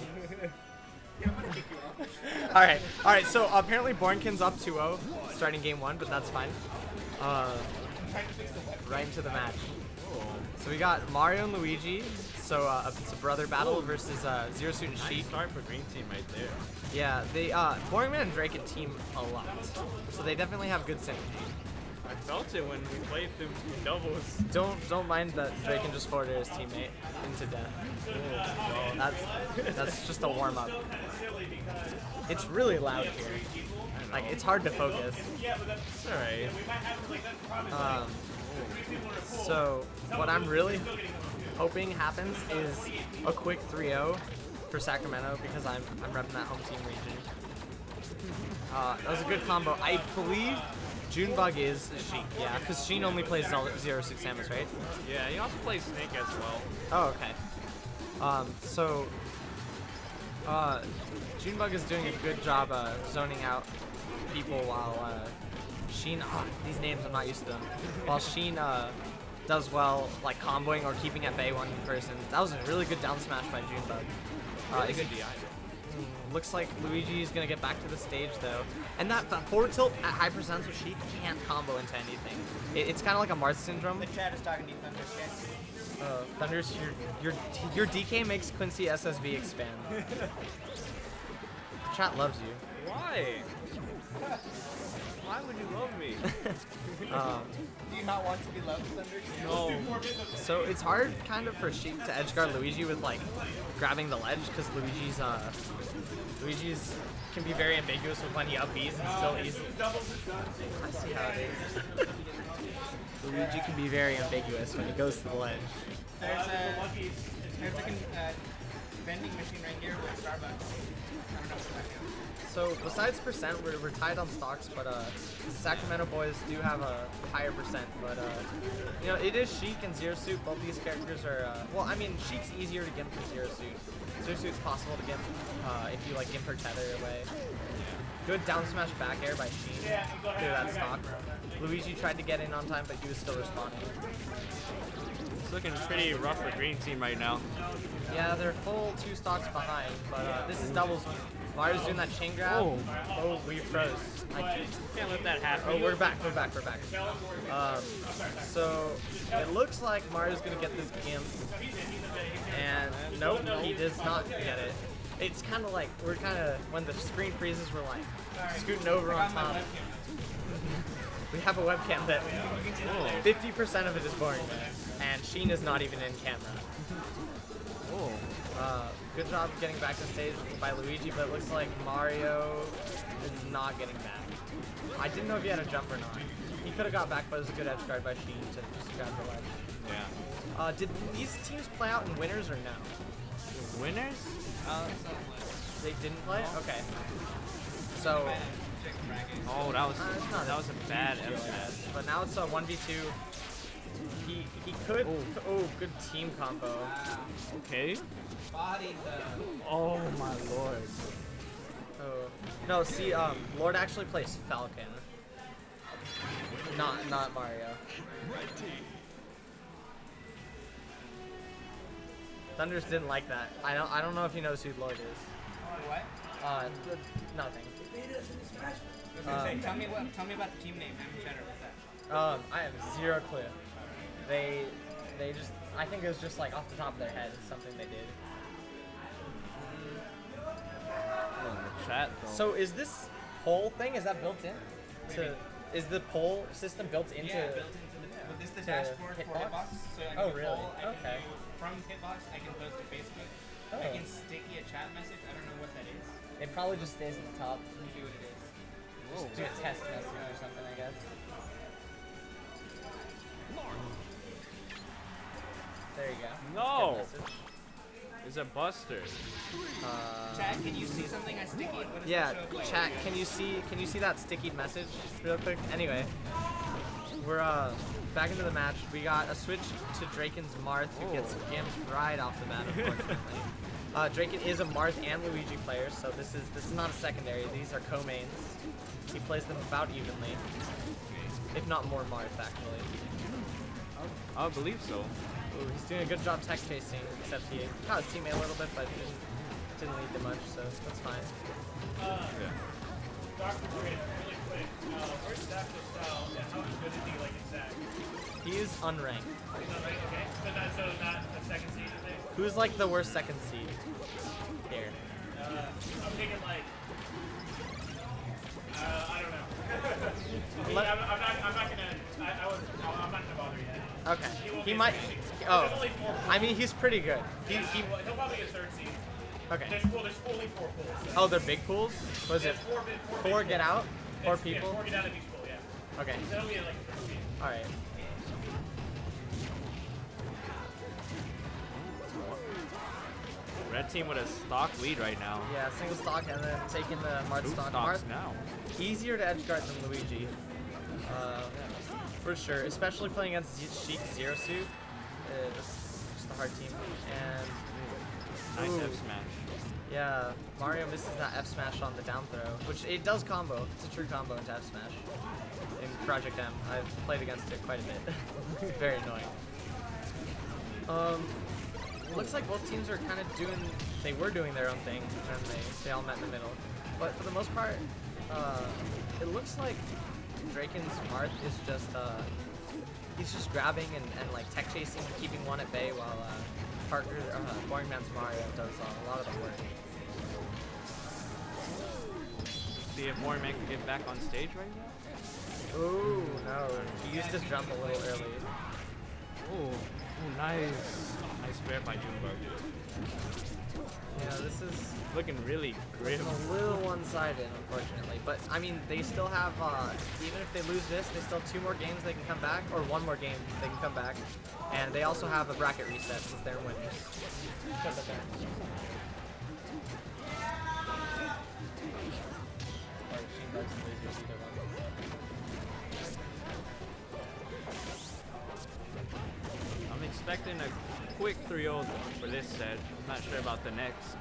right. So apparently Bornkin's up 2-0 starting game 1, but that's fine. Right into the match. So we got Mario and Luigi. So it's a brother battle versus Zero Suit and Nice Sheik. start for green team right there. Yeah, they Boring Man and Drake team a lot, so they definitely have good synergy. I felt it when we played them in doubles. Don't mind that Drake can just forward his teammate into death. That's just a warm up. It's really loud here. Like it's hard to focus. It's alright. So what I'm really hoping happens is a quick 3-0 for Sacramento because I'm repping that home team region. That was a good combo. I believe Junebug is Sheik, yeah, because Sheen only plays Zero Suit Samus, right? Yeah, he also plays Snake as well. Oh, okay. Junebug is doing a good job zoning out people while Sheen, these names I'm not used to them, while Sheen does well like comboing or keeping at bay one person. That was a really good down smash by Junebug. Really good DI. Looks like Luigi's gonna get back to the stage though. And that forward tilt at high percents with Sheik can't combo into anything. It's kind of like a Marth syndrome. The chat is talking to you, Thunder's chat. Thunder's, your DK makes Quincy SSV expand. The chat loves you. Why? Why would you love me? Do you not want to be loved, Thunder? No. So it's hard kind of for Sheik to edgeguard Luigi with like grabbing the ledge because Luigi's can be very ambiguous with when he up B's and still easy. I see how it is. Luigi can be very ambiguous when he goes to the ledge. There's a vending machine right here with Starbucks. I don't know what's that now. So besides percent, we're tied on stocks, but Sacramento boys do have a higher percent. But you know, it is Sheik and Zero Suit. Both these characters are well, I mean, Sheik's easier to gimp than Zero Suit. Zero Suit's possible to gimp if you like gimp her tether away. Good down smash back air by Sheen through that stock. Luigi tried to get in on time, but he was still responding. It's looking pretty rough for green team right now. Yeah, they're full 2 stocks behind, but this is doubles. Mario's doing that chain grab. Oh, we froze. Can't let that happen. Oh, we're back. So it looks like Mario's gonna get this gimp, and nope, he does not get it. It's kind of like when the screen freezes, we're like scooting over on top. We have a webcam that 50% of it is boring, and Sheen is not even in camera. Good job getting back to stage by Luigi, but it looks like Mario is not getting back. I didn't know if he had a jump or not. He could have got back, but it was a good edge guard by Sheen to just grab the ledge. Yeah. Did these teams play out in winners or no? Winners? They didn't play? Okay. So, Oh, that was a bad MSS. but now it's a 1v2. He could. Oh, good team combo. Okay. Body the. Oh my lord. Oh. No, see, Lord actually plays Falcon. Not Mario. Thunders didn't like that. I don't know if he knows who Lord is. What? Nothing. I was gonna say, tell me about the team name. I'm Cheddar. What's that? I have zero clue. They just, I think it was just like off the top of their head, something they did. Chat. So is this poll thing, is that built in? Is the poll system built into? Yeah, built into with this the dashboard for Hitbox. So I Oh can really? poll, Okay. From Hitbox, I can post to Facebook. Oh. I can sticky a chat message. I don't know what that is. It probably just stays at the top. Let me see what it is. Just do a test message or something, I guess. There you go. No! Good message. It's a buster. Chat, can you see something I sticky? What does Yeah, that show up like? chat. Can you see that sticky message real quick? Anyway, we're back into the match. We got a switch to Draken's Marth, who gets gimped right off the bat, unfortunately. Draken is a Marth and Luigi player, so this is not a secondary. These are co-mains. He plays them about evenly, if not more Marth actually. I believe so. Ooh, he's doing a good job tech chasing, except he caught his teammate a little bit, but didn't lead them much, so that's fine. Dr. Grid, really quick. Where's Dr. Style and how good is he like in Zach? He is unranked. He's not right, okay. So not a second seed, you think? Who's like the worst second seed here? I'm thinking like, I don't know. I'm not gonna bother yet. Okay. He might. Oh. I mean, he's pretty good. He'll probably get third seed. Okay. There's fully 4 pools. Oh, they're big pools? Was it Four four big get pools. out? 4 Yeah, people? 4 get out of each pool, yeah. Okay. So that'll be like a third seed. Alright. Red team with a stock lead right now. Yeah, single stock and then taking the Marth 2 stock. stocks Marth, now. easier to edgeguard than Luigi. For sure. Especially playing against Sheik Zero Suit. It's just a hard team. And Nice ooh. F smash. Yeah, Mario misses that F smash on the down throw, which it does combo. It's a true combo into F smash. In Project M, I've played against it quite a bit. Very annoying. Looks like both teams are kind of doing their own thing, and they all met in the middle. But for the most part, it looks like Draken's Marth is just he's just grabbing and like tech chasing, keeping one at bay while Boring Man's Mario does a lot of the work. See if Boring Man can get back on stage right now. Ooh, no. He used his jump a little early. Ooh, nice. Nice fair by Junebug. Yeah, this is Looking really grim. a little one-sided, unfortunately. But, I mean, they still have, even if they lose this, they still have 2 more games they can come back, or 1 more game they can come back. And they also have a bracket reset since they're winners. Put that there. Or Machine Bugs and losers, either one. I'm expecting a quick 3-0 for this set. I'm not sure about the next.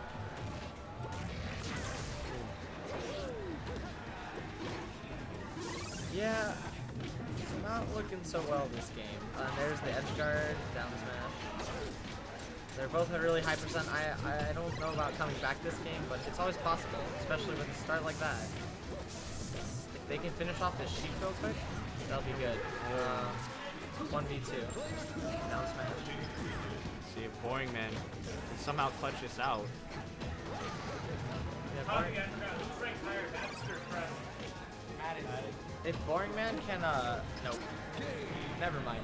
Yeah, not looking so well this game. There's the edge guard, down smash. They're both at really high percent. I don't know about coming back this game, but it's always possible, especially with a start like that. If they can finish off this sheet real quick, that'll be good. 1v2, down smash. See if Boring Man can somehow clutch this out. Yeah, Boring, Who's ranked higher, Baxter or Crest? if Boring Man can, nope. Never mind.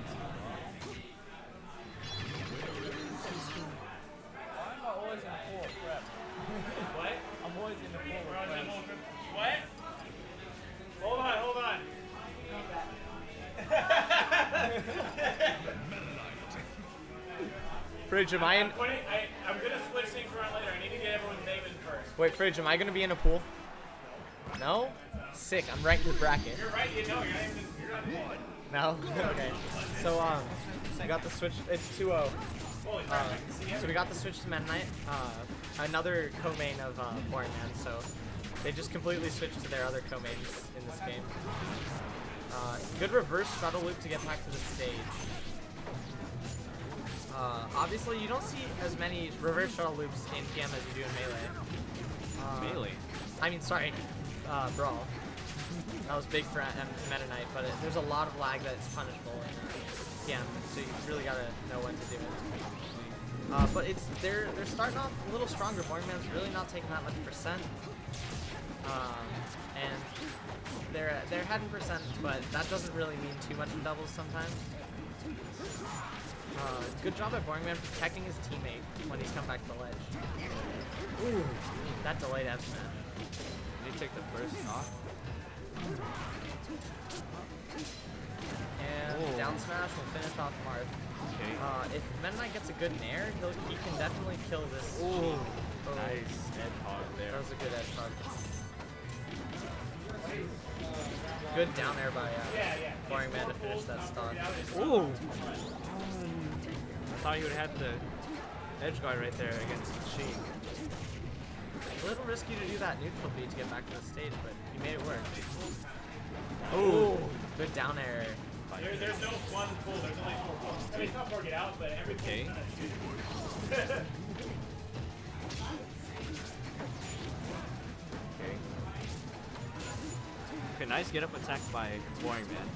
I'm always in the pool of prep. What? I'm always in the pool of prep. What? Hold on. Fridge, am I in? I'm gonna switch things around later. I need to get everyone's name in first. Wait, Fridge, am I gonna be in a pool? No? Sick, I'm ranked with bracket. You're right, you're not in. No? Okay. So, we got the switch, it's 2-0. Holy crap, I can see So we got the switch to Meta Knight, another co-main of Boring Man, so They just completely switched to their other co-mains in this game. Good reverse shuttle loop to get back to the stage. Obviously, you don't see as many reverse shuttle loops in PM as you do in Melee. Melee? I mean, sorry, Brawl. That was big for Meta Knight, but there's a lot of lag that's punishable in PM, so you really gotta know when to do it. But they're starting off a little stronger. Boringman's really not taking that much percent, and they're heading percent, but that doesn't really mean too much in doubles sometimes. Good job by Boringman protecting his teammate when he's come back to the ledge. Ooh, that delayed F smash. Did he take the first knock? And down smash will finish off Marth. Okay. If Meta Knight gets a good nair, he can definitely kill this. Ooh, nice edge hog there. That was a good edge hog. Good down air by Boringman to finish that stock. Ooh! I thought you would have had the edge guard right there against Sheen. A little risky to do that neutral beat to get back to the stage, but he made it work. Ooh! Good down air. There's no one pull, there's only 4 pulls. I mean, it's not 4 get out, but every pull is kind of Okay, nice get up attack by Boringman.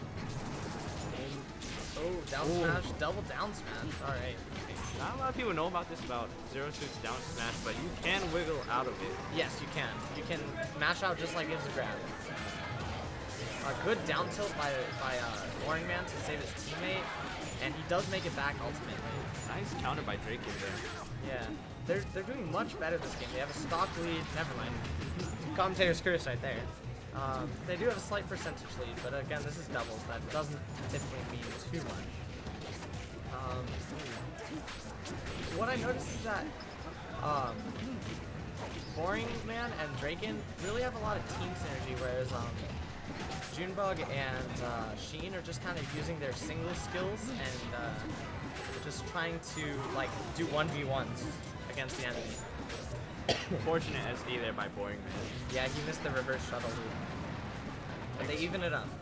Oh, down smash, double down smash. Alright. Not a lot of people know about this, about Zero Suit's down smash, but you can wiggle out of it. Yes, you can. You can mash out just like Insta grab. A good down tilt by Boringman to save his teammate, and he does make it back ultimately. Nice counter by Drake in there. Yeah, they're doing much better this game. They have a stock lead. Never mind. Commentator's curse right there. They do have a slight percentage lead, but again, this is doubles. That doesn't typically mean too much. What I noticed is that Boringman and Draken really have a lot of team synergy, whereas Junebug and Sheen are just kind of using their single skills and just trying to like do 1v1s against the enemy. Fortunate SD there by Boringman. Yeah, he missed the reverse shuttle loop. But they even it up.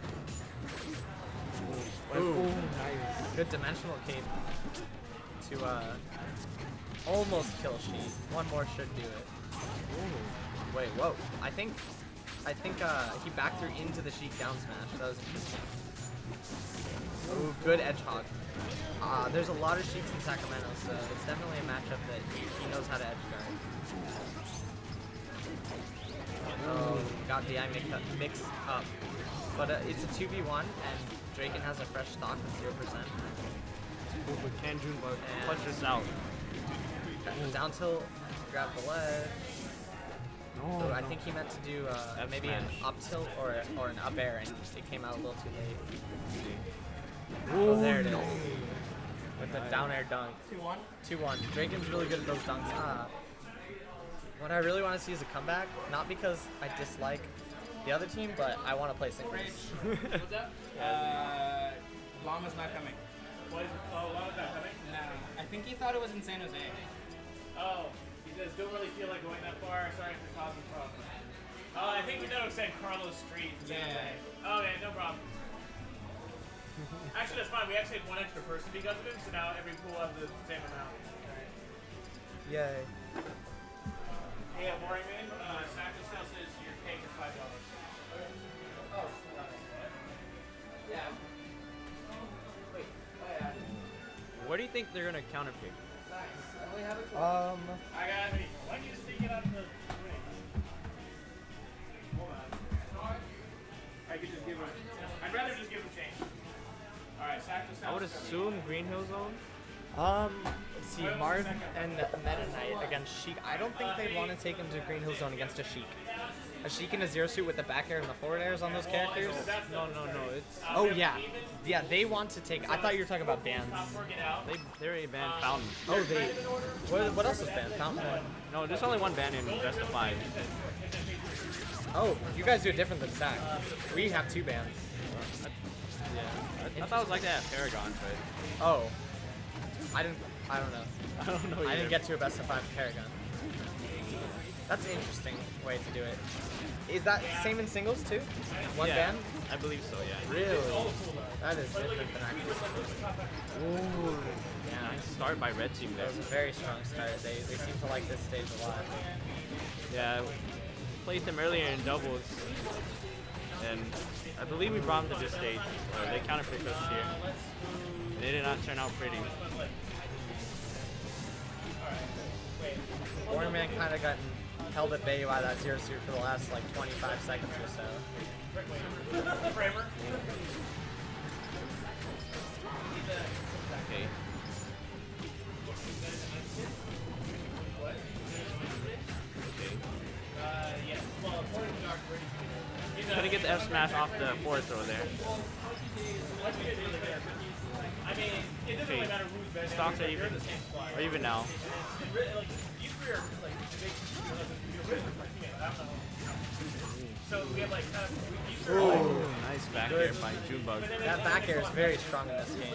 Ooh, nice. Good dimensional cape to almost kill Sheik. One more should do it. Ooh. Wait, whoa. I think he back threw into the Sheik down smash. That was interesting. Ooh, good edge hog. There's a lot of Sheiks in Sacramento, so it's definitely a matchup that he knows how to edge guard. Oh, got the mix up. But it's a 2v1, and Draken has a fresh stock with 0%. Ooh, but can Junebug punch this out? Down tilt, grab the ledge. No, I think he meant to do maybe an up tilt or an up air, and it came out a little too late. Oh, there it is. With the down air dunk. 2-1? 2-1. Draken's really good at those dunks. What I really want to see is a comeback, not because I dislike the other team, but I want to play synchronous. What's up? Llama's not coming. Llama's not coming? No. I think he thought it was in San Jose. Oh, he says, don't really feel like going that far. Sorry for causing problems. I think we know it's San Carlos Street. Yeah. Oh, yeah, no problem. Actually, that's fine. We actually had one extra person because of him, so now every pool has the same amount. Right. Yay. Hey, Boringman, Sacco still says your cake is $5. Oh, yeah. Wait. Oh, yeah. Where do you think they're gonna counter pick? Nice. I got it. Why don't you just take it out of the ring? Hold on. I could just give him. I'd rather just give him change. Alright, Sacco I would assume Green Hill Zone. Let's see, Marth and Meta Knight against Sheik. I don't think they'd want to take him to Green Hill Zone against a Sheik. A Sheik in a zero suit with the back air and the forward airs on those characters? No. It's Oh, yeah. Yeah, they want to take... I thought you were talking about bans. they already banned Fountain. Oh, they... What else is banned? Fountain? No, there's only one ban in Best of 5. Oh, you guys do it different than SAC. We have 2 bans. Yeah, I thought it was like that at Paragon, but... Oh. I don't know. I don't know either. I didn't get to a best of 5 Paragon. That's an interesting way to do it. Is that same in singles too? One Yeah, ban? I believe so, yeah. Really? That is different than I Ooh. Yeah, nice start by red team there. That was a very strong start. They seem to like this stage a lot. Yeah, played them earlier in doubles, and I believe we brought them to this stage. They counterpicked us here. They did not turn out pretty. Warriorman kind of got held at bay by that zero suit for the last like 25 seconds or so. Okay. Couldn't get the F smash off the forward throw there. Okay. Stocks are even now. Ooh, nice back air by Junebug. That back air is very strong in this game.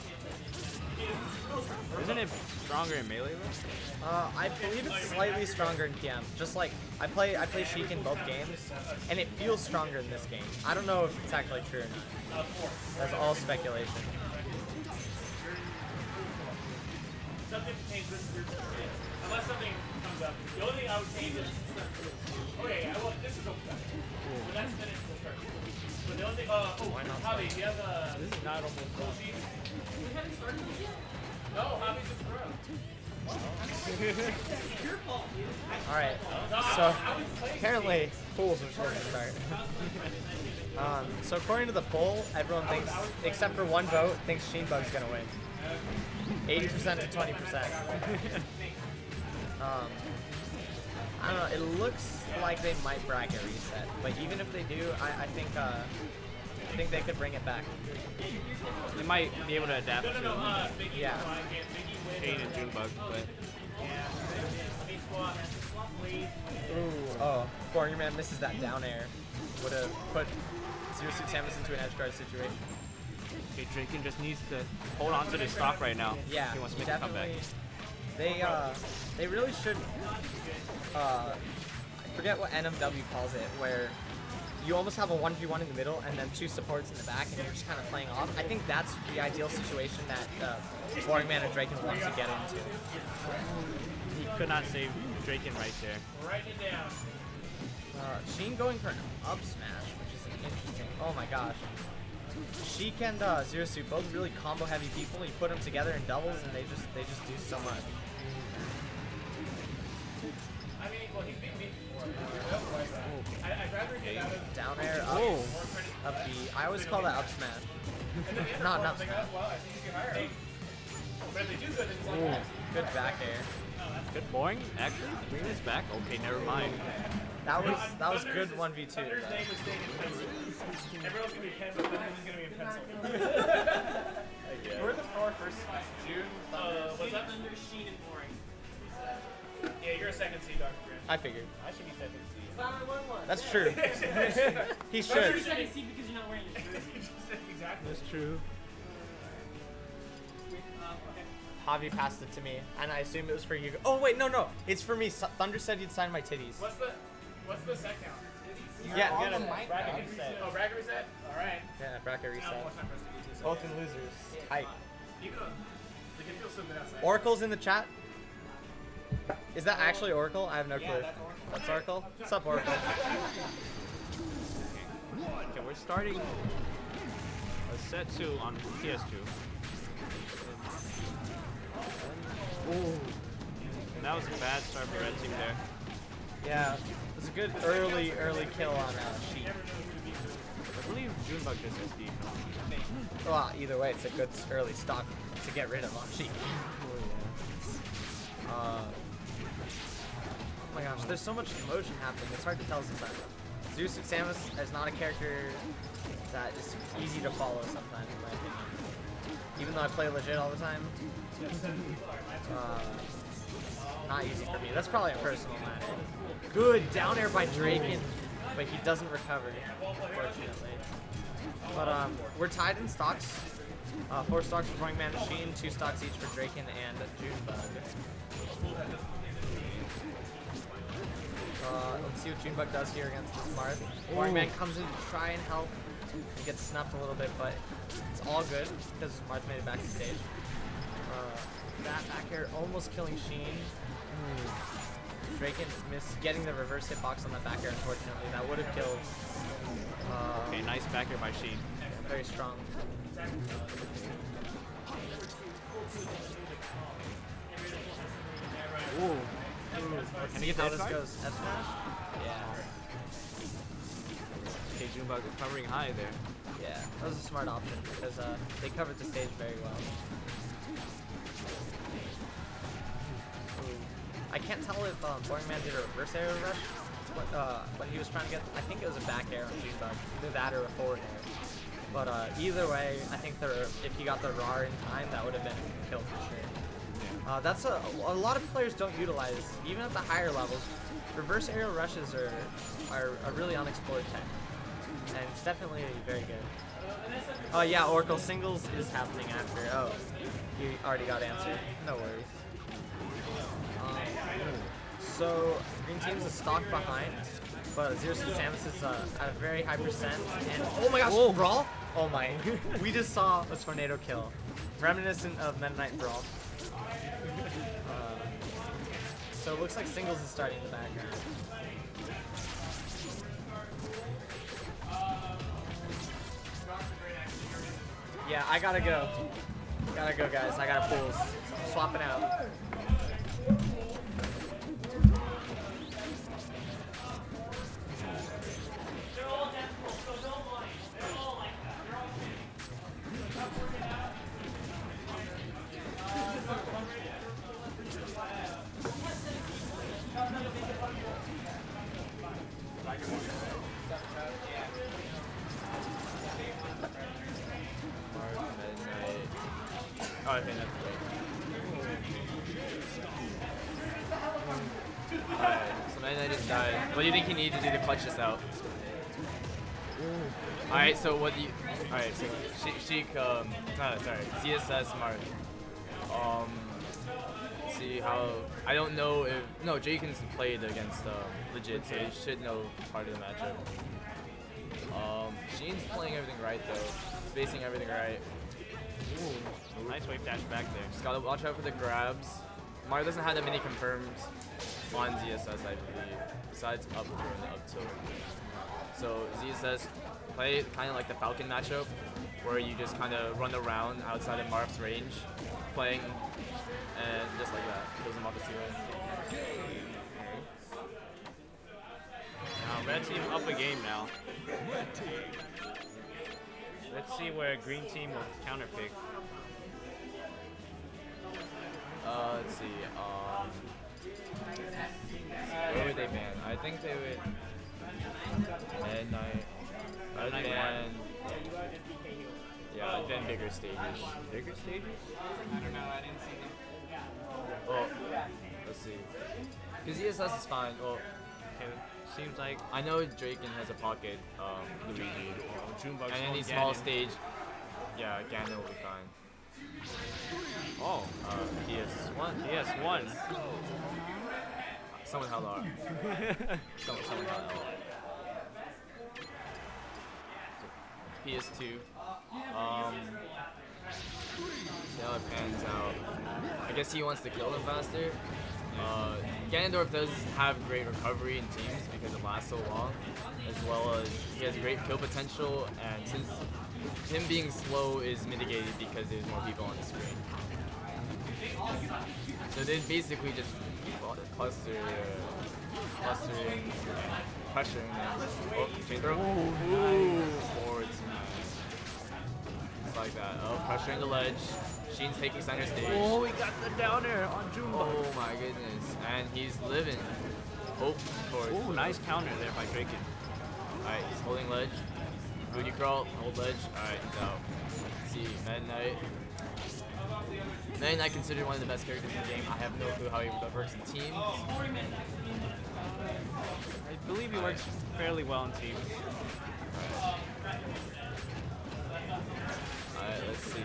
Isn't it stronger in melee though? I believe it's slightly stronger in PM. Just like I play Sheik in both games, and it feels stronger in this game. I don't know if it's actually true or not. That's all speculation. Something to change this group. Unless something comes up. The only thing I would change is. Okay, well, this is open. When that's finished, we'll start. But the only thing. Why not? Javi, do you have a. This is not almost full sheet? We haven't started this yet? No, Javi's just pro. Alright, so apparently pools are supposed to start. So according to the poll, everyone thinks, except for one vote, thinks Sheenbug's gonna win. 80% to 20%. I don't know, it looks like they might bracket reset, but even if they do, I think they could bring it back. They might be able to adapt to Yeah. Shade and Junebug, but Ooh, oh, Warriorman misses that down air. Would have put Zero Suit Samus into an edge guard situation. okay, Draken just needs to hold on to this stock right now. Yeah, He wants to make a comeback. They really should. I forget what NMW calls it, where you almost have a 1v1 in the middle and then two supports in the back, and you're just kind of playing off. I think that's the ideal situation that Warriorman and Draken want to get into. He could not save Draken right there. Write it down. Sheen going for an up smash, which is interesting. Oh my gosh. Sheik and Zero Suit, both really combo heavy people. You put them together in doubles and they just do so much. I mean, well, he's beat me before. I'd rather get out of. Down air, up B. I always call that up smash. Not an up smash. Well, I think you can hire him. But if they do good, then it's like Good back air. Good boring, actually. Bring this back. Okay, never mind. That was good 1v2. Thunder's name was staying in pencil. Everyone's gonna be Ken, but Thunder's gonna be in pencil. We're the 4 first June. What's that? Thunder, Sheen, and Boring. Yeah, you're a second seed, Dr. Grant. I figured. I should be second seed. That's true. He You're should. second seed because you're not wearing your jersey. Exactly. That's true. Javi passed it to me, and I assume it was for you. Oh wait, no, it's for me. Thunder said you'd sign my titties. What's the set count? Yeah. On the mic, Bracket reset. Oh, bracket reset? Alright. Yeah, bracket reset. Now more time for us to use this. Both in losers. Hype. Even though, like, it feels so good outside. Oracle's in the chat. Is that actually Oracle? I have no clue. Yeah, that's Oracle. That's Oracle? What's up, Oracle? Okay, we're starting a set 2 on PS2. Ooh. And that was a bad start for red team there. Yeah, it was a good early kill on Sheik. I believe Junebug just SD. Well, either way, it's a good early stock to get rid of on Sheik. Oh my gosh, there's so much emotion happening, it's hard to tell sometimes. Zeus and Samus is not a character that is easy to follow sometimes, in my opinion. Even though I play legit all the time, not easy for me. That's probably a personal matter. Good down air by Draken, but he doesn't recover, unfortunately. But we're tied in stocks. 4 stocks for Warriorman Machine, 2 stocks each for Draken and Junebug. Let's see what Junebug does here against this Marth. Boring Man comes in to try and help. He gets snuffed a little bit, but it's all good because Marth made it back to stage. That back air almost killing Sheen. Draken missed getting the reverse hitbox on that back air, unfortunately. That would have killed. Okay, nice back air by Sheen. Very strong. Ooh. Can you get this goes F smash? Yeah. Okay, Junebug recovering high there. Yeah, that was a smart option because they covered the stage very well. I can't tell if Boring Man did a reverse air rush, but he was trying to get, I think it was a back air on Junebug, either that or a forward air. But either way, I think if he got the RAR in time, that would have been a kill for sure. That's a lot of players don't utilize, even at the higher levels. Reverse aerial rushes are a really unexplored tech, and it's definitely very good. Oh yeah, Oracle singles is happening after. Oh, you already got answered. No worries. So green team's a stock behind, but Zero Suit Samus is at a very high percent. And oh my gosh, Brawl! Oh my, we just saw a tornado kill, reminiscent of Meta Knight Brawl. So it looks like singles is starting in the background. Yeah, I gotta go. Gotta go, guys. I got pulls. I'm swapping out. Oh, I think that's great. Alright, so Meta Knight just died. What do you think he needs to do to clutch this out? Alright, so what do you... Alright, so Sheik, sorry, CSS Marth. See how... I don't know if... No, Jaken's played against Legit, so he should know part of the matchup. Sheen's playing everything right, though. Spacing everything right. Ooh, nice wave dash back there. Just gotta watch out for the grabs. Mario doesn't have that many confirms on ZSS, I believe, besides up throw and up tilt. So ZSS play kind of like the Falcon matchup, where you just kind of run around outside of Marth's range, playing, and just like that, kills him off the ceiling. Now, red team up a game now. Let's see where green team will counterpick. Let's see. Where would they ban? I think they would. Midnight. I'd ban. Yeah, I'd ban bigger stages. Bigger stages? I don't know. I didn't see them. Well, let's see. Because ESS is fine. Well, Okay, seems like I know Draken has a pocket Luigi. Junebug's And any holding small Ganon. stage, yeah, Ganon will be fine. Oh, PS1. PS1. Someone held R. Someone held R. PS2. See how it pans out. I guess he wants to kill them faster. Ganondorf does have great recovery in teams because it lasts so long, as well as he has great kill potential, and since him being slow is mitigated because there's more people on the screen. So they basically just clustering, pressuring them. Oh, chain throw. Ooh, forward smash. Just like that. Oh, pressuring the ledge. Sheen's taking center stage. Oh, he got the downer on Junebug. Oh my goodness. And he's living. Hope for it. Ooh, nice counter there by Draken. Alright, he's holding ledge. Booty crawl, hold ledge. Alright, he's out. Let's see, Meta Knight. Meta Knight considered one of the best characters in the game. I have no clue how he works in teams. I believe he works fairly well in teams. Alright, let's see.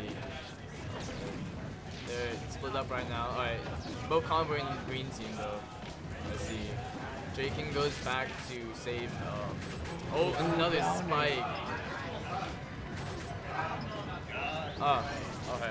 They're split up right now. Alright, both convoying green team though. Let's see. Draken goes back to save. Oh, another spike. Oh, okay.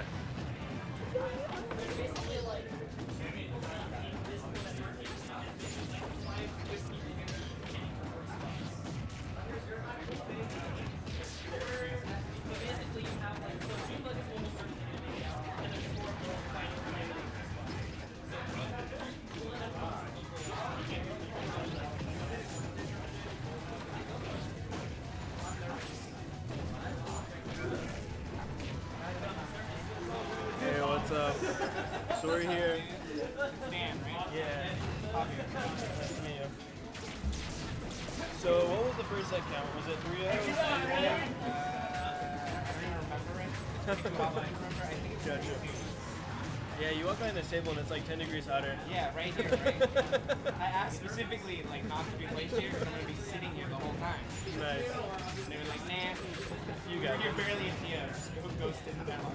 Hey, what's up? So we're here. Dan, right? Yeah. Copy. Nice to meet you. So what was the first set count? Was it 3-0? I don't even remember it. I think it's Gotcha. Yeah, you walk behind this table and it's like 10 degrees hotter. Yeah, right here, right? I asked specifically like not to be placed here because I'm going to be sitting here the whole time. Nice. And they were like, nah, You got you're it. barely a TO. Just go ghost in the battle.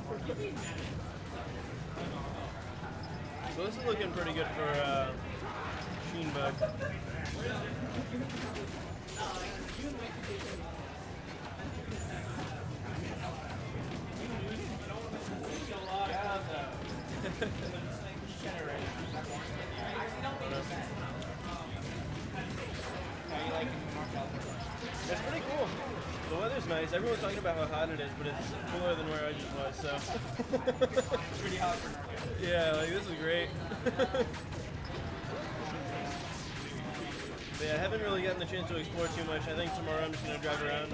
So this is looking pretty good for Sheen Bug. It's pretty cool. The weather's nice. Everyone's talking about how hot it is, but it's cooler than where I just was, so. Pretty hot for Norcal. Yeah, like this is great. But yeah, I haven't really gotten the chance to explore too much. I think tomorrow I'm just gonna drive around.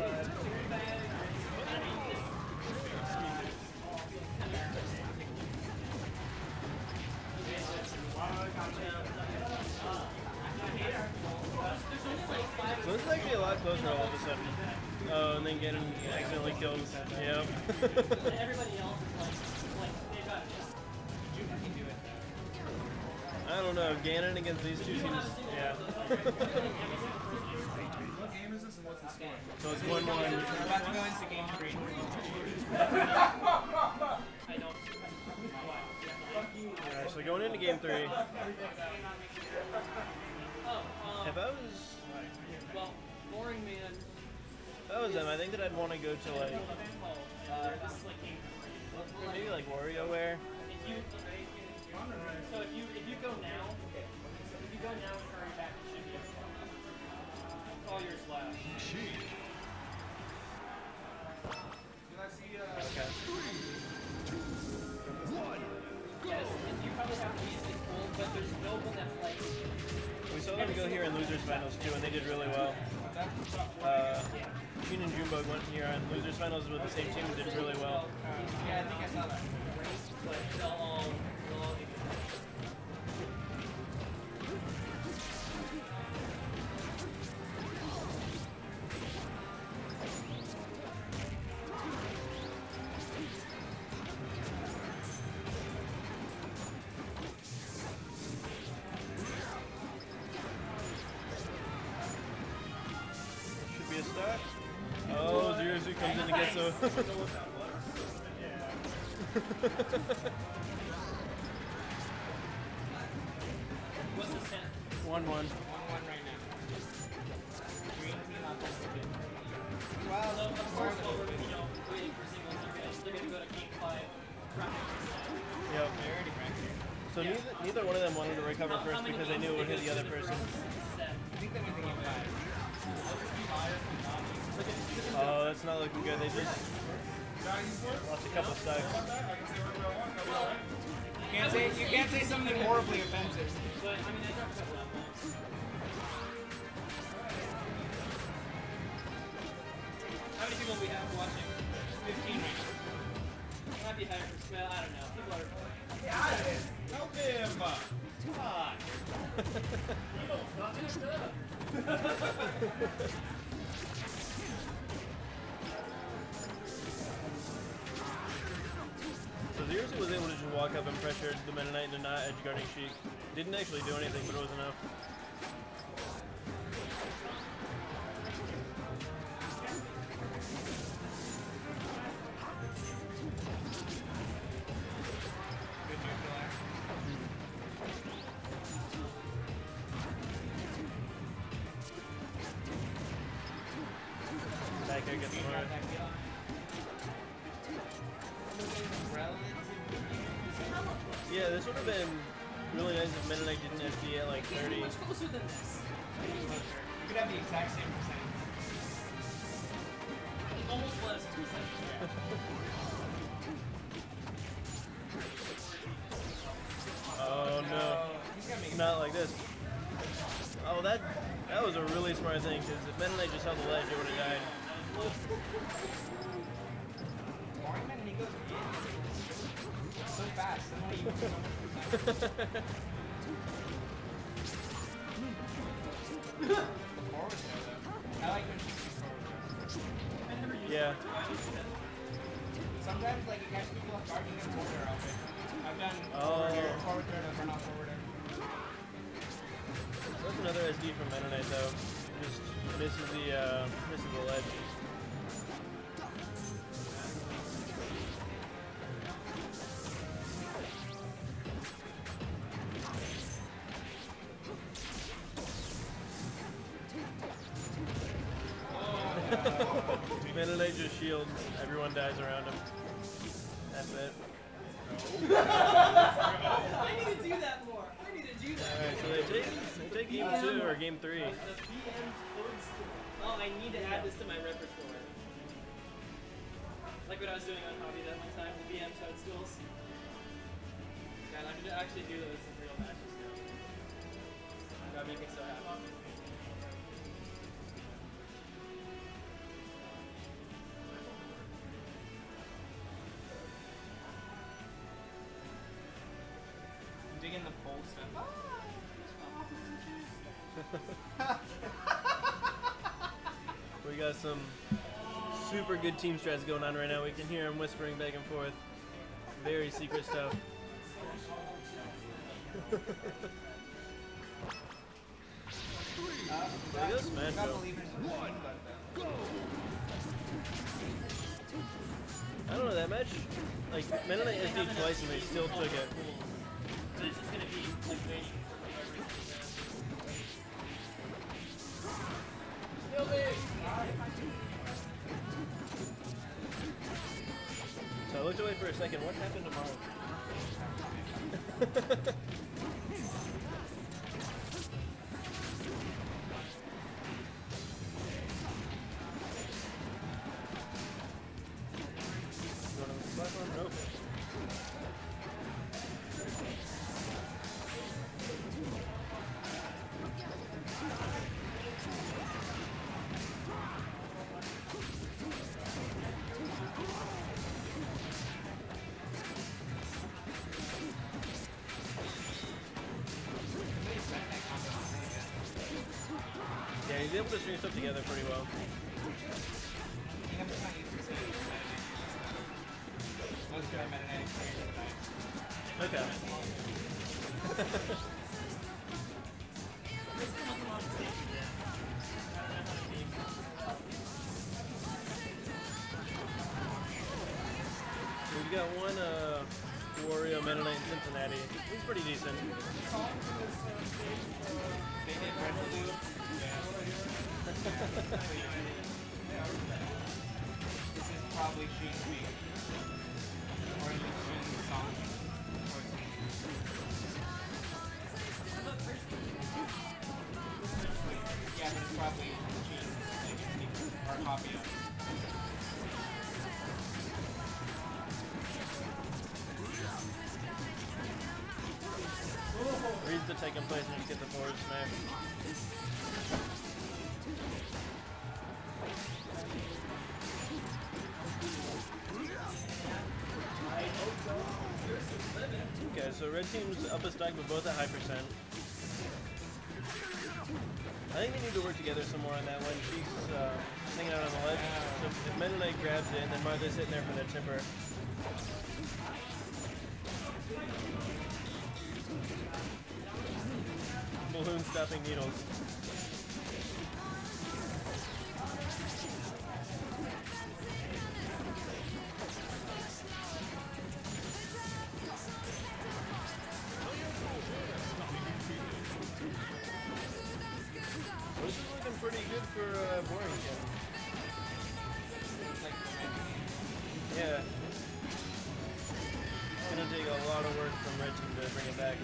So this is actually a lot closer all of a sudden. Oh, and then getting accidentally killed. Yep. I don't know. Ganon against these two teams. Yeah. What game is this and what's the score? So it's 1-1. We're about to go into game 3. Alright, so going into game 3. If I was Well, boring man. If I was them, I think that I'd want to go to like maybe like WarioWare. So if you go now, and hurry back, it should be all yours last. Okay. Yes, you probably have to use this pool, but there's no one that's like. We saw them go here in losers finals too, and they did really well. Sheen and Junebug went here on losers finals with the same team and did really well. Yeah, I think I saw that. They'll all Should be a start. Oh, Zero comes in to get so. What's the set? 1-1. 1-1 right now. Green team on top of it. Well, of course, while we're waiting for singles, they're gonna go to game 5. Yep. They already cracked it. So neither one of them wanted to recover first because they knew it would hit the other person. I think that went to game 5. Oh, that's not looking good. They just lost a couple stacks. You can't say something horribly offensive. But, I mean, I dropped a couple of them. How many people we have watching? 15 right now. It might be higher for smell, I don't know. People are... Help him! Come on! So Zero was able to just walk up and pressure the Meta Knight into not edge guarding Sheik. Didn't actually do anything, but it was enough. care gets more. Yeah, this would have been really nice if Mennonite didn't SD at like 30. Much closer than this. You could have the exact same percentage. Almost less percent. Oh no. Not like this. Oh, that was a really smart thing, because if Mennonite just held the ledge, it would have died. He goes so fast. I like when she shoots forward. Yeah. Sometimes like it catches people off guard and then forward air off it. I've done forward third and run off forward air. That's another SD from Mennonite though. Just misses the ledge. Mennonite just shields. Everyone dies around him. That's it. I need to do that more. I need to do that. Alright, so they take game 2 or game 3. The BM toadstool. Oh, I need to add this to my repertoire. Like what I was doing on Hobby that one time, the BM toadstools. God, I'm gonna actually do those in real matches now. That would make me so happy. Dig in the pole stuff. We got some super good team strats going on right now. We can hear them whispering back and forth. Very secret stuff. There you go, Smash Go. I don't know, that match, like, Mennonite SD twice and they still took it. So it's just gonna be like waiting for So I looked away for a second. What happened tomorrow? Nope. Yeah, he's able to string stuff together pretty well. Okay. We've got one Wario Mennonite in Cincinnati. He's pretty decent. They did Resolute. This is probably She's Week. Or is it Shin's song? Yeah, but it's probably She's or copy of it. Reads the taking place and just get the forward smash. Okay, so red team's up a stack, but both at high percent. I think they need to work together some more on that one. She's hanging out on the ledge. So if Mennonite grabs it, and then Martha's sitting there for the timber. Balloon stopping needles. This is looking pretty good for boring again. from Rich and to bring it back.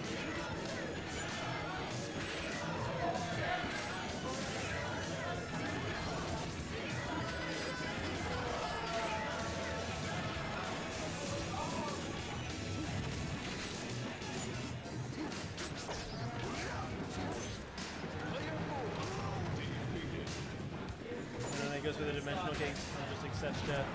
And then it goes for the dimensional king and just accepts death.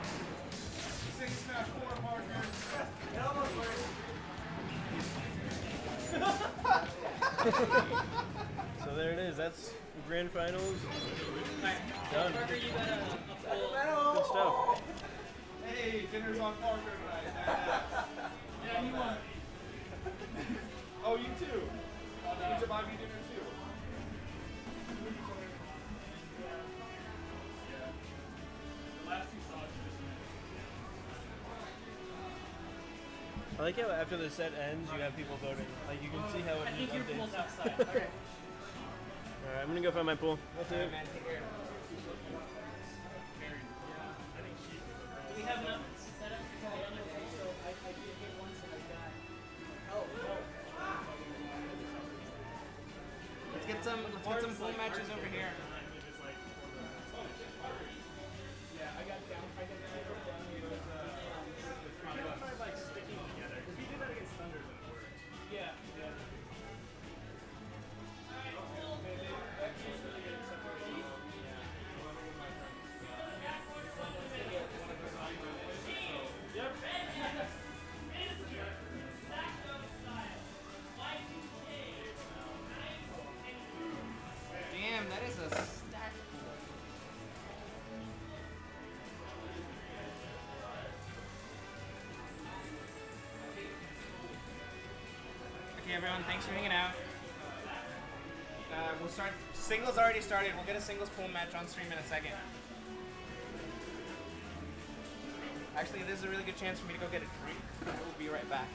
So there it is. That's the grand finals. Done. Parker, you got a full. Good stuff. Hey, dinner's on Parker tonight. Yeah, he won. Oh, you too. You should buy me dinner too. The last two songs are just I like how after the set ends, you have people voting. Like you can see how it I think your pool's updates. outside. Okay. Alright, I'm gonna go find my pool. That's it. Man, take care. Do we have enough set up for the other pool? So I did get one, so I got. Let's get some full matches over here. Yeah. Damn, that is a stack pool. Okay, everyone, thanks for hanging out. We'll start. Singles already started. We'll get a singles pool match on stream in a second. Actually, this is a really good chance for me to go get a drink. I will be right back.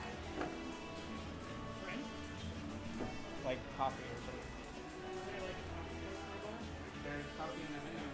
Like coffee or something. There's coffee in the menu.